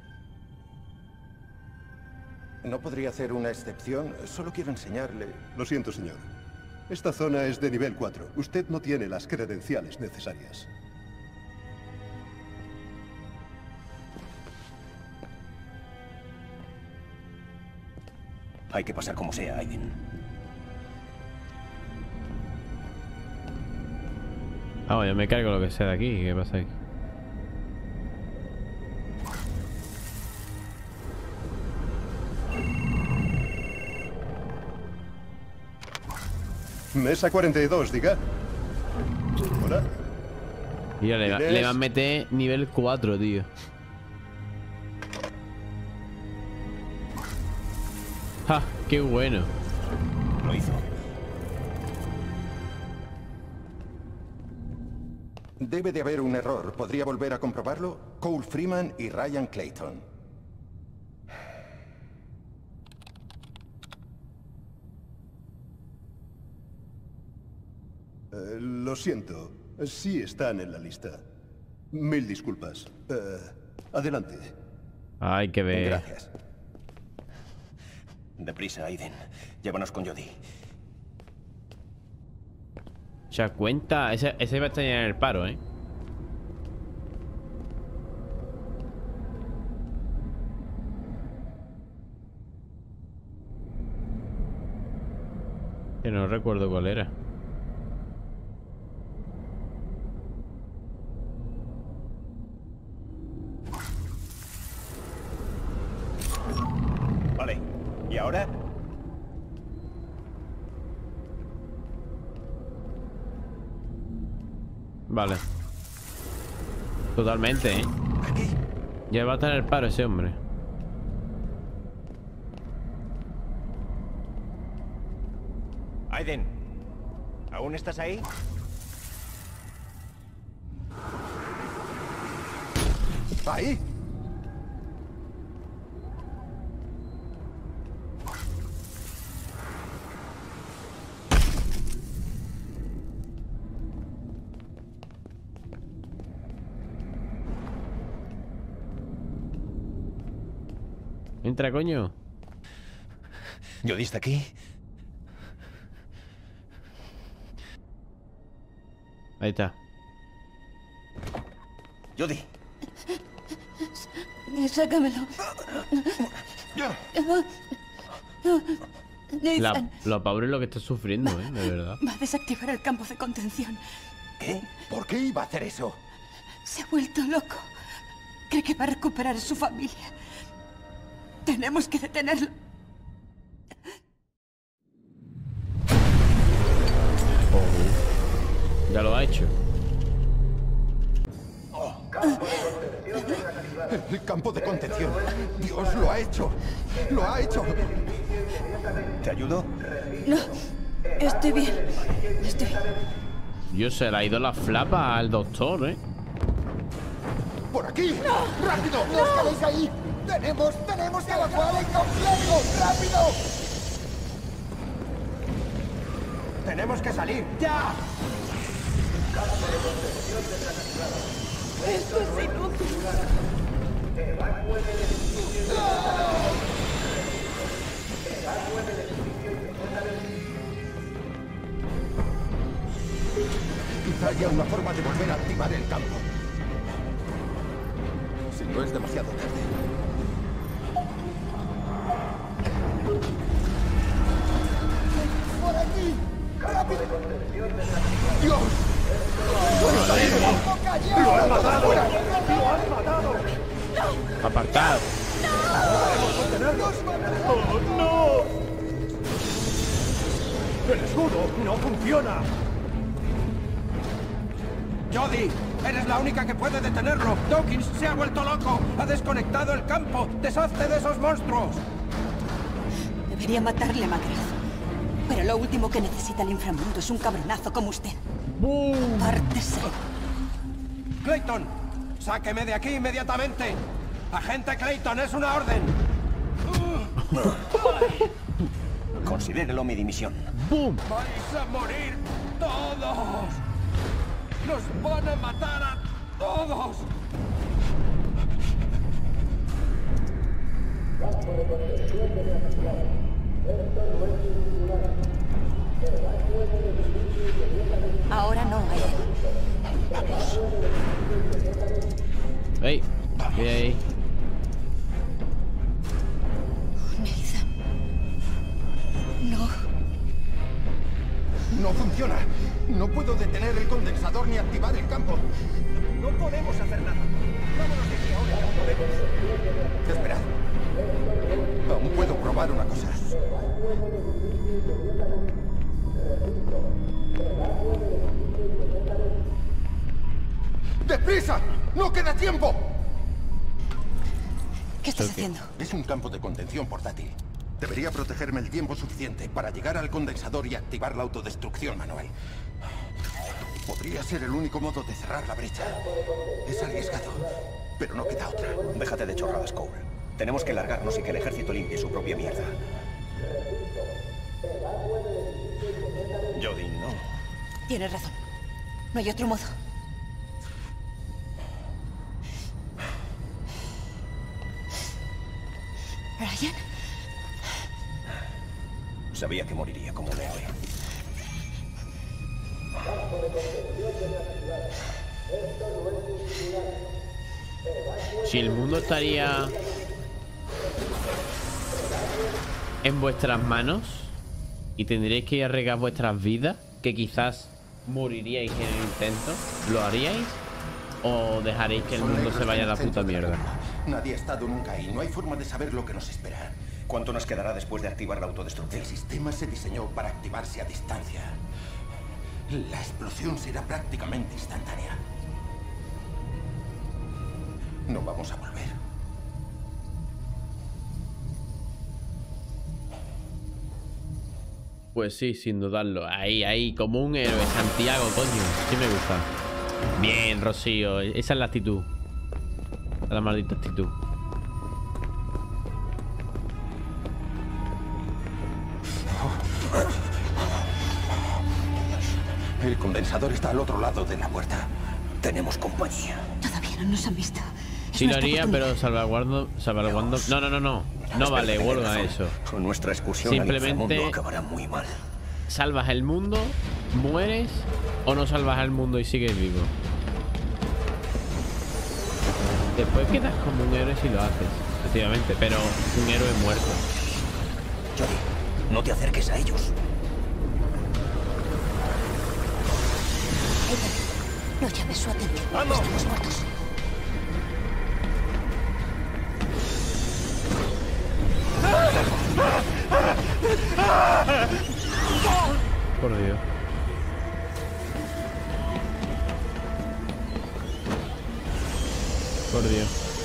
¿No podría hacer una excepción? Solo quiero enseñarle... Lo siento, señor. Esta zona es de nivel cuatro. Usted no tiene las credenciales necesarias. Hay que pasar como sea, Aiden. Ah, yo me cargo lo que sea de aquí. ¿Qué pasa ahí? Mesa cuarenta y dos, diga. Hola. Mira, le, va, le van a meter nivel cuatro, tío. ¡Ja! ¡Qué bueno! Lo hizo. Debe de haber un error. ¿Podría volver a comprobarlo? Cole Freeman y Ryan Clayton. Eh, lo siento. Sí están en la lista. Mil disculpas. Eh, adelante. Hay que ver. Gracias. Deprisa, Aiden. Llévanos con Jodie. ¿Se cuenta? Ese, ese va a estar en el paro, ¿eh? Que no recuerdo cuál era. Vale. ¿Y ahora? Vale. Totalmente, ¿eh? Ya va a estar en el paro ese hombre. Aiden, ¿aún estás ahí? ¿Ahí? Entra, coño. ¿Jodie está aquí? Ahí está. Jodie. Sácamelo. La, lo pobre es lo que está sufriendo, ¿eh? De verdad. Va a desactivar el campo de contención. ¿Qué? ¿Por qué iba a hacer eso? Se ha vuelto loco. Cree que va a recuperar a su familia. Tenemos que detenerlo. Oh, ya lo ha hecho. El campo de contención. Dios lo ha hecho. Lo ha hecho. ¿Te ayudo? No, estoy bien. Estoy bien. Dios, se le ha ido la flapa al doctor, ¿eh? ¡Por aquí! ¡No! ¡Rápido! ¡No os quedéis ahí! ¡Tenemos, tenemos que evacuar el complejo! ¡Rápido! ¡Tenemos que salir! ¡Ya! Esto es inútil. Quizá haya una forma de volver a activar el campo. Si no es demasiado tarde. ¡Por aquí! ¡Rápido! ¡Dios! ¡Lo has matado! ¡Lo has matado! Apartado. ¡Oh, no! ¡El escudo no funciona! Jodie, eres la única que puede detenerlo. Dawkins se ha vuelto loco. Ha desconectado el campo. ¡Deshazte de esos monstruos! Debería matarle, Macrath. Pero lo último que necesita el inframundo es un cabronazo como usted. ¡Pártese! ¡Clayton! ¡Sáqueme de aquí inmediatamente! ¡Agente Clayton, es una orden! Considérelo mi dimisión. ¡Bum! ¡Vais a morir todos! ¡Nos van a matar a todos! Ahora no, Aiden. Vamos. ¡Ey! ¿Qué hay ahí? Nathan. No. No funciona. No puedo detener el condensador ni activar el campo. No podemos hacer nada. Vámonos de aquí ahora, no podemos. Esperad. Aún puedo probar una cosa. ¡Deprisa! ¡No queda tiempo! ¿Qué estás haciendo? Es un campo de contención portátil. Debería protegerme el tiempo suficiente para llegar al condensador y activar la autodestrucción manual. Podría ser el único modo de cerrar la brecha. Es arriesgado, pero no queda otra. Déjate de chorradas, Cole. Tenemos que largarnos y que el ejército limpie su propia mierda. Jodie, no. Tienes razón. No hay otro modo. ¿Ryan? Sabía que moriría como un héroe. Si el mundo estaría en vuestras manos y tendríais que arriesgar vuestras vidas, que quizás moriríais en el intento, ¿lo haríais? ¿O dejaréis que el mundo se vaya a la puta mierda? Nadie ha estado nunca ahí. No hay forma de saber lo que nos espera. ¿Cuánto nos quedará después de activar la autodestrucción? El sistema se diseñó para activarse a distancia. La explosión será prácticamente instantánea. No vamos a volver. Pues sí, sin dudarlo. Ahí, ahí, como un héroe. Santiago, coño. Sí me gusta. Bien, Rocío. Esa es la actitud. La maldita actitud. El condensador está al otro lado de la puerta. Tenemos compañía. Todavía no nos han visto. Sí lo haría, pero salvaguardo, salvaguardo. No, no, no, no. No vale, huelga eso. Con nuestra excursión simplemente acabará muy mal. Salvas el mundo, mueres o no salvas el mundo y sigues vivo. Después quedas como un héroe si lo haces, efectivamente, pero un héroe muerto. Jodie, no te acerques a ellos. No llames su atención. ¡Vamos! Estamos muertos. Por Dios. Por Dios.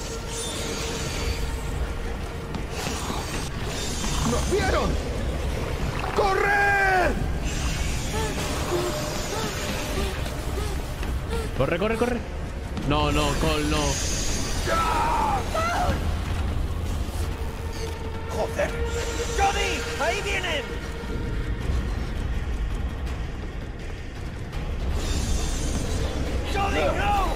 ¡Nos vieron! ¡Corre! Corre, corre, corre. No, no, Cole, no. ¡Joder! ¡Jodie! ¡Ahí vienen! ¡Jodie, no!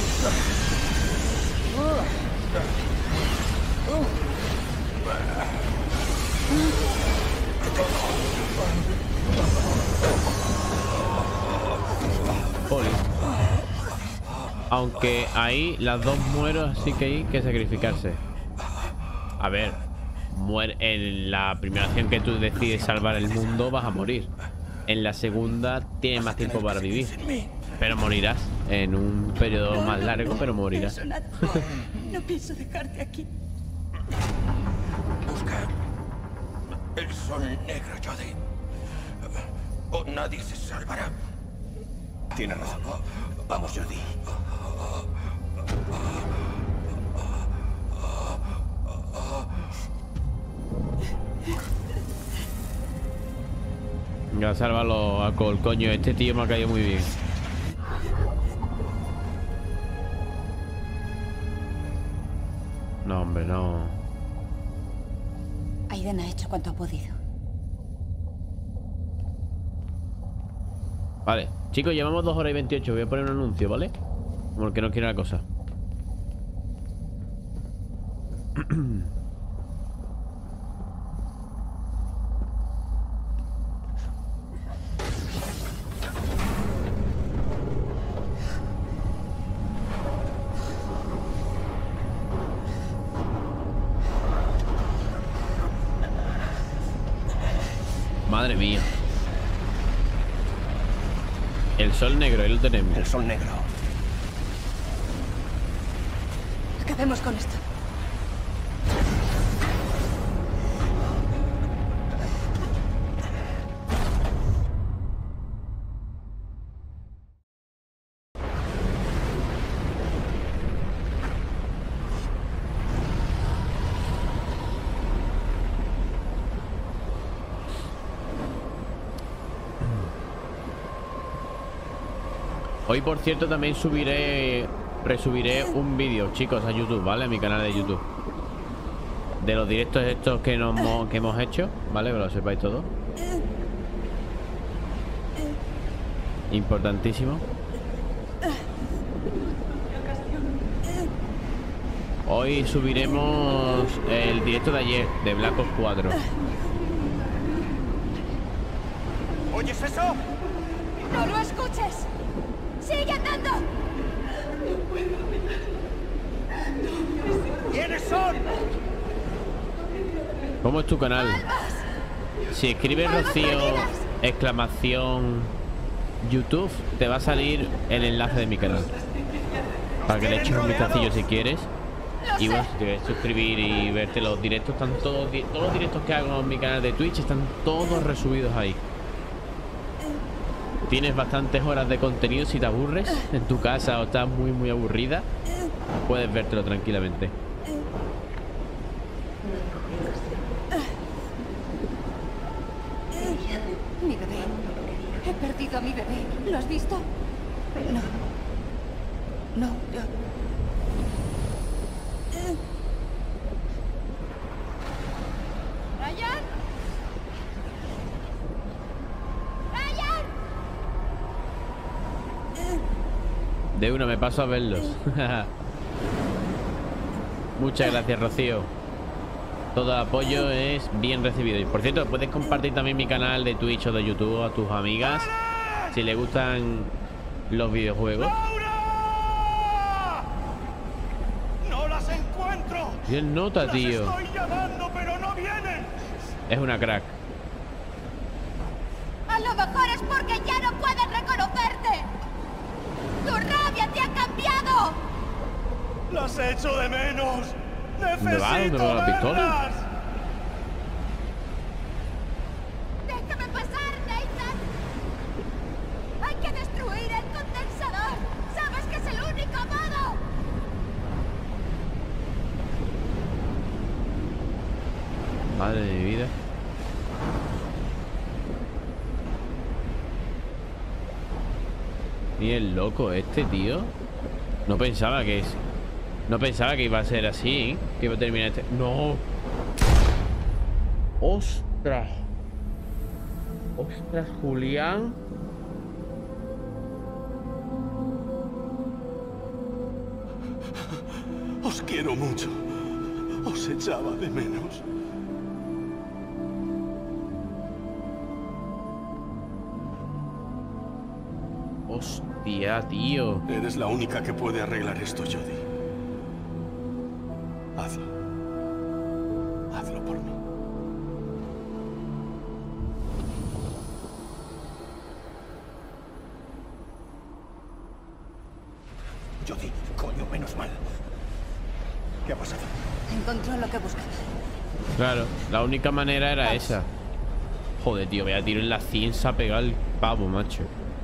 Poli. Aunque ahí las dos muero, así que hay que sacrificarse. A ver, muere en la primera acción que tú decides salvar el mundo, vas a morir. En la segunda tienes más tiempo para vivir, pero morirás en un periodo más largo, pero morirás. No pienso dejarte aquí. Busca el sol negro, Jodie. O nadie se salvará. Tienes razón. Vamos, Jodie. Venga, sálvalo, Alcohol, coño. Este tío me ha caído muy bien. No, hombre, no. Aiden ha hecho cuanto ha podido. Vale, chicos, llevamos dos horas y veintiocho. Voy a poner un anuncio, ¿vale? Como el que no quiere la cosa. Madre mía. El sol negro, ahí lo tenemos. El sol negro. Acabemos con esto. Hoy, por cierto, también subiré, resubiré un vídeo, chicos, a YouTube, ¿vale? A mi canal de YouTube. De los directos estos que, nos, que hemos hecho, ¿vale? Que lo sepáis todo. Importantísimo. Hoy subiremos el directo de ayer, de Black Ops cuatro. ¿Oyes eso? ¡No lo escuches! ¡Sigue andando! ¿Quiénes son? ¿Cómo es tu canal? Si escribes Rocío, exclamación YouTube, te va a salir el enlace de mi canal. Para que le eches un vistacillo si quieres. Y bueno, si te quieres suscribir y verte los directos, están todos, todos los directos que hago en mi canal de Twitch están todos resubidos ahí. Tienes bastantes horas de contenido. Si te aburres en tu casa o estás muy muy aburrida, puedes vértelo tranquilamente. Mi bebé. He perdido a mi bebé. ¿Lo has visto? No. No, yo... ¡Ryan! ¡Ryan! De una me paso a verlos. Muchas gracias, Rocío. Todo apoyo es bien recibido. Y por cierto, puedes compartir también mi canal de Twitch o de YouTube a tus amigas si les gustan los videojuegos. ¡No las encuentro! Bien nota, tío. Las estoy llamando, pero no vienen. Es una crack. A lo mejor es porque ya no pueden reconocerte. ¡Tu rabia te ha cambiado! Las echo de menos. ¿Dónde va? ¿Dónde va la pistola? ¡Déjame pasar, Nathan! ¡Hay que destruir el condensador! ¡Sabes que es el único modo! Madre de mi vida. Y el loco este, tío. No pensaba que es... No pensaba que iba a ser así, ¿eh? Que iba a terminar este... ¡No! Ostras. Ostras, Julián. Os quiero mucho. Os echaba de menos. Hostia, tío. Eres la única que puede arreglar esto, Jodie. Hazlo. Hazlo por mí. Jodie, coño, menos mal. ¿Qué ha pasado? Encontró lo que buscaba. Claro, la única manera era esa. Joder, tío, vaya tiro en la cien se ha pegado el pavo, macho.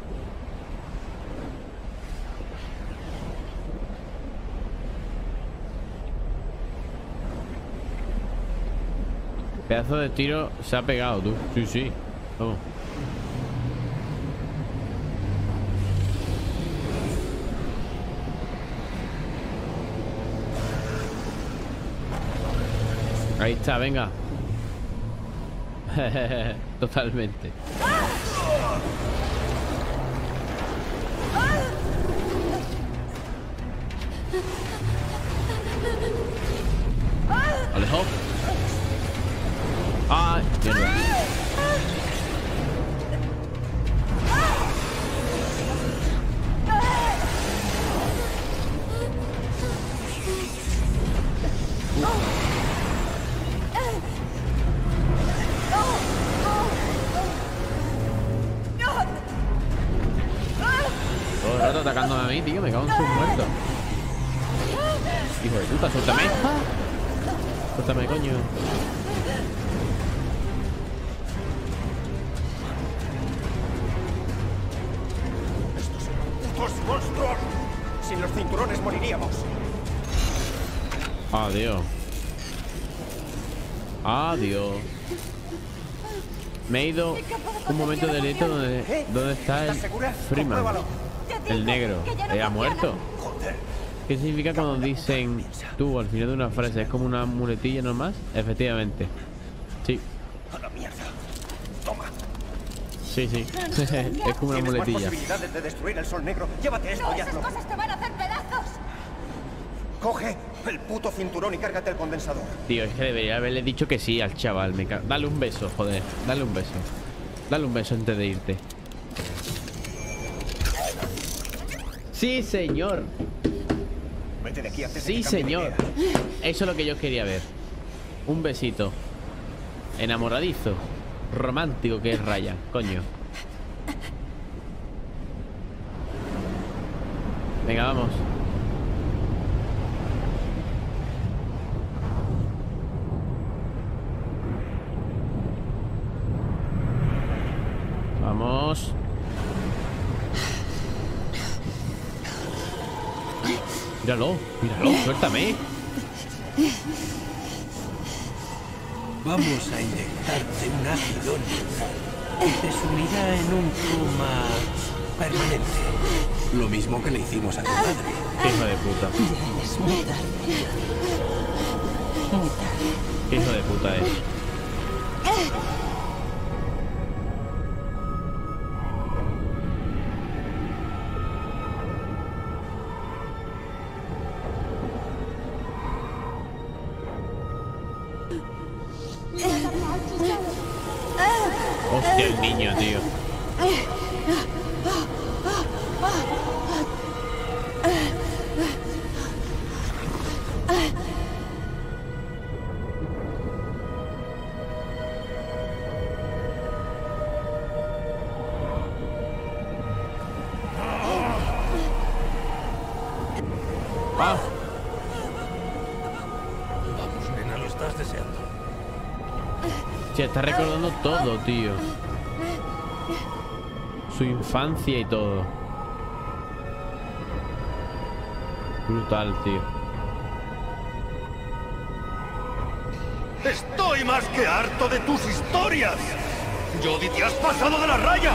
Pedazo de tiro se ha pegado, tú. Sí, sí. Vamos. Ahí está, venga. Totalmente. Alejo. Ay, mierda. Todo el rato atacándome a mí, tío. Me cago en sus muertos. Hijo de puta, suéltame. Suéltame, coño. ¡Putos monstruos! Sin los cinturones moriríamos. Adiós. Adiós. Me he ido un momento del leto donde, donde está el Freeman. El negro. ¿Ha muerto? ¿Qué significa cuando dicen tú al final de una frase? ¿Es como una muletilla nomás? Efectivamente. Sí. A la mierda. Toma. Sí, sí. Es como una muletilla. ¿Tienes más posibilidades de destruir el sol negro? Llévate esto No, y esas hazlo. cosas te van a hacer pedazos. Coge el puto cinturón y cárgate el condensador. Tío, es que debería haberle dicho que sí al chaval. Me ca... Dale un beso, joder. Dale un beso. Dale un beso antes de irte. Sí, señor. Vete de aquí antes de Sí, que cambie de señor. idea. Eso es lo que yo quería ver. Un besito. Enamoradizo. Romántico que es Ryan, coño. Venga, vamos. Vamos. Míralo, míralo, suéltame. Vamos a inyectarte un ácido y te sumirá en un coma permanente. Lo mismo que le hicimos a tu madre. Hijo de puta. Ya es muy tarde. Muy tarde. Hijo de puta es. Hostia, el niño, tío. Ah. Vamos, nena, lo estás deseando. Se está recordando todo, tío. Su infancia y todo. Brutal, tío. Estoy más que harto de tus historias. Jodie, te has pasado de la raya.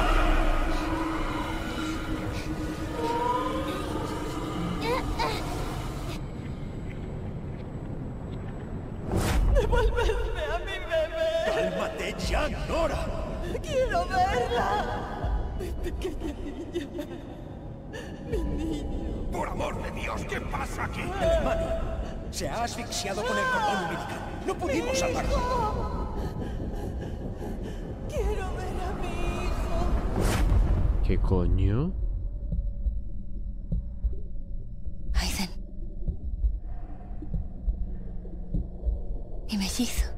Devuélveme a mi bebé. ¡Madre ya, Nora! ¡Quiero verla! Mi pequeña niña. Mi niño. Por amor de Dios, ¿qué pasa aquí? El hermano se ha asfixiado con el cordón umbilical. No pudimos salvarlo. Quiero ver a mi hijo. ¿Qué coño? Aiden. Mi mellizo.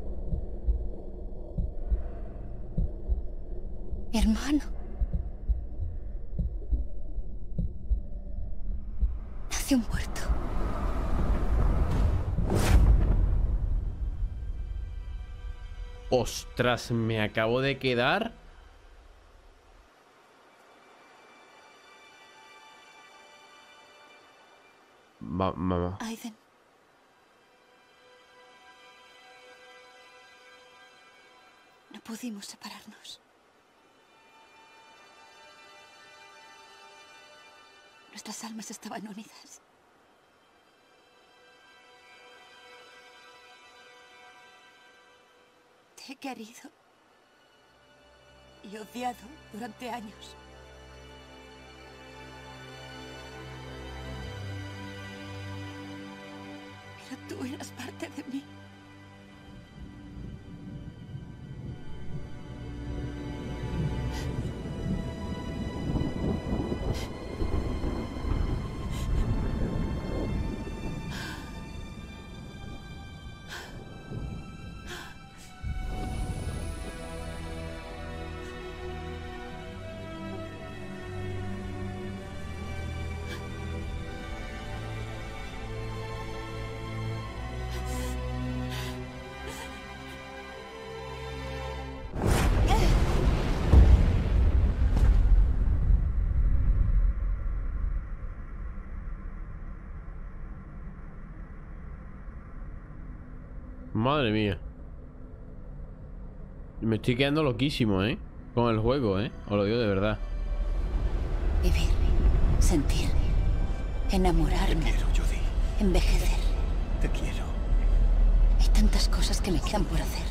Mi hermano. Nació muerto. Ostras, me acabo de quedar. Ma mamá. Aiden. No pudimos separarnos. Nuestras almas estaban unidas. Te he querido y odiado durante años. Pero tú eras parte de mí. Madre mía. Me estoy quedando loquísimo, ¿eh? Con el juego, ¿eh? Os lo digo de verdad. Vivir, sentir, enamorarme. Te quiero, Judy. Envejecer. Te quiero. Hay tantas cosas que me quedan por hacer.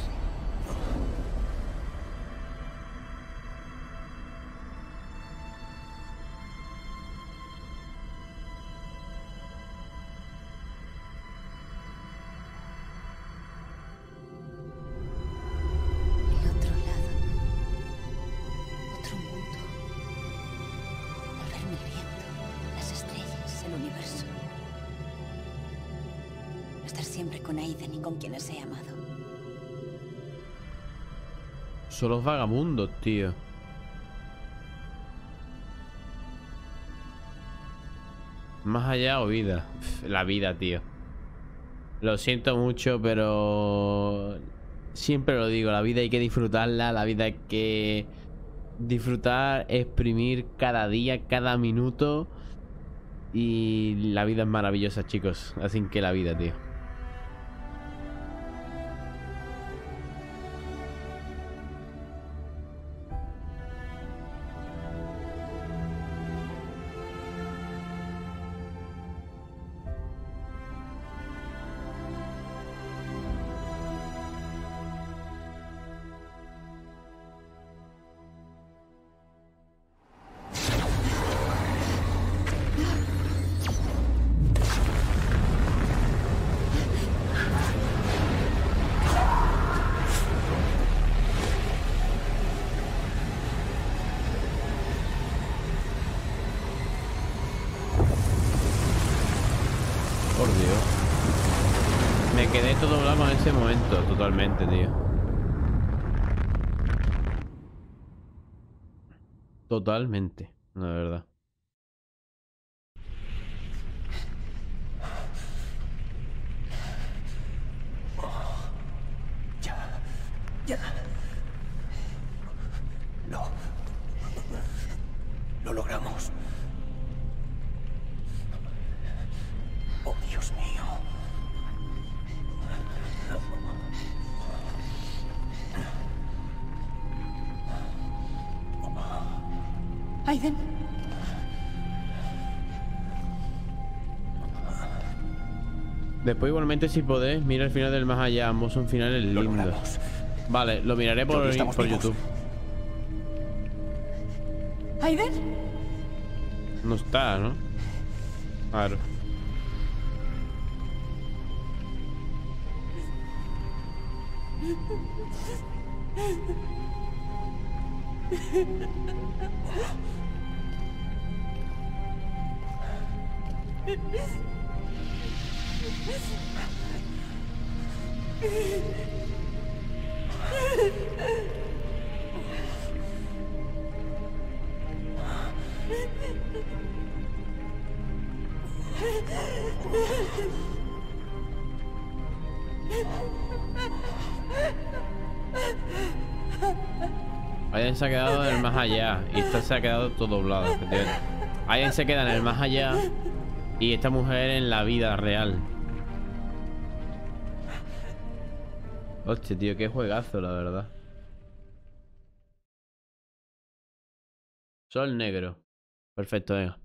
Son los vagabundos, tío. Más allá o vida. La vida, tío. Lo siento mucho, pero siempre lo digo, la vida hay que disfrutarla. La vida hay que disfrutar, exprimir cada día, cada minuto. Y la vida es maravillosa, chicos. Así que la vida, tío. Por Dios. Me quedé todo blanco en ese momento, totalmente, tío. Totalmente, la verdad. Ya, ya. No. Lo logramos. Oh, Dios mío. Aiden. Después igualmente si podés, mira el final del más allá. Ambos son finales lindos. Vale, lo miraré por, por YouTube. ¿Aiden? No está, ¿no? Claro. Aiden se ha quedado en el más allá y esta se ha quedado todo doblado. Aiden se queda en el más allá y esta mujer en la vida real. Hostia, tío, qué juegazo, la verdad. Sol negro. Perfecto, venga.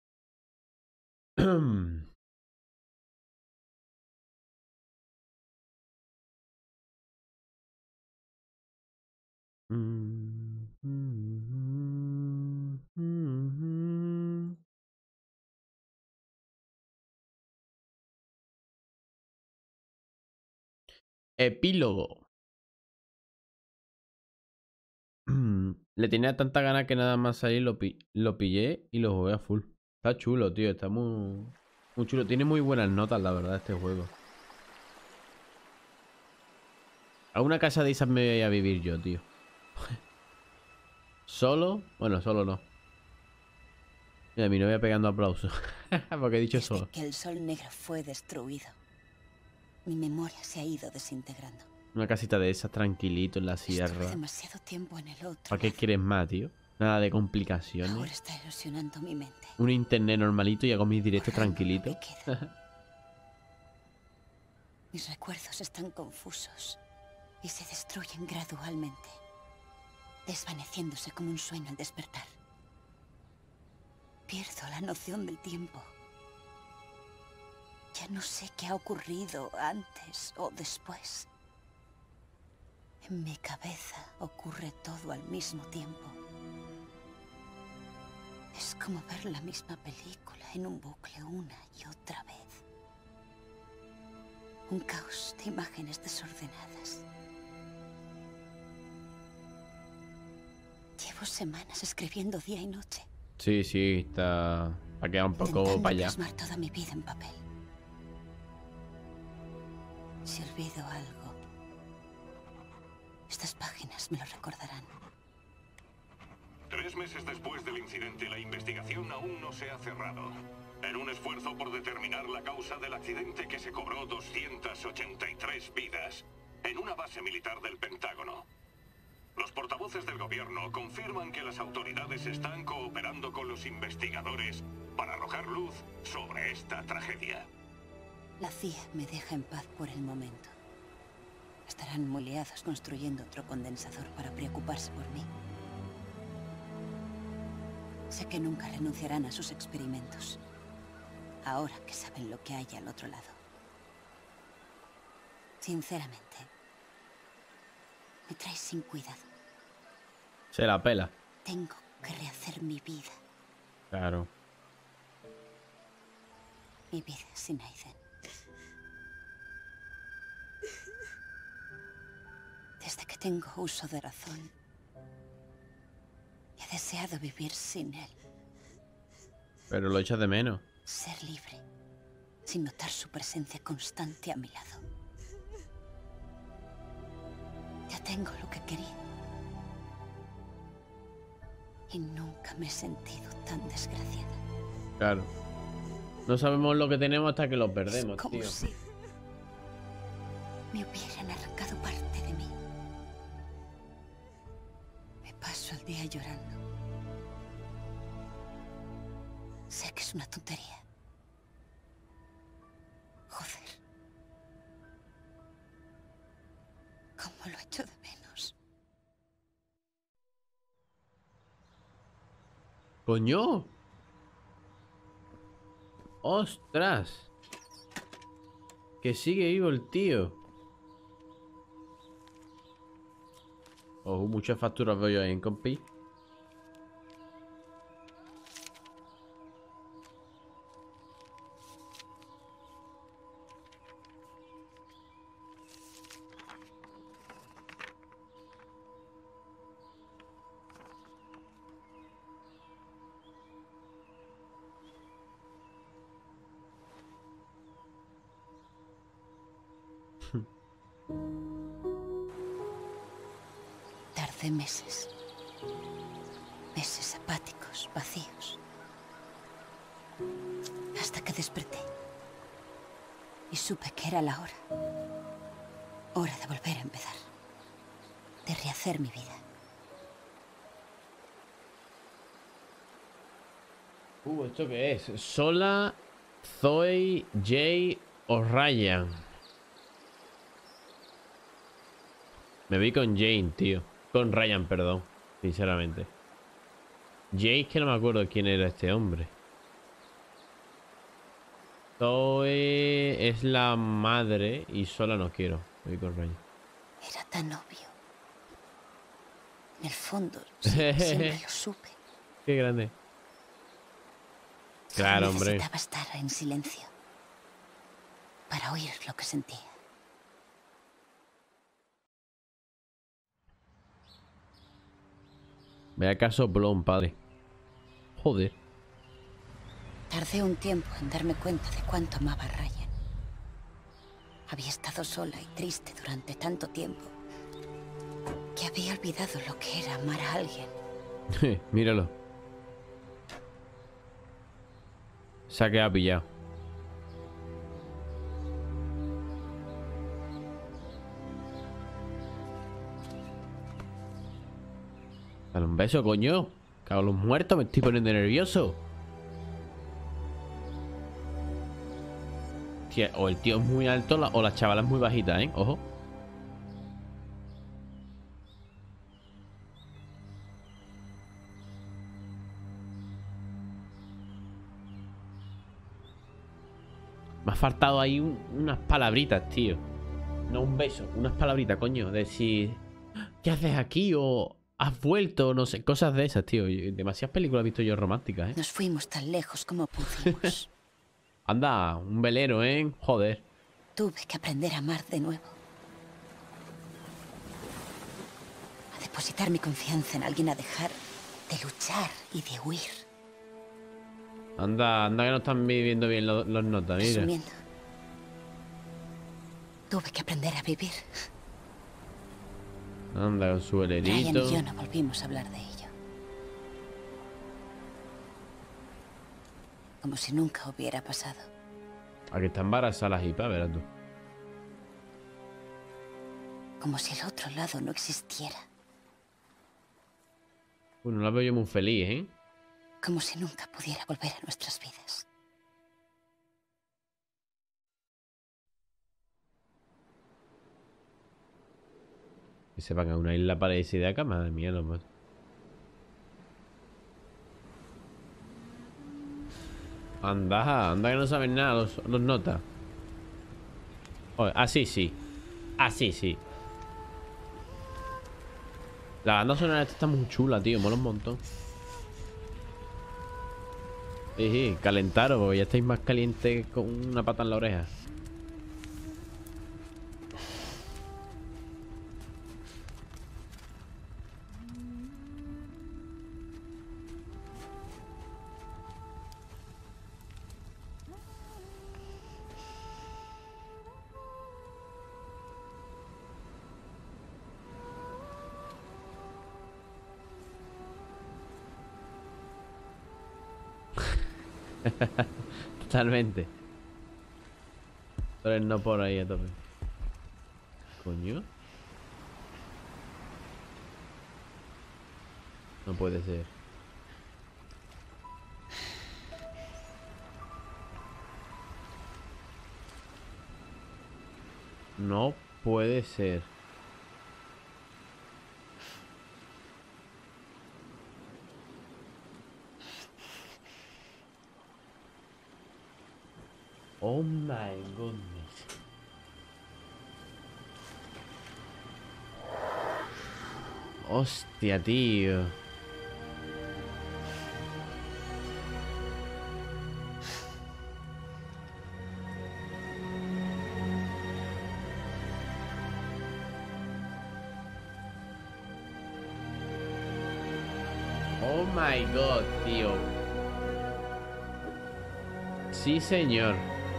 Epílogo. Le tenía tanta gana que nada más salir lo, pi lo pillé y lo jugué a full. Está chulo, tío. Está muy, muy chulo. Tiene muy buenas notas, la verdad, este juego. A una casa de esas me voy a vivir yo, tío. ¿Solo? Bueno, solo no. Mira, mi novia pegando aplausos. Porque he dicho Desde solo. que el sol negro fue destruido, mi memoria se ha ido desintegrando. Una casita de esas tranquilito en la Estuve sierra. demasiado tiempo en el otro ¿Para qué lado. quieres más, tío? Nada de Ahora complicaciones. está erosionando mi mente. Un internet normalito y hago mis directos tranquilito. Mis recuerdos están confusos y se destruyen gradualmente, desvaneciéndose como un sueño al despertar. Pierdo la noción del tiempo. Ya no sé qué ha ocurrido antes o después. En mi cabeza ocurre todo al mismo tiempo. Es como ver la misma película en un bucle una y otra vez. Un caos de imágenes desordenadas. Llevo semanas escribiendo día y noche. Sí, sí, está... Ha quedado un poco Intentando para allá. plasmar toda mi vida en papel. Si olvido algo, estas páginas me lo recordarán. Tres meses después del incidente, la investigación aún no se ha cerrado. En un esfuerzo por determinar la causa del accidente que se cobró doscientas ochenta y tres vidas en una base militar del Pentágono. Los portavoces del gobierno confirman que las autoridades están cooperando con los investigadores para arrojar luz sobre esta tragedia. La C I A me deja en paz por el momento. Estarán muy liados construyendo otro condensador para preocuparse por mí. Sé que nunca renunciarán a sus experimentos, ahora que saben lo que hay al otro lado. Sinceramente, me traes sin cuidado. Se la pela. Tengo que rehacer mi vida. Claro. Mi vida sin Aiden. Desde que tengo uso de razón, he deseado vivir sin él. Pero lo echas de menos. Ser libre, sin notar su presencia constante a mi lado. Ya tengo lo que quería. Y nunca me he sentido tan desgraciada. Claro. No sabemos lo que tenemos hasta que lo perdemos, Como tío. si me hubieran arrancado parte de mí. Me paso el día llorando. Sé que es una tontería. Joder. ¿Cómo lo echo de menos? ¡Coño! ¡Ostras! Que sigue vivo el tío. Oh, muchas facturas veo yo ahí en compi. Tardé meses. Meses apáticos, vacíos. Hasta que desperté. Y supe que era la hora. Hora de volver a empezar. De rehacer mi vida. Uh, ¿esto qué es? Sola, Zoe, Jay o Ryan. Me vi con Jane, tío. Con Ryan, perdón. Sinceramente. Jay, es que no me acuerdo quién era este hombre. Zoe es la madre y Sola no quiero. Me vi con Ryan. Era tan obvio. En el fondo, siempre, siempre lo supe. Qué grande. Claro, Solo hombre. necesitaba estar en silencio. Para oír lo que sentía. Vea caso Blon, padre. Joder. Tardé un tiempo en darme cuenta de cuánto amaba a Ryan. Había estado sola y triste durante tanto tiempo que había olvidado lo que era amar a alguien. Míralo. Se ha quedado pillado. Dale un beso, coño. Cago en los muertos, me estoy poniendo nervioso. Tía, o el tío es muy alto la- o la chavala es muy bajita, ¿eh? Ojo. Me ha faltado ahí un- unas palabritas, tío. No un beso, unas palabritas, coño. Decir, ¿qué haces aquí? O has vuelto, no sé, cosas de esas, tío. Y demasiadas películas he visto yo románticas, ¿eh? Nos fuimos tan lejos como pudimos. Anda, un velero, ¿eh? Joder. Tuve que aprender a amar de nuevo. A depositar mi confianza en alguien, a dejar de luchar y de huir. Anda, anda que no están viviendo bien los, los notas, mira. Resumiendo, tuve que aprender a vivir. Anda con su Ryan velerito. y yo no volvimos a hablar de ello. Como si nunca hubiera pasado. Aquí está embarazada la jipa, verás tú. Como si el otro lado no existiera. Bueno, la veo yo muy feliz, ¿eh? Como si nunca pudiera volver a nuestras vidas. Que se van a una isla parecida acá, madre mía, no más. Anda, anda que no saben nada los, los notas. Joder, así sí. Así sí. La banda sonora esta está muy chula, tío. Mola un montón. Sí, sí, calentaros, porque ya estáis más calientes con una pata en la oreja. Totalmente. Pero no por ahí a tope. Coño. No puede ser. No puede ser. Oh my goodness. Hostia, tío. Oh my god, tío. Sí, señor.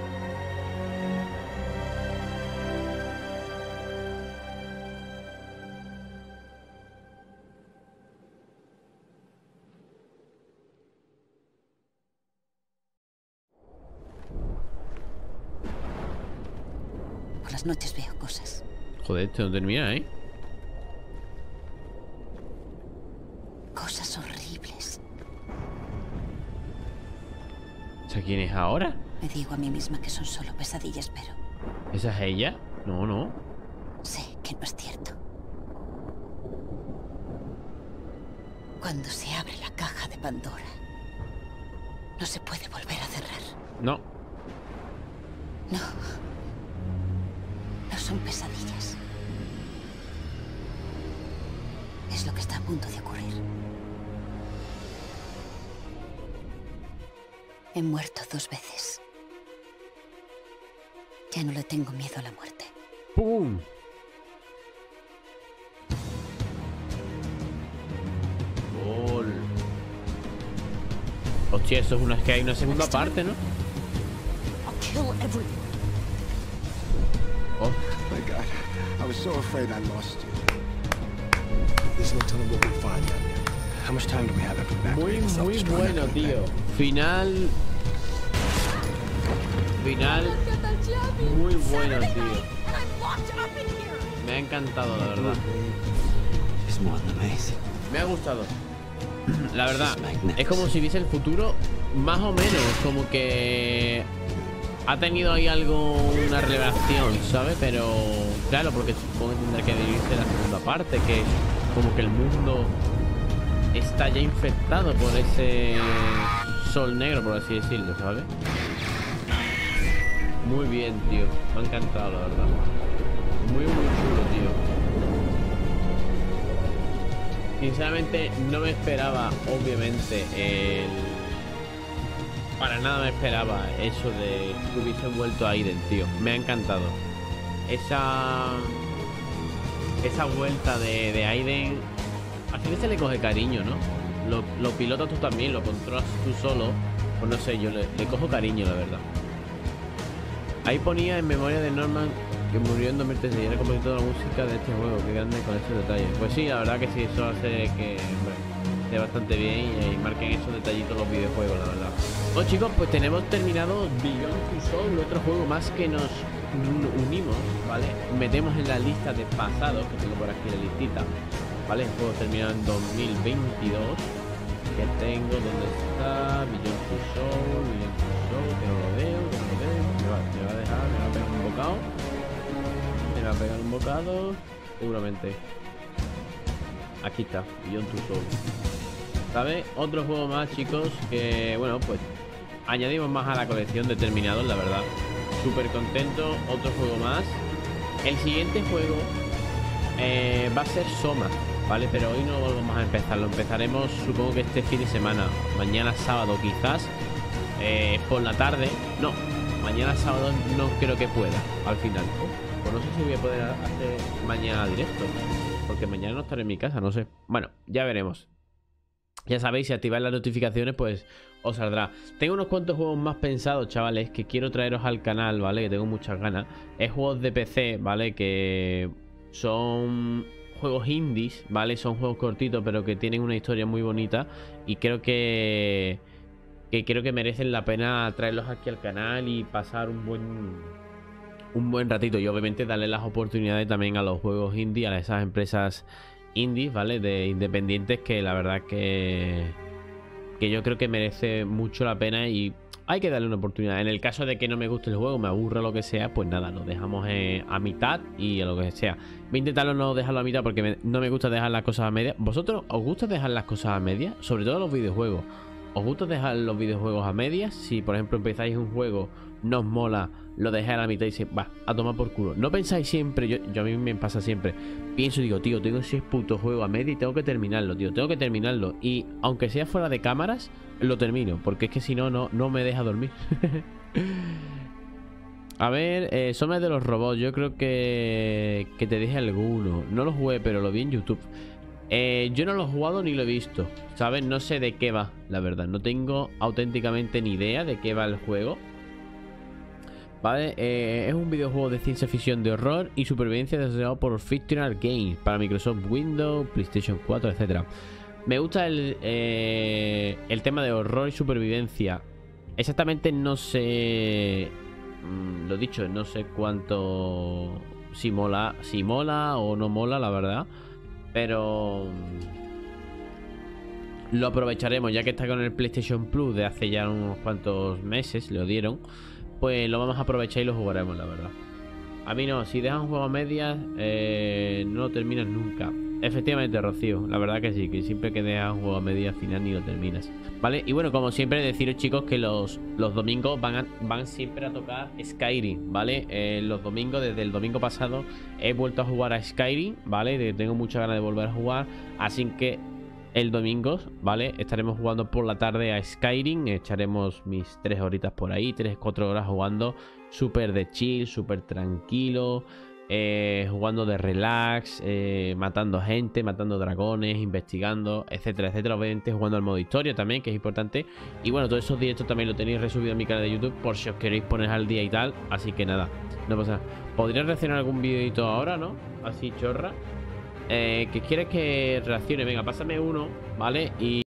Por las noches veo cosas. Joder, esto no termina, ¿eh? Cosas horribles. ¿Esa quién es ahora? Me digo a mí misma que son solo pesadillas, pero ¿Esa es ella? No, no. sé que no es cierto. Cuando se abre la caja de Pandora, no se puede volver a cerrar. No. No. No son pesadillas. Es lo que está a punto de ocurrir. He muerto dos veces. Ya no le tengo miedo a la muerte. ¡Pum! Gol. Hostia, eso es una, es que hay una segunda parte, ¿no? Oh my God, I was so afraid I lost you. There's no telling what we'll find down there. How much time do we have after the back? Muy, muy bueno, tío. Final. Final. Muy bueno, tío. Me ha encantado, la verdad. Me ha gustado. La verdad, es como si viese el futuro, más o menos. Como que ha tenido ahí algo, una revelación, ¿sabes? Pero claro, porque supongo que tendrá que dividirse la segunda parte, que como que el mundo está ya infectado por ese sol negro, por así decirlo, ¿sabes? Muy bien, tío. Me ha encantado, la verdad. Muy, muy chulo, tío. Sinceramente, no me esperaba, obviamente, el... Para nada me esperaba eso de que hubiesen vuelto a Aiden, tío. Me ha encantado. Esa... Esa vuelta de, de Aiden... Al final se le coge cariño, ¿no? Lo, lo pilotas tú también, lo controlas tú solo. Pues no sé, yo le, le cojo cariño, la verdad. Ahí ponía en memoria de Norman que murió en dos mil trece y era compositor de la música de este juego. Qué grande con esos detalles. Pues sí, la verdad que sí, eso hace que, hombre, esté bastante bien y, y marquen esos detallitos los videojuegos, la verdad. Bueno, chicos, pues tenemos terminado Beyond Two Souls, otro juego más que nos unimos, ¿vale? Metemos en la lista de pasados, que tengo por aquí la listita, ¿vale? El juego terminado en dos mil veintidós. Que tengo, ¿dónde está? Beyond Two Souls, Beyond Two Souls, que no lo veo, que no lo veo. Me va, me va a dejar, me va a pegar un bocado. Me va a pegar un bocado, seguramente. Aquí está, Beyond Two Souls. ¿Sabes? Otro juego más, chicos, que, bueno, pues añadimos más a la colección de terminados, la verdad. Súper contento, otro juego más. El siguiente juego eh, va a ser Soma, ¿vale? Pero hoy no vamos a empezarlo. Empezaremos, supongo que este fin de semana. Mañana sábado, quizás. Eh, por la tarde. No, mañana sábado no creo que pueda, al final. Oh, pues no sé si voy a poder hacer mañana directo, porque mañana no estaré en mi casa, no sé. Bueno, ya veremos. Ya sabéis, si activáis las notificaciones, pues os saldrá. Tengo unos cuantos juegos más pensados, chavales, que quiero traeros al canal, ¿vale? Que tengo muchas ganas. Es juegos de P C, ¿vale? Que son juegos indies, ¿vale? Son juegos cortitos, pero que tienen una historia muy bonita. Y creo que... que creo que merecen la pena traerlos aquí al canal y pasar un buen... un buen ratito. Y obviamente darle las oportunidades también a los juegos indie, a esas empresas indies, ¿vale? De independientes, que la verdad que que yo creo que merece mucho la pena y hay que darle una oportunidad. En el caso de que no me guste el juego, me aburra lo que sea, pues nada, lo dejamos eh, a mitad y a lo que sea. Voy a intentarlo no dejarlo a mitad porque me, no me gusta dejar las cosas a medias. ¿Vosotros os gusta dejar las cosas a medias? Sobre todo los videojuegos. ¿os gusta dejar los videojuegos a medias? Si por ejemplo empezáis un juego, no os mola, lo dejáis a la mitad y dices, va, a tomar por culo. No pensáis siempre, yo, yo a mí me pasa siempre, pienso y digo, tío, tengo ese puto juego a media y tengo que terminarlo, tío, tengo que terminarlo. Y aunque sea fuera de cámaras, lo termino, porque es que si no, no, no me deja dormir. A ver, eh, Sombras de los robots, yo creo que, que te dije alguno. No lo jugué, pero lo vi en YouTube. Eh, yo no lo he jugado ni lo he visto, ¿sabes? No sé de qué va, la verdad. No tengo auténticamente ni idea de qué va el juego. Vale, eh, es un videojuego de ciencia ficción de horror y supervivencia desarrollado por Fictional Games para Microsoft Windows, PlayStation cuatro, etcétera. Me gusta el, eh, el tema de horror y supervivencia. Exactamente no sé... Mmm, lo dicho, no sé cuánto... Si mola, si mola o no mola, la verdad. Pero... lo aprovecharemos, ya que está con el PlayStation Plus de hace ya unos cuantos meses, lo dieron. Pues lo vamos a aprovechar y lo jugaremos, la verdad. A mí no, si dejas un juego a medias, eh, no lo terminas nunca. Efectivamente, Rocío, la verdad que sí, que siempre que dejas un juego a medias, al final ni lo terminas. Vale, y bueno, como siempre, deciros, chicos, que los, los domingos van, a, van siempre a tocar Skyrim, ¿vale? Eh, los domingos, desde el domingo pasado, he vuelto a jugar a Skyrim, ¿vale? Tengo muchas ganas de volver a jugar, así que... el domingo, ¿vale? Estaremos jugando por la tarde a Skyrim. Echaremos mis tres horitas por ahí, tres, cuatro horas jugando. Súper de chill, súper tranquilo. Eh, jugando de relax, eh, matando gente, matando dragones, investigando, etcétera, etcétera. Obviamente jugando al modo historia también, que es importante. Y bueno, todos esos directos también lo tenéis resubido en mi canal de YouTube, por si os queréis poner al día y tal. Así que nada, no pasa nada. Podría reaccionar a algún videito ahora, ¿no? Así chorra. Eh, que quieres que reaccione, venga, pásame uno, ¿vale? Y